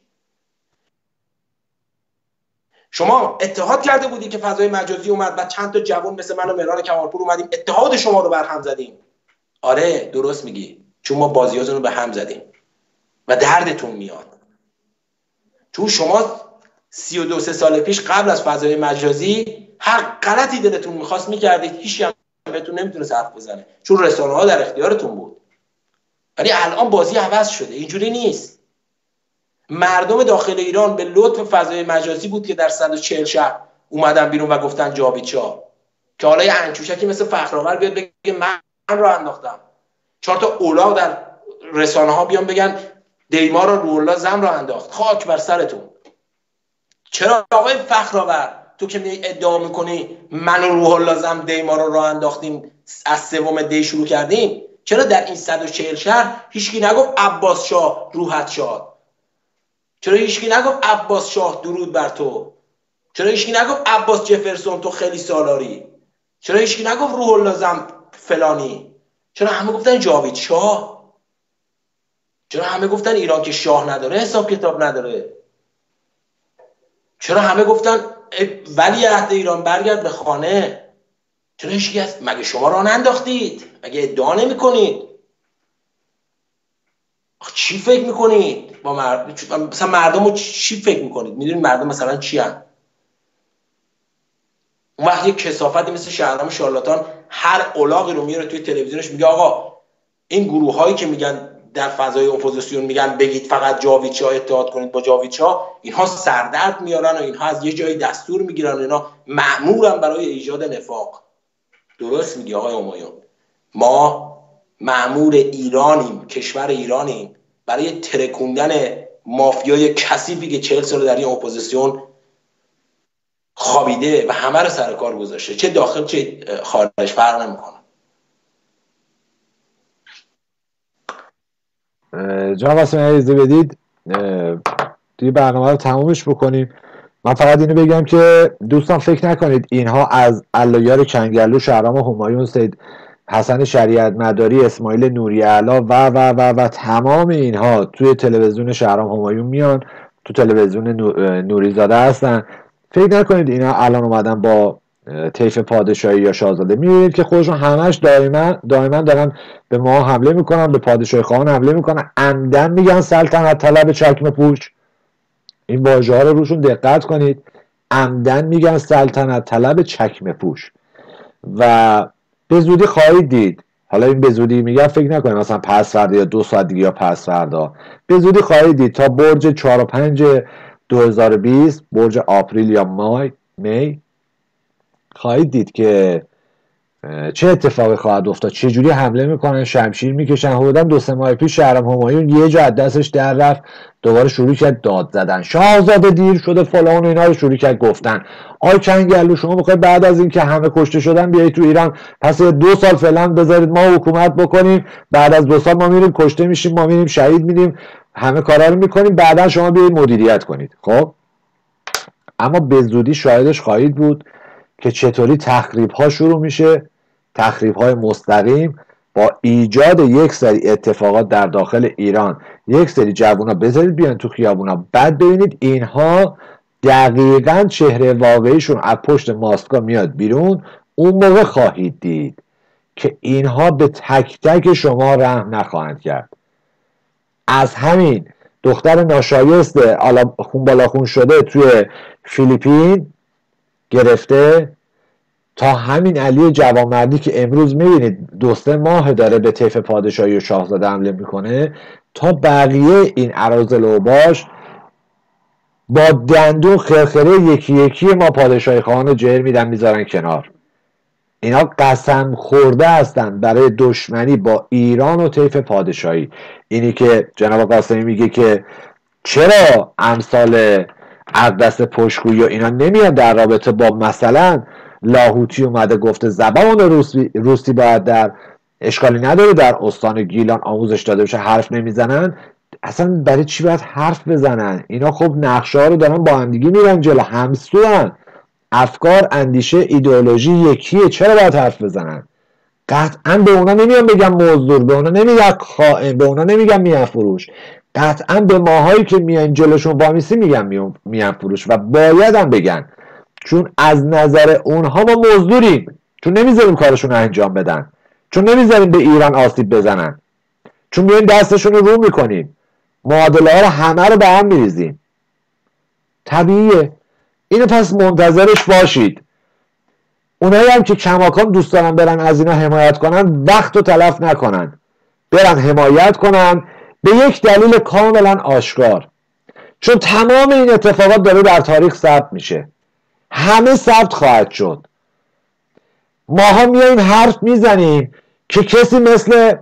شما اتحاد کرده بودی که فضای مجازی اومد و چند تا جوان مثل من و مهران کمالپور اومدیم اتحاد شما رو برهم زدیم؟ آره درست میگی، چون ما بازیاتون رو به هم زدیم و دردتون میاد. چون شما 32 سال پیش قبل از فضای مجازی هر غلطی دلتون میخواست میکردید، هیچ هم بهتون نمیتونست حرف بزنه چون رسانه ها در اختیارتون بود. ولی الان بازی عوض شده، اینجوری نیست. مردم داخل ایران به لطف فضای مجازی بود که در 140 شهر اومدن بیرون و گفتن جاوید شاه، که حالا یه انچوشکی مثل فخرآور بیاد بگه من رو انداختم، 4 تا اولاغ در رسانه ها بیان بگن دیمار رو روح الله زم رو انداخت. خاک بر سرتون. چرا آقای فخرآور تو که ادعا میکنی من و روح الله زم دیمار رو راه انداختیم، از 3 دی شروع کردیم، چرا در این 140 شهر هیچکی نگفت عباس شاه روحت شاد؟ چرا هیچکی نگفت عباس شاه درود بر تو؟ چرا هیچکی نگفت عباس جفرسون تو خیلی سالاری؟ چرا هیچکی نگفت روح الله زم فلانی؟ چرا همه گفتن جاوید شاه؟ چرا همه گفتن ایران که شاه نداره حساب کتاب نداره؟ چرا همه گفتن ولی عهد ایران برگرد به خانه؟ چرا هیچکی هست؟ مگه شما راه ننداختید؟ مگه ادعا نمی کنید؟ چی فکر میکنید با مثلا مردم رو چی فکر میکنید؟ میدونید مردم مثلا چی هست؟ اون وقت یک کثافتی مثل شهرام شارلاتان هر الاغی رو میاره توی تلویزیونش میگه آقا این گروه هایی که میگن در فضای اپوزیسیون میگن بگید فقط جاوید شاه اتحاد کنید با جاوید شاه، اینها سردرد میارن و اینها از یه جایی دستور میگیرن و اینا مأمورن برای ایجاد نفاق. درست میگی آقای همایون، ما مأمور ایرانیم، کشور ایرانیم برای ترکوندن مافیای کثیفی که 40 سال در این اپوزیسیون خوابیده و همه رو سر کار گذاشته، چه داخل چه خارج فرق نمیکنه. جناب قاسمی اجازه بدید توی برنامه رو تمومش بکنیم. من فقط اینو بگم که دوستان فکر نکنید اینها از علایار کنگرلو، شهرام همایون، سید حسن شریعت مداری، اسماعیل نوری علا و تمام اینها توی تلویزیون شهرام همایون میان، تو تلویزیون نوری زاده هستن. فکر نکنید اینا الان اومدن با طیف پادشاهی یا شاهزاده. میبینید که خودشون همش دائما دارن به ما حمله میکنن، به پادشاهی خواهان حمله میکنن، عمدن میگن سلطنت طلب چکمه پوش. این واژه ها رو روشون دقت کنید، عمدن میگن سلطنت طلب چکمه پوش. و به زودی خواهید دید، حالا این به زودی میگم فکر نکنید مثلا پس فردا یا 2 ساعت دیگه یا پس فردا، به زودی خواهید دید تا برج 4 و 5 2020 برج آپریل یا می خواهید دید که چه اتفاقی خواهد افتاد، چه جوری حمله میکنن، شمشیر میکشن. حدوداً 2-3 ماه پیش شهرام همایون یه جا از دستش در رفت، دوباره شروع کرد داد زدن، شاهزاده دیر شده فلان و اینا رو شروع کرد گفتن. آی کنگرلو شما میخواید بعد از این که همه کشته شدن بیایید تو ایران پس 2 سال فعلا بذارید ما حکومت بکنیم، بعد از 2 سال ما میریم کشته میشیم، ما میریم شهید میدیم، همه کارا رو میکنیم، بعدا شما بیایید مدیریت کنید. خب اما به زودی شاهدش خواهید بود که چطوری تخریب ها شروع میشه، تخریب های مستقیم با ایجاد یک سری اتفاقات در داخل ایران. یک سری جوونا بذارید بیان تو خیابونا، بعد ببینید اینها دقیقاً چهره واقعیشون از پشت ماسکا میاد بیرون. اون موقع خواهید دید که اینها به تک تک شما رحم نخواهند کرد. از همین دختر ناشایست خون بالا خون شده توی فیلیپین گرفته تا همین علی جوانمردی که امروز میبینید 2-3 ماه داره به طیف پادشاهی و شاهزاده حمله میکنه، تا بقیه این اراذل اوباش با دندون خرخره یکی یکی ما پادشاهی خواهان رو جر میدن میذارن کنار. اینا قسم خورده هستند برای دشمنی با ایران و طیف پادشاهی. اینی که جناب قاسمی میگه که چرا امثال اقدس پشتگویی و اینا نمیاد در رابطه با مثلا لاهوتی اومده گفته زبان روسی باید در اشکالی نداره در استان گیلان آموزش داده بشه، حرف نمیزنن. اصلا برای چی باید حرف بزنن؟ اینا خب نقشه ها رو دارن با همدیگه میرن جلو، همسو هن. افکار، اندیشه، ایدئولوژی یکیه، چرا باید حرف بزنن؟ قطعا به اونا نمیان بگم مزدور، به اونا نمیگم خائن، به اونا نمیگم میان فروش. قطعا به ماهایی که میان جلوشون وامیسی میگم میان فروش و باید هم بگن، چون از نظر اونها ما مزدوریم، چون نمیذاریم کارشون رو انجام بدن، چون نمیذاریم به ایران آسیب بزنن، چون میایم دستشون رو رو میکنیم، معادله ها رو همه رو به هم میریزیم. طبیعیه. اینو پس منتظرش باشید. اونایی هم که کماکان دوست دارن برن از اینا حمایت کنن، وقت رو تلف نکنن، برن حمایت کنن به یک دلیل کاملا آشکار. چون تمام این اتفاقات داره در تاریخ ثبت میشه، همه ثبت خواهد شد. ماها میاییم حرف میزنیم که کسی مثل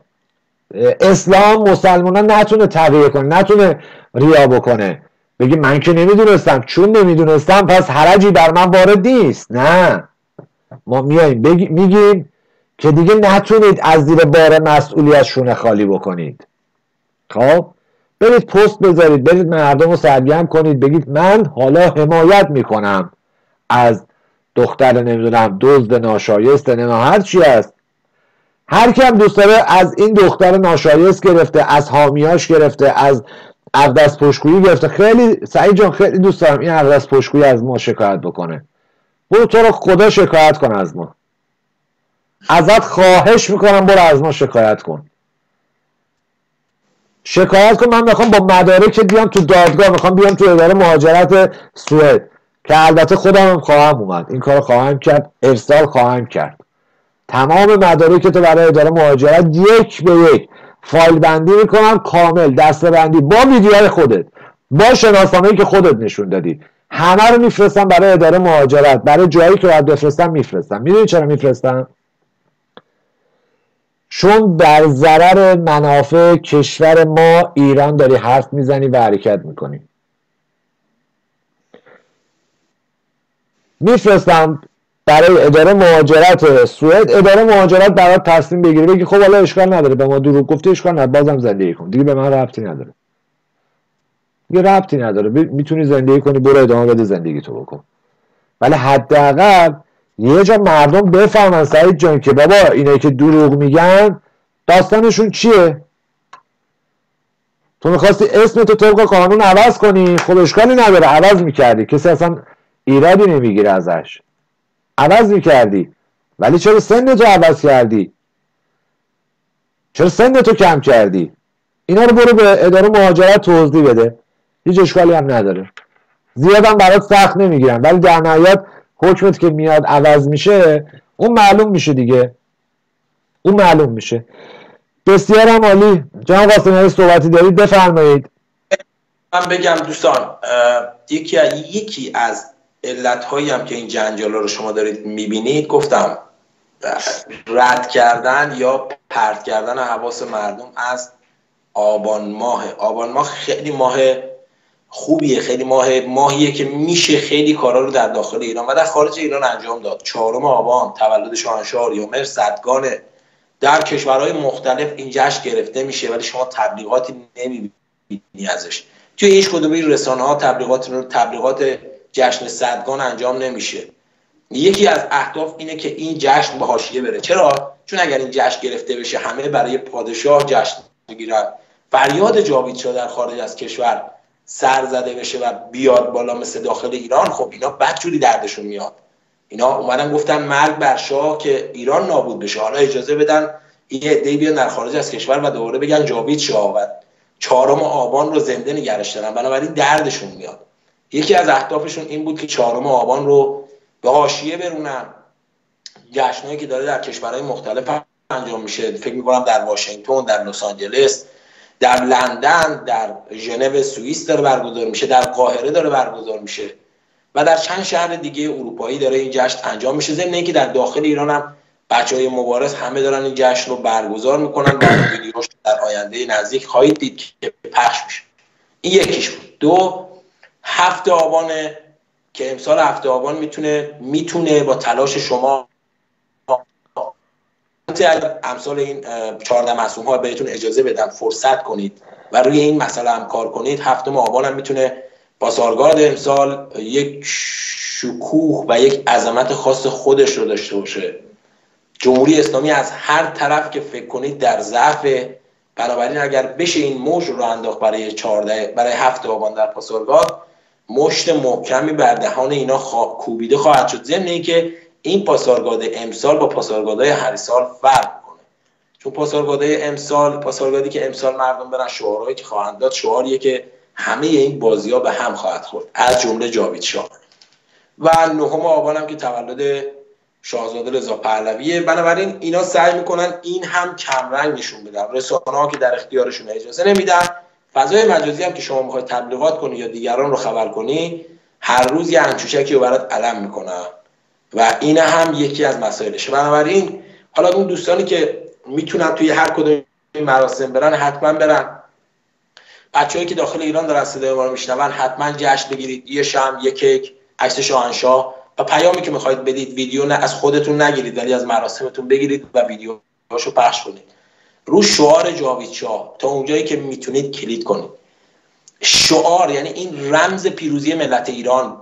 اسلام مسلمان نتونه تغییر کنه، نتونه ریا بکنه، بگی من که نمیدونستم، چون نمیدونستم پس حرجی بر من وارد نیست. نه، ما میاییم میگیم که دیگه نتونید از زیر بار مسئولیت شونه خالی بکنید. خب برید پست بذارید، برید مردم رو سرگرم کنید، بگید من حالا حمایت میکنم از دختر نمیدونم دزد ناشایست، نمیدونم هر چی هست، هر کی هم دوست داره از این دختر ناشایست گرفته، از حامیاش گرفته، از اقدس پشتگویی گرفته. خیلی سعید جان خیلی دوست دارم این اقدس پشتگویی از ما شکایت بکنه. برو تو رو خدا شکایت کن از ما، ازت خواهش میکنم برو از ما شکایت کن. شکایت کن. من میخوام با مدارک بیام تو دادگاه، میخوام بیام تو اداره مهاجرت سوئد که البته خودم هم خواهم اومد، این کار خواهم کرد، ارسال خواهم کرد. تمام مدارک تو برای اداره مهاجرت یک به یک فایل بندی میکنم، کامل دسته بندی با ویدیوهای خودت، با شناسنامه‌ای که خودت نشون دادی، همه رو میفرستم برای اداره مهاجرت، برای جایی که باید بفرستم میفرستم. میدونی چرا میفرستم؟ چون در ضرر منافع کشور ما ایران داری حرف میزنی و حرکت میکنی. میفرستم برای اداره مهاجرت سوئد، اداره مهاجرت برات تصمیم بگیره، بگی خب حالا اشکال نداره، به ما دروغ گفتی، اشکال نداره، بازم زندگی کن، دیگه به من ربطی نداره، دیگه ربطی نداره، میتونی زندگی کنی، برو ادامه بده زندگی تو بکن. ولی حداقل یه جا مردم بفهمن سعید جان که بابا اینایی که دروغ میگن داستانشون چیه. تو میخواستی اسمتو طبق قانون عوض کنی، خب اشکالی نداره، عوض میکردی، کسی اصلا ایرادی نمیگیره ازش، عوض میکردی. ولی چرا سنتو عوض کردی؟ چرا سنتو کم کردی؟ اینا رو برو به اداره مهاجرت توضیح بده، هیچ اشکالی هم نداره، زیادم برات سخت نمیگیرن. ولی در نهایت حکمت که میاد عوض میشه، اون معلوم میشه دیگه، اون معلوم میشه. بسیار هم عالی. جناب قاسمی صحبتی دارید بفرمایید. من بگم دوستان، یکی از علتهایی هم که این جنجالا رو شما دارید میبینید، گفتم رد کردن یا پرت کردن حواس مردم از آبان ماه. آبان ماه خیلی ماه خوبیه، خیلی ماهیه که میشه خیلی کارا رو در داخل ایران و در خارج ایران انجام داد. 4 آبان تولد شاهنشاه آریامهر صدگانه. در کشورهای مختلف این جشن گرفته میشه ولی شما تبلیغاتی نمیبینی ازش. توی هیچ کدوم این رسانه‌ها تبلیغات جشن صدگان انجام نمیشه. یکی از اهداف اینه که این جشن به حاشیه بره. چرا؟ چون اگر این جشن گرفته بشه، همه برای پادشاه جشن بگیرن، فریاد جاوید شاه در خارج از کشور سر زده بشه و بیاد بالا مثل داخل ایران، خب اینا بدجوری دردشون میاد. اینا اومدن گفتن مرگ بر شاه که ایران نابود بشه، حالا اجازه بدن این عده‌ای بیان در خارج از کشور و دوباره بگن جاوید شاه و 4 آبان رو زنده نگرش دارن، بنابراین دردشون میاد. یکی از اهدافشون این بود که 4 آبان رو به حاشیه برونن. جشنایی که داره در کشورهای مختلف انجام میشه، فکر می‌کنم در واشنگتن، در لس آنجلس، در لندن، در ژنو سوئیس داره برگزار میشه، در قاهره داره برگزار میشه و در چند شهر دیگه اروپایی داره این جشن انجام میشه. ضمن اینکه در داخل ایران هم بچهای مبارز همه دارن این جشن رو برگزار میکنن و ویدیوش در آینده نزدیک خواهید دید که پخش میشه. این یکیش بود. 2 7 آبان که امسال 7 آبان میتونه با تلاش شما امثال این 14 معصوم ها بهتون اجازه بدن فرصت کنید و روی این مسئله هم کار کنید. 7 آبان هم میتونه بازارگارد امسال یک شکوه و یک عظمت خاص خودش رو داشته باشه. جمهوری اسلامی از هر طرف که فکر کنید در ضعف، بنابراین اگر بشه این موج رو انداخت برای 7 آبان در پاسارگاد، مشت محکمی بر دهان اینا کوبیده خواهد شد. ضمن اینکه این پاسارگاد امسال با پاسارگادهای هر سال فرق میکنه، چون پاسارگادی که امسال مردم برن شعارهایی که خواهند داد شعاریه که همه این بازی‌ها به هم خواهد خورد، از جمله جاوید شاه. و 9 آبان هم که تولد شاهزاده رضا پهلویه. بنابراین اینا سعی میکنن این هم کمرنگ نشون بدن، رسانه‌ها که در اختیارشون اجازه نمیدن. فضای مجازی هم که شما میخواید تبلیغات کنی یا دیگران رو خبر کنی، هر روز یه انچوشکی رو برات علم میکنن و این هم یکی از مسائلشه. بنابراین حالا اون دوستانی که میتونن توی هر کدوم مراسم برن حتما برن. بچه‌ای که داخل ایران دارن صدای ما رو میشنون حتما جشن بگیرید، یه شمع، یه کیک، عکس شاهنشاه و پیامی که میخواید بدید، ویدیو نه از خودتون نگیرید ولی از مراسمتون بگیرید و ویدیوهاشو پخش کنید. رو شعار جاوید شاه تا اونجایی که میتونید کلید کنید. شعار یعنی این رمز پیروزی ملت ایران.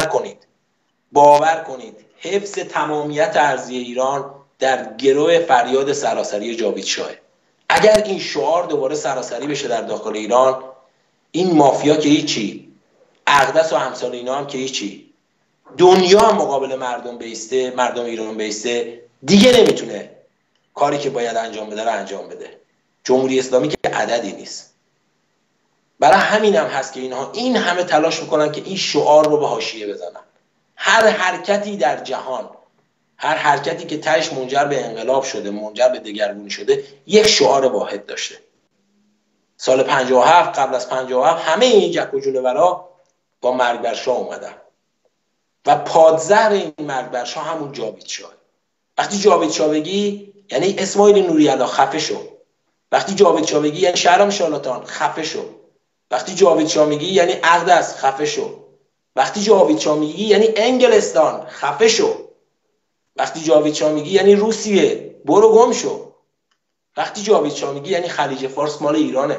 باور کنید حفظ تمامیت ارضی ایران در گرو فریاد سراسری جاوید شاه. اگر این شعار دوباره سراسری بشه در داخل ایران، این مافیا که هیچی، اقدس و امثال اینا هم که هیچی، دنیا هم مقابل مردم ایران بیسته، دیگه نمیتونه کاری که باید انجام بده رو انجام بده. جمهوری اسلامی که عددی نیست. برای همین هم هست که اینها این همه تلاش میکنن که این شعار رو به حاشیه بزنن. هر حرکتی در جهان، هر حرکتی که تهش منجر به انقلاب شده، منجر به دگرگونی شده، یک شعار واحد داشته. سال 57 قبل از 57 همه این جک و جونورا با مرگ بر شاه اومدن و پادزهر این مرگ بر شاه همون جاوید شاه. وقتی جاوید شاه بگی یعنی اسماعیل نوری علا خفه شو. وقتی جاوید شاه بگی یعنی شهرام شالاتان خفه شو. وقتی جاوید شاه میگی یعنی اقدس خفه شو. وقتی جاوید شاه میگی یعنی انگلستان خفه شو. وقتی جاوید شاه میگی یعنی روسیه برو گم شو. وقتی جاوید شاه میگی یعنی خلیج فارس مال ایرانه.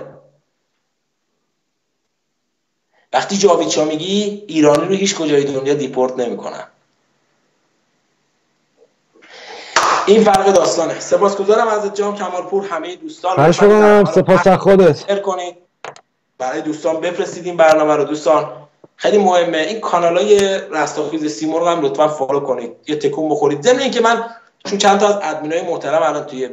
وقتی جاوید شاه میگی ایرانی رو هیچ کجای دنیا دیپورت نمیکنن. این فرق داستانه. سپاسگزارم از جناب کمالپور. همه دوستان سپاس از خودت. شیر کنید برای دوستان، بفرستید این برنامه رو. دوستان خیلی مهمه این کانالای رستاخیز سیمرغ هم لطفا فالو کنید، یه تکون بخورید. ضمن اینکه من چون چند تا از ادمینای محترم الان توی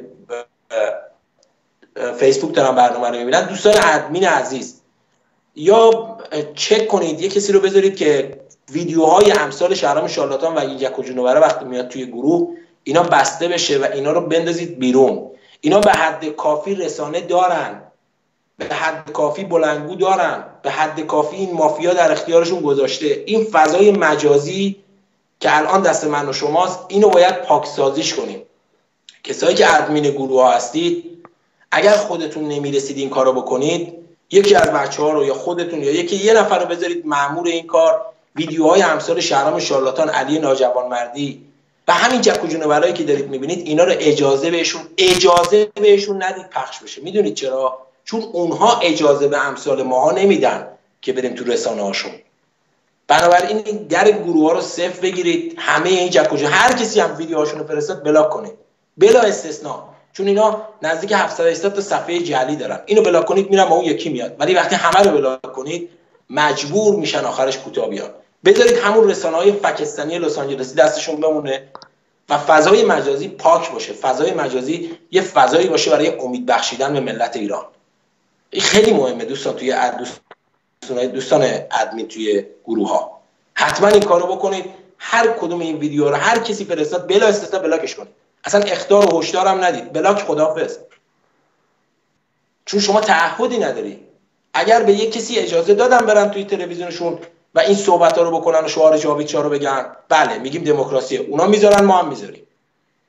فیسبوک دارن برنامه رو میبینن، دوستان ادمین عزیز یا چک کنید یه کسی رو بذارید که ویدیوهای امثال شهرام شارلاتان و این یک و جونوره وقتی میاد توی گروه اینا بسته بشه و اینا رو بندازید بیرون. اینا به حد کافی رسانه دارن، به حد کافی بلندگو دارن، به حد کافی این مافیا در اختیارشون گذاشته. این فضای مجازی که الان دست من و شماست، اینو باید پاکسازیش کنیم. کسایی که ادمین گروه ها هستید، اگر خودتون نمیرسید این کارو بکنید، یکی از بچه‌ها رو یا خودتون یا یه نفر رو بذارید مأمور این کار. ویدیوهای امثال شهرام شارلاتان، علی ناجوانمردی و همین جک و جونورایی که دارید میبینید، اینا رو اجازه بهشون ندید پخش بشه. میدونید چرا؟ چون اونها اجازه به امثال ماها نمیدن که بریم تو رسانه هاشون. بنابراین این در گروه ها رو صفر بگیرید. همه این جک و جونور، هر کسی هم ویدیوهاشون رو فرستاد بلاک کنید بلا استثناء، چون اینا نزدیک 780 تا صفحه جعلی دارن. اینو بلاک کنید میرن با اون یکی میاد، ولی وقتی همه رو بلاک کنید مجبور میشن آخرش کوتاه بیان. بذارید همون رسانه‌های پاکستانی لس آنجلسی دستشون بمونه و فضای مجازی پاک باشه. فضای مجازی یه فضایی باشه برای امید بخشیدن به ملت ایران. این خیلی مهمه دوستان. توی دوستان ادمین توی گروه ها حتما این کارو بکنید. هر کدوم این ویدیو رو هر کسی فرستاد بلا استثنا بلاکش کنید. اصلا اخطار و هشدار هم ندید. بلاک خداحافظ. چون شما تعهدی نداری. اگر به یک کسی اجازه دادن برن توی تلویزیونشون و این صحبت‌ها رو بکنن و شعار جاوید شاه رو بگن، بله میگیم دموکراسی، اونا میذارن ما هم میذاریم.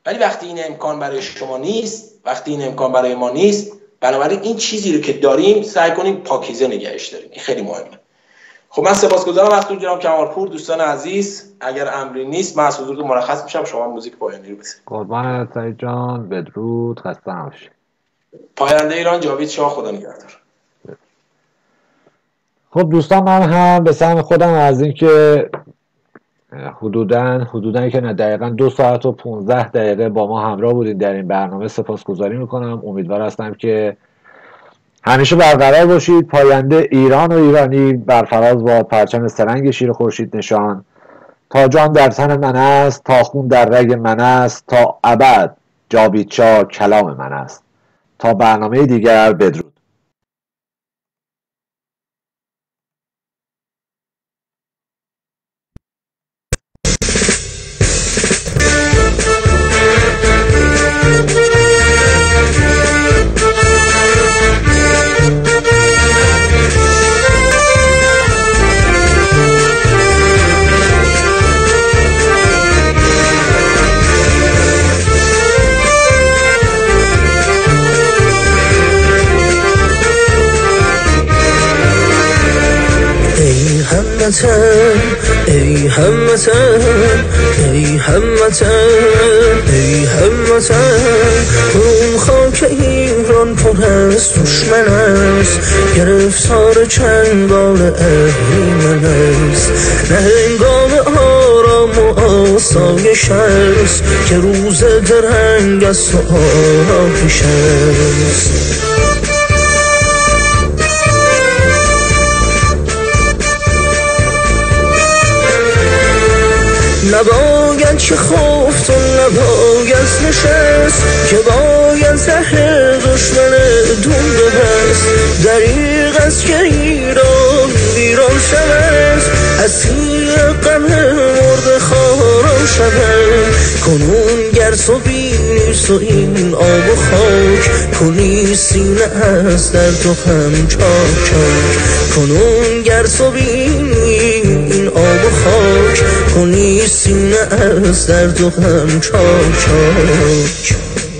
ولی وقتی این امکان برای شما نیست، وقتی این امکان برای ما نیست، بنابراین این چیزی رو که داریم سعی کنیم پاکیزه نگهش داریم. این خیلی مهمه. خب من سپاسگزارم از جناب کمالپور. دوستان عزیز اگر امری نیست من از حضورتون مرخص میشم، شما موزیک پایانی رو بزنید. قربان سعید جان، بدرود، خسته نباشید. پاینده ایران جاوید شاه، خدا نگهدار. خب دوستان، من هم به سهم خودم از اینکه حدوداً که نه دقیقاً 2 ساعت و 15 دقیقه با ما همراه بودید در این برنامه سپاسگزاری میکنم. امیدوار هستم که همیشه برقرار باشید. پاینده ایران و ایرانی برفراز با پرچم سرنگ شیر خورشید نشان. تا جان در تن من است، تا خون در رگ من است، تا ابد جاوید شاه کلام من است. تا برنامه دیگر، بدرود. ای هموطن، ای هموطن، ای هموطن، اون خاک ایران پر از دشمن است، گرفتار چنگال اهریمن است. نه هنگام آرام و آسایش است که روز درنگ است و آرامش است. نباید که خفت و نباید نشست، که باید زهر دشمن دون ببست. دریغ است که ایران ویران شود، اسیر غم مرد خاران شود. کنون گر تو بینی تو این آب و خاک، کنی سینه از درد و غم چاک چاک. کنون گر تو بینی این آب و خاک، کنی سینه از درد و غم چاک چاک.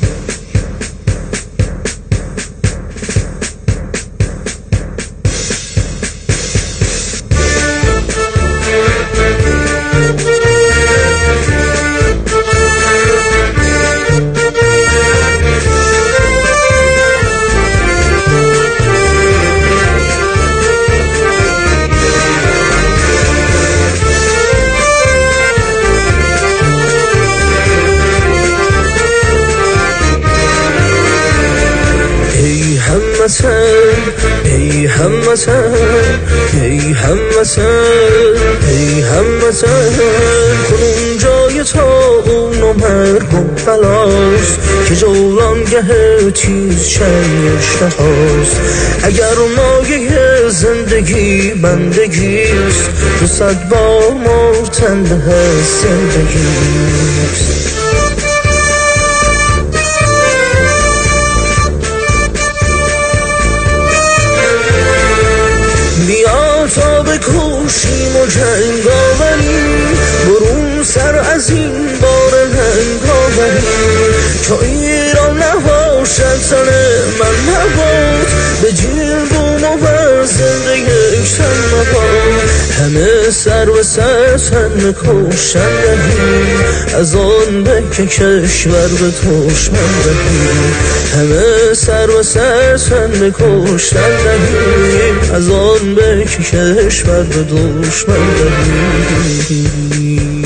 ای هموطن، ای هموطن، ای هموطن، کنون جای طاعون و مرگ و بلاست، که جولانگه تیز چنگ اشتهاست. اگر مایه زندگی بندگیست، 200 بار مردن به زندگیست. بیا تا بکوشیم و جنگ آوریم، برون سر از این بار رنگ آوریم. تا ایران نباشد تن من نبود، به جیل بوم و بر زنده یک تن مباد. همه سر به سر تن کشتن دهیم، از آن به که کشور به دشمن دهیم. همه سر به سر تن کشتن دهیم، از آن به که کشور به دشمن دهیم.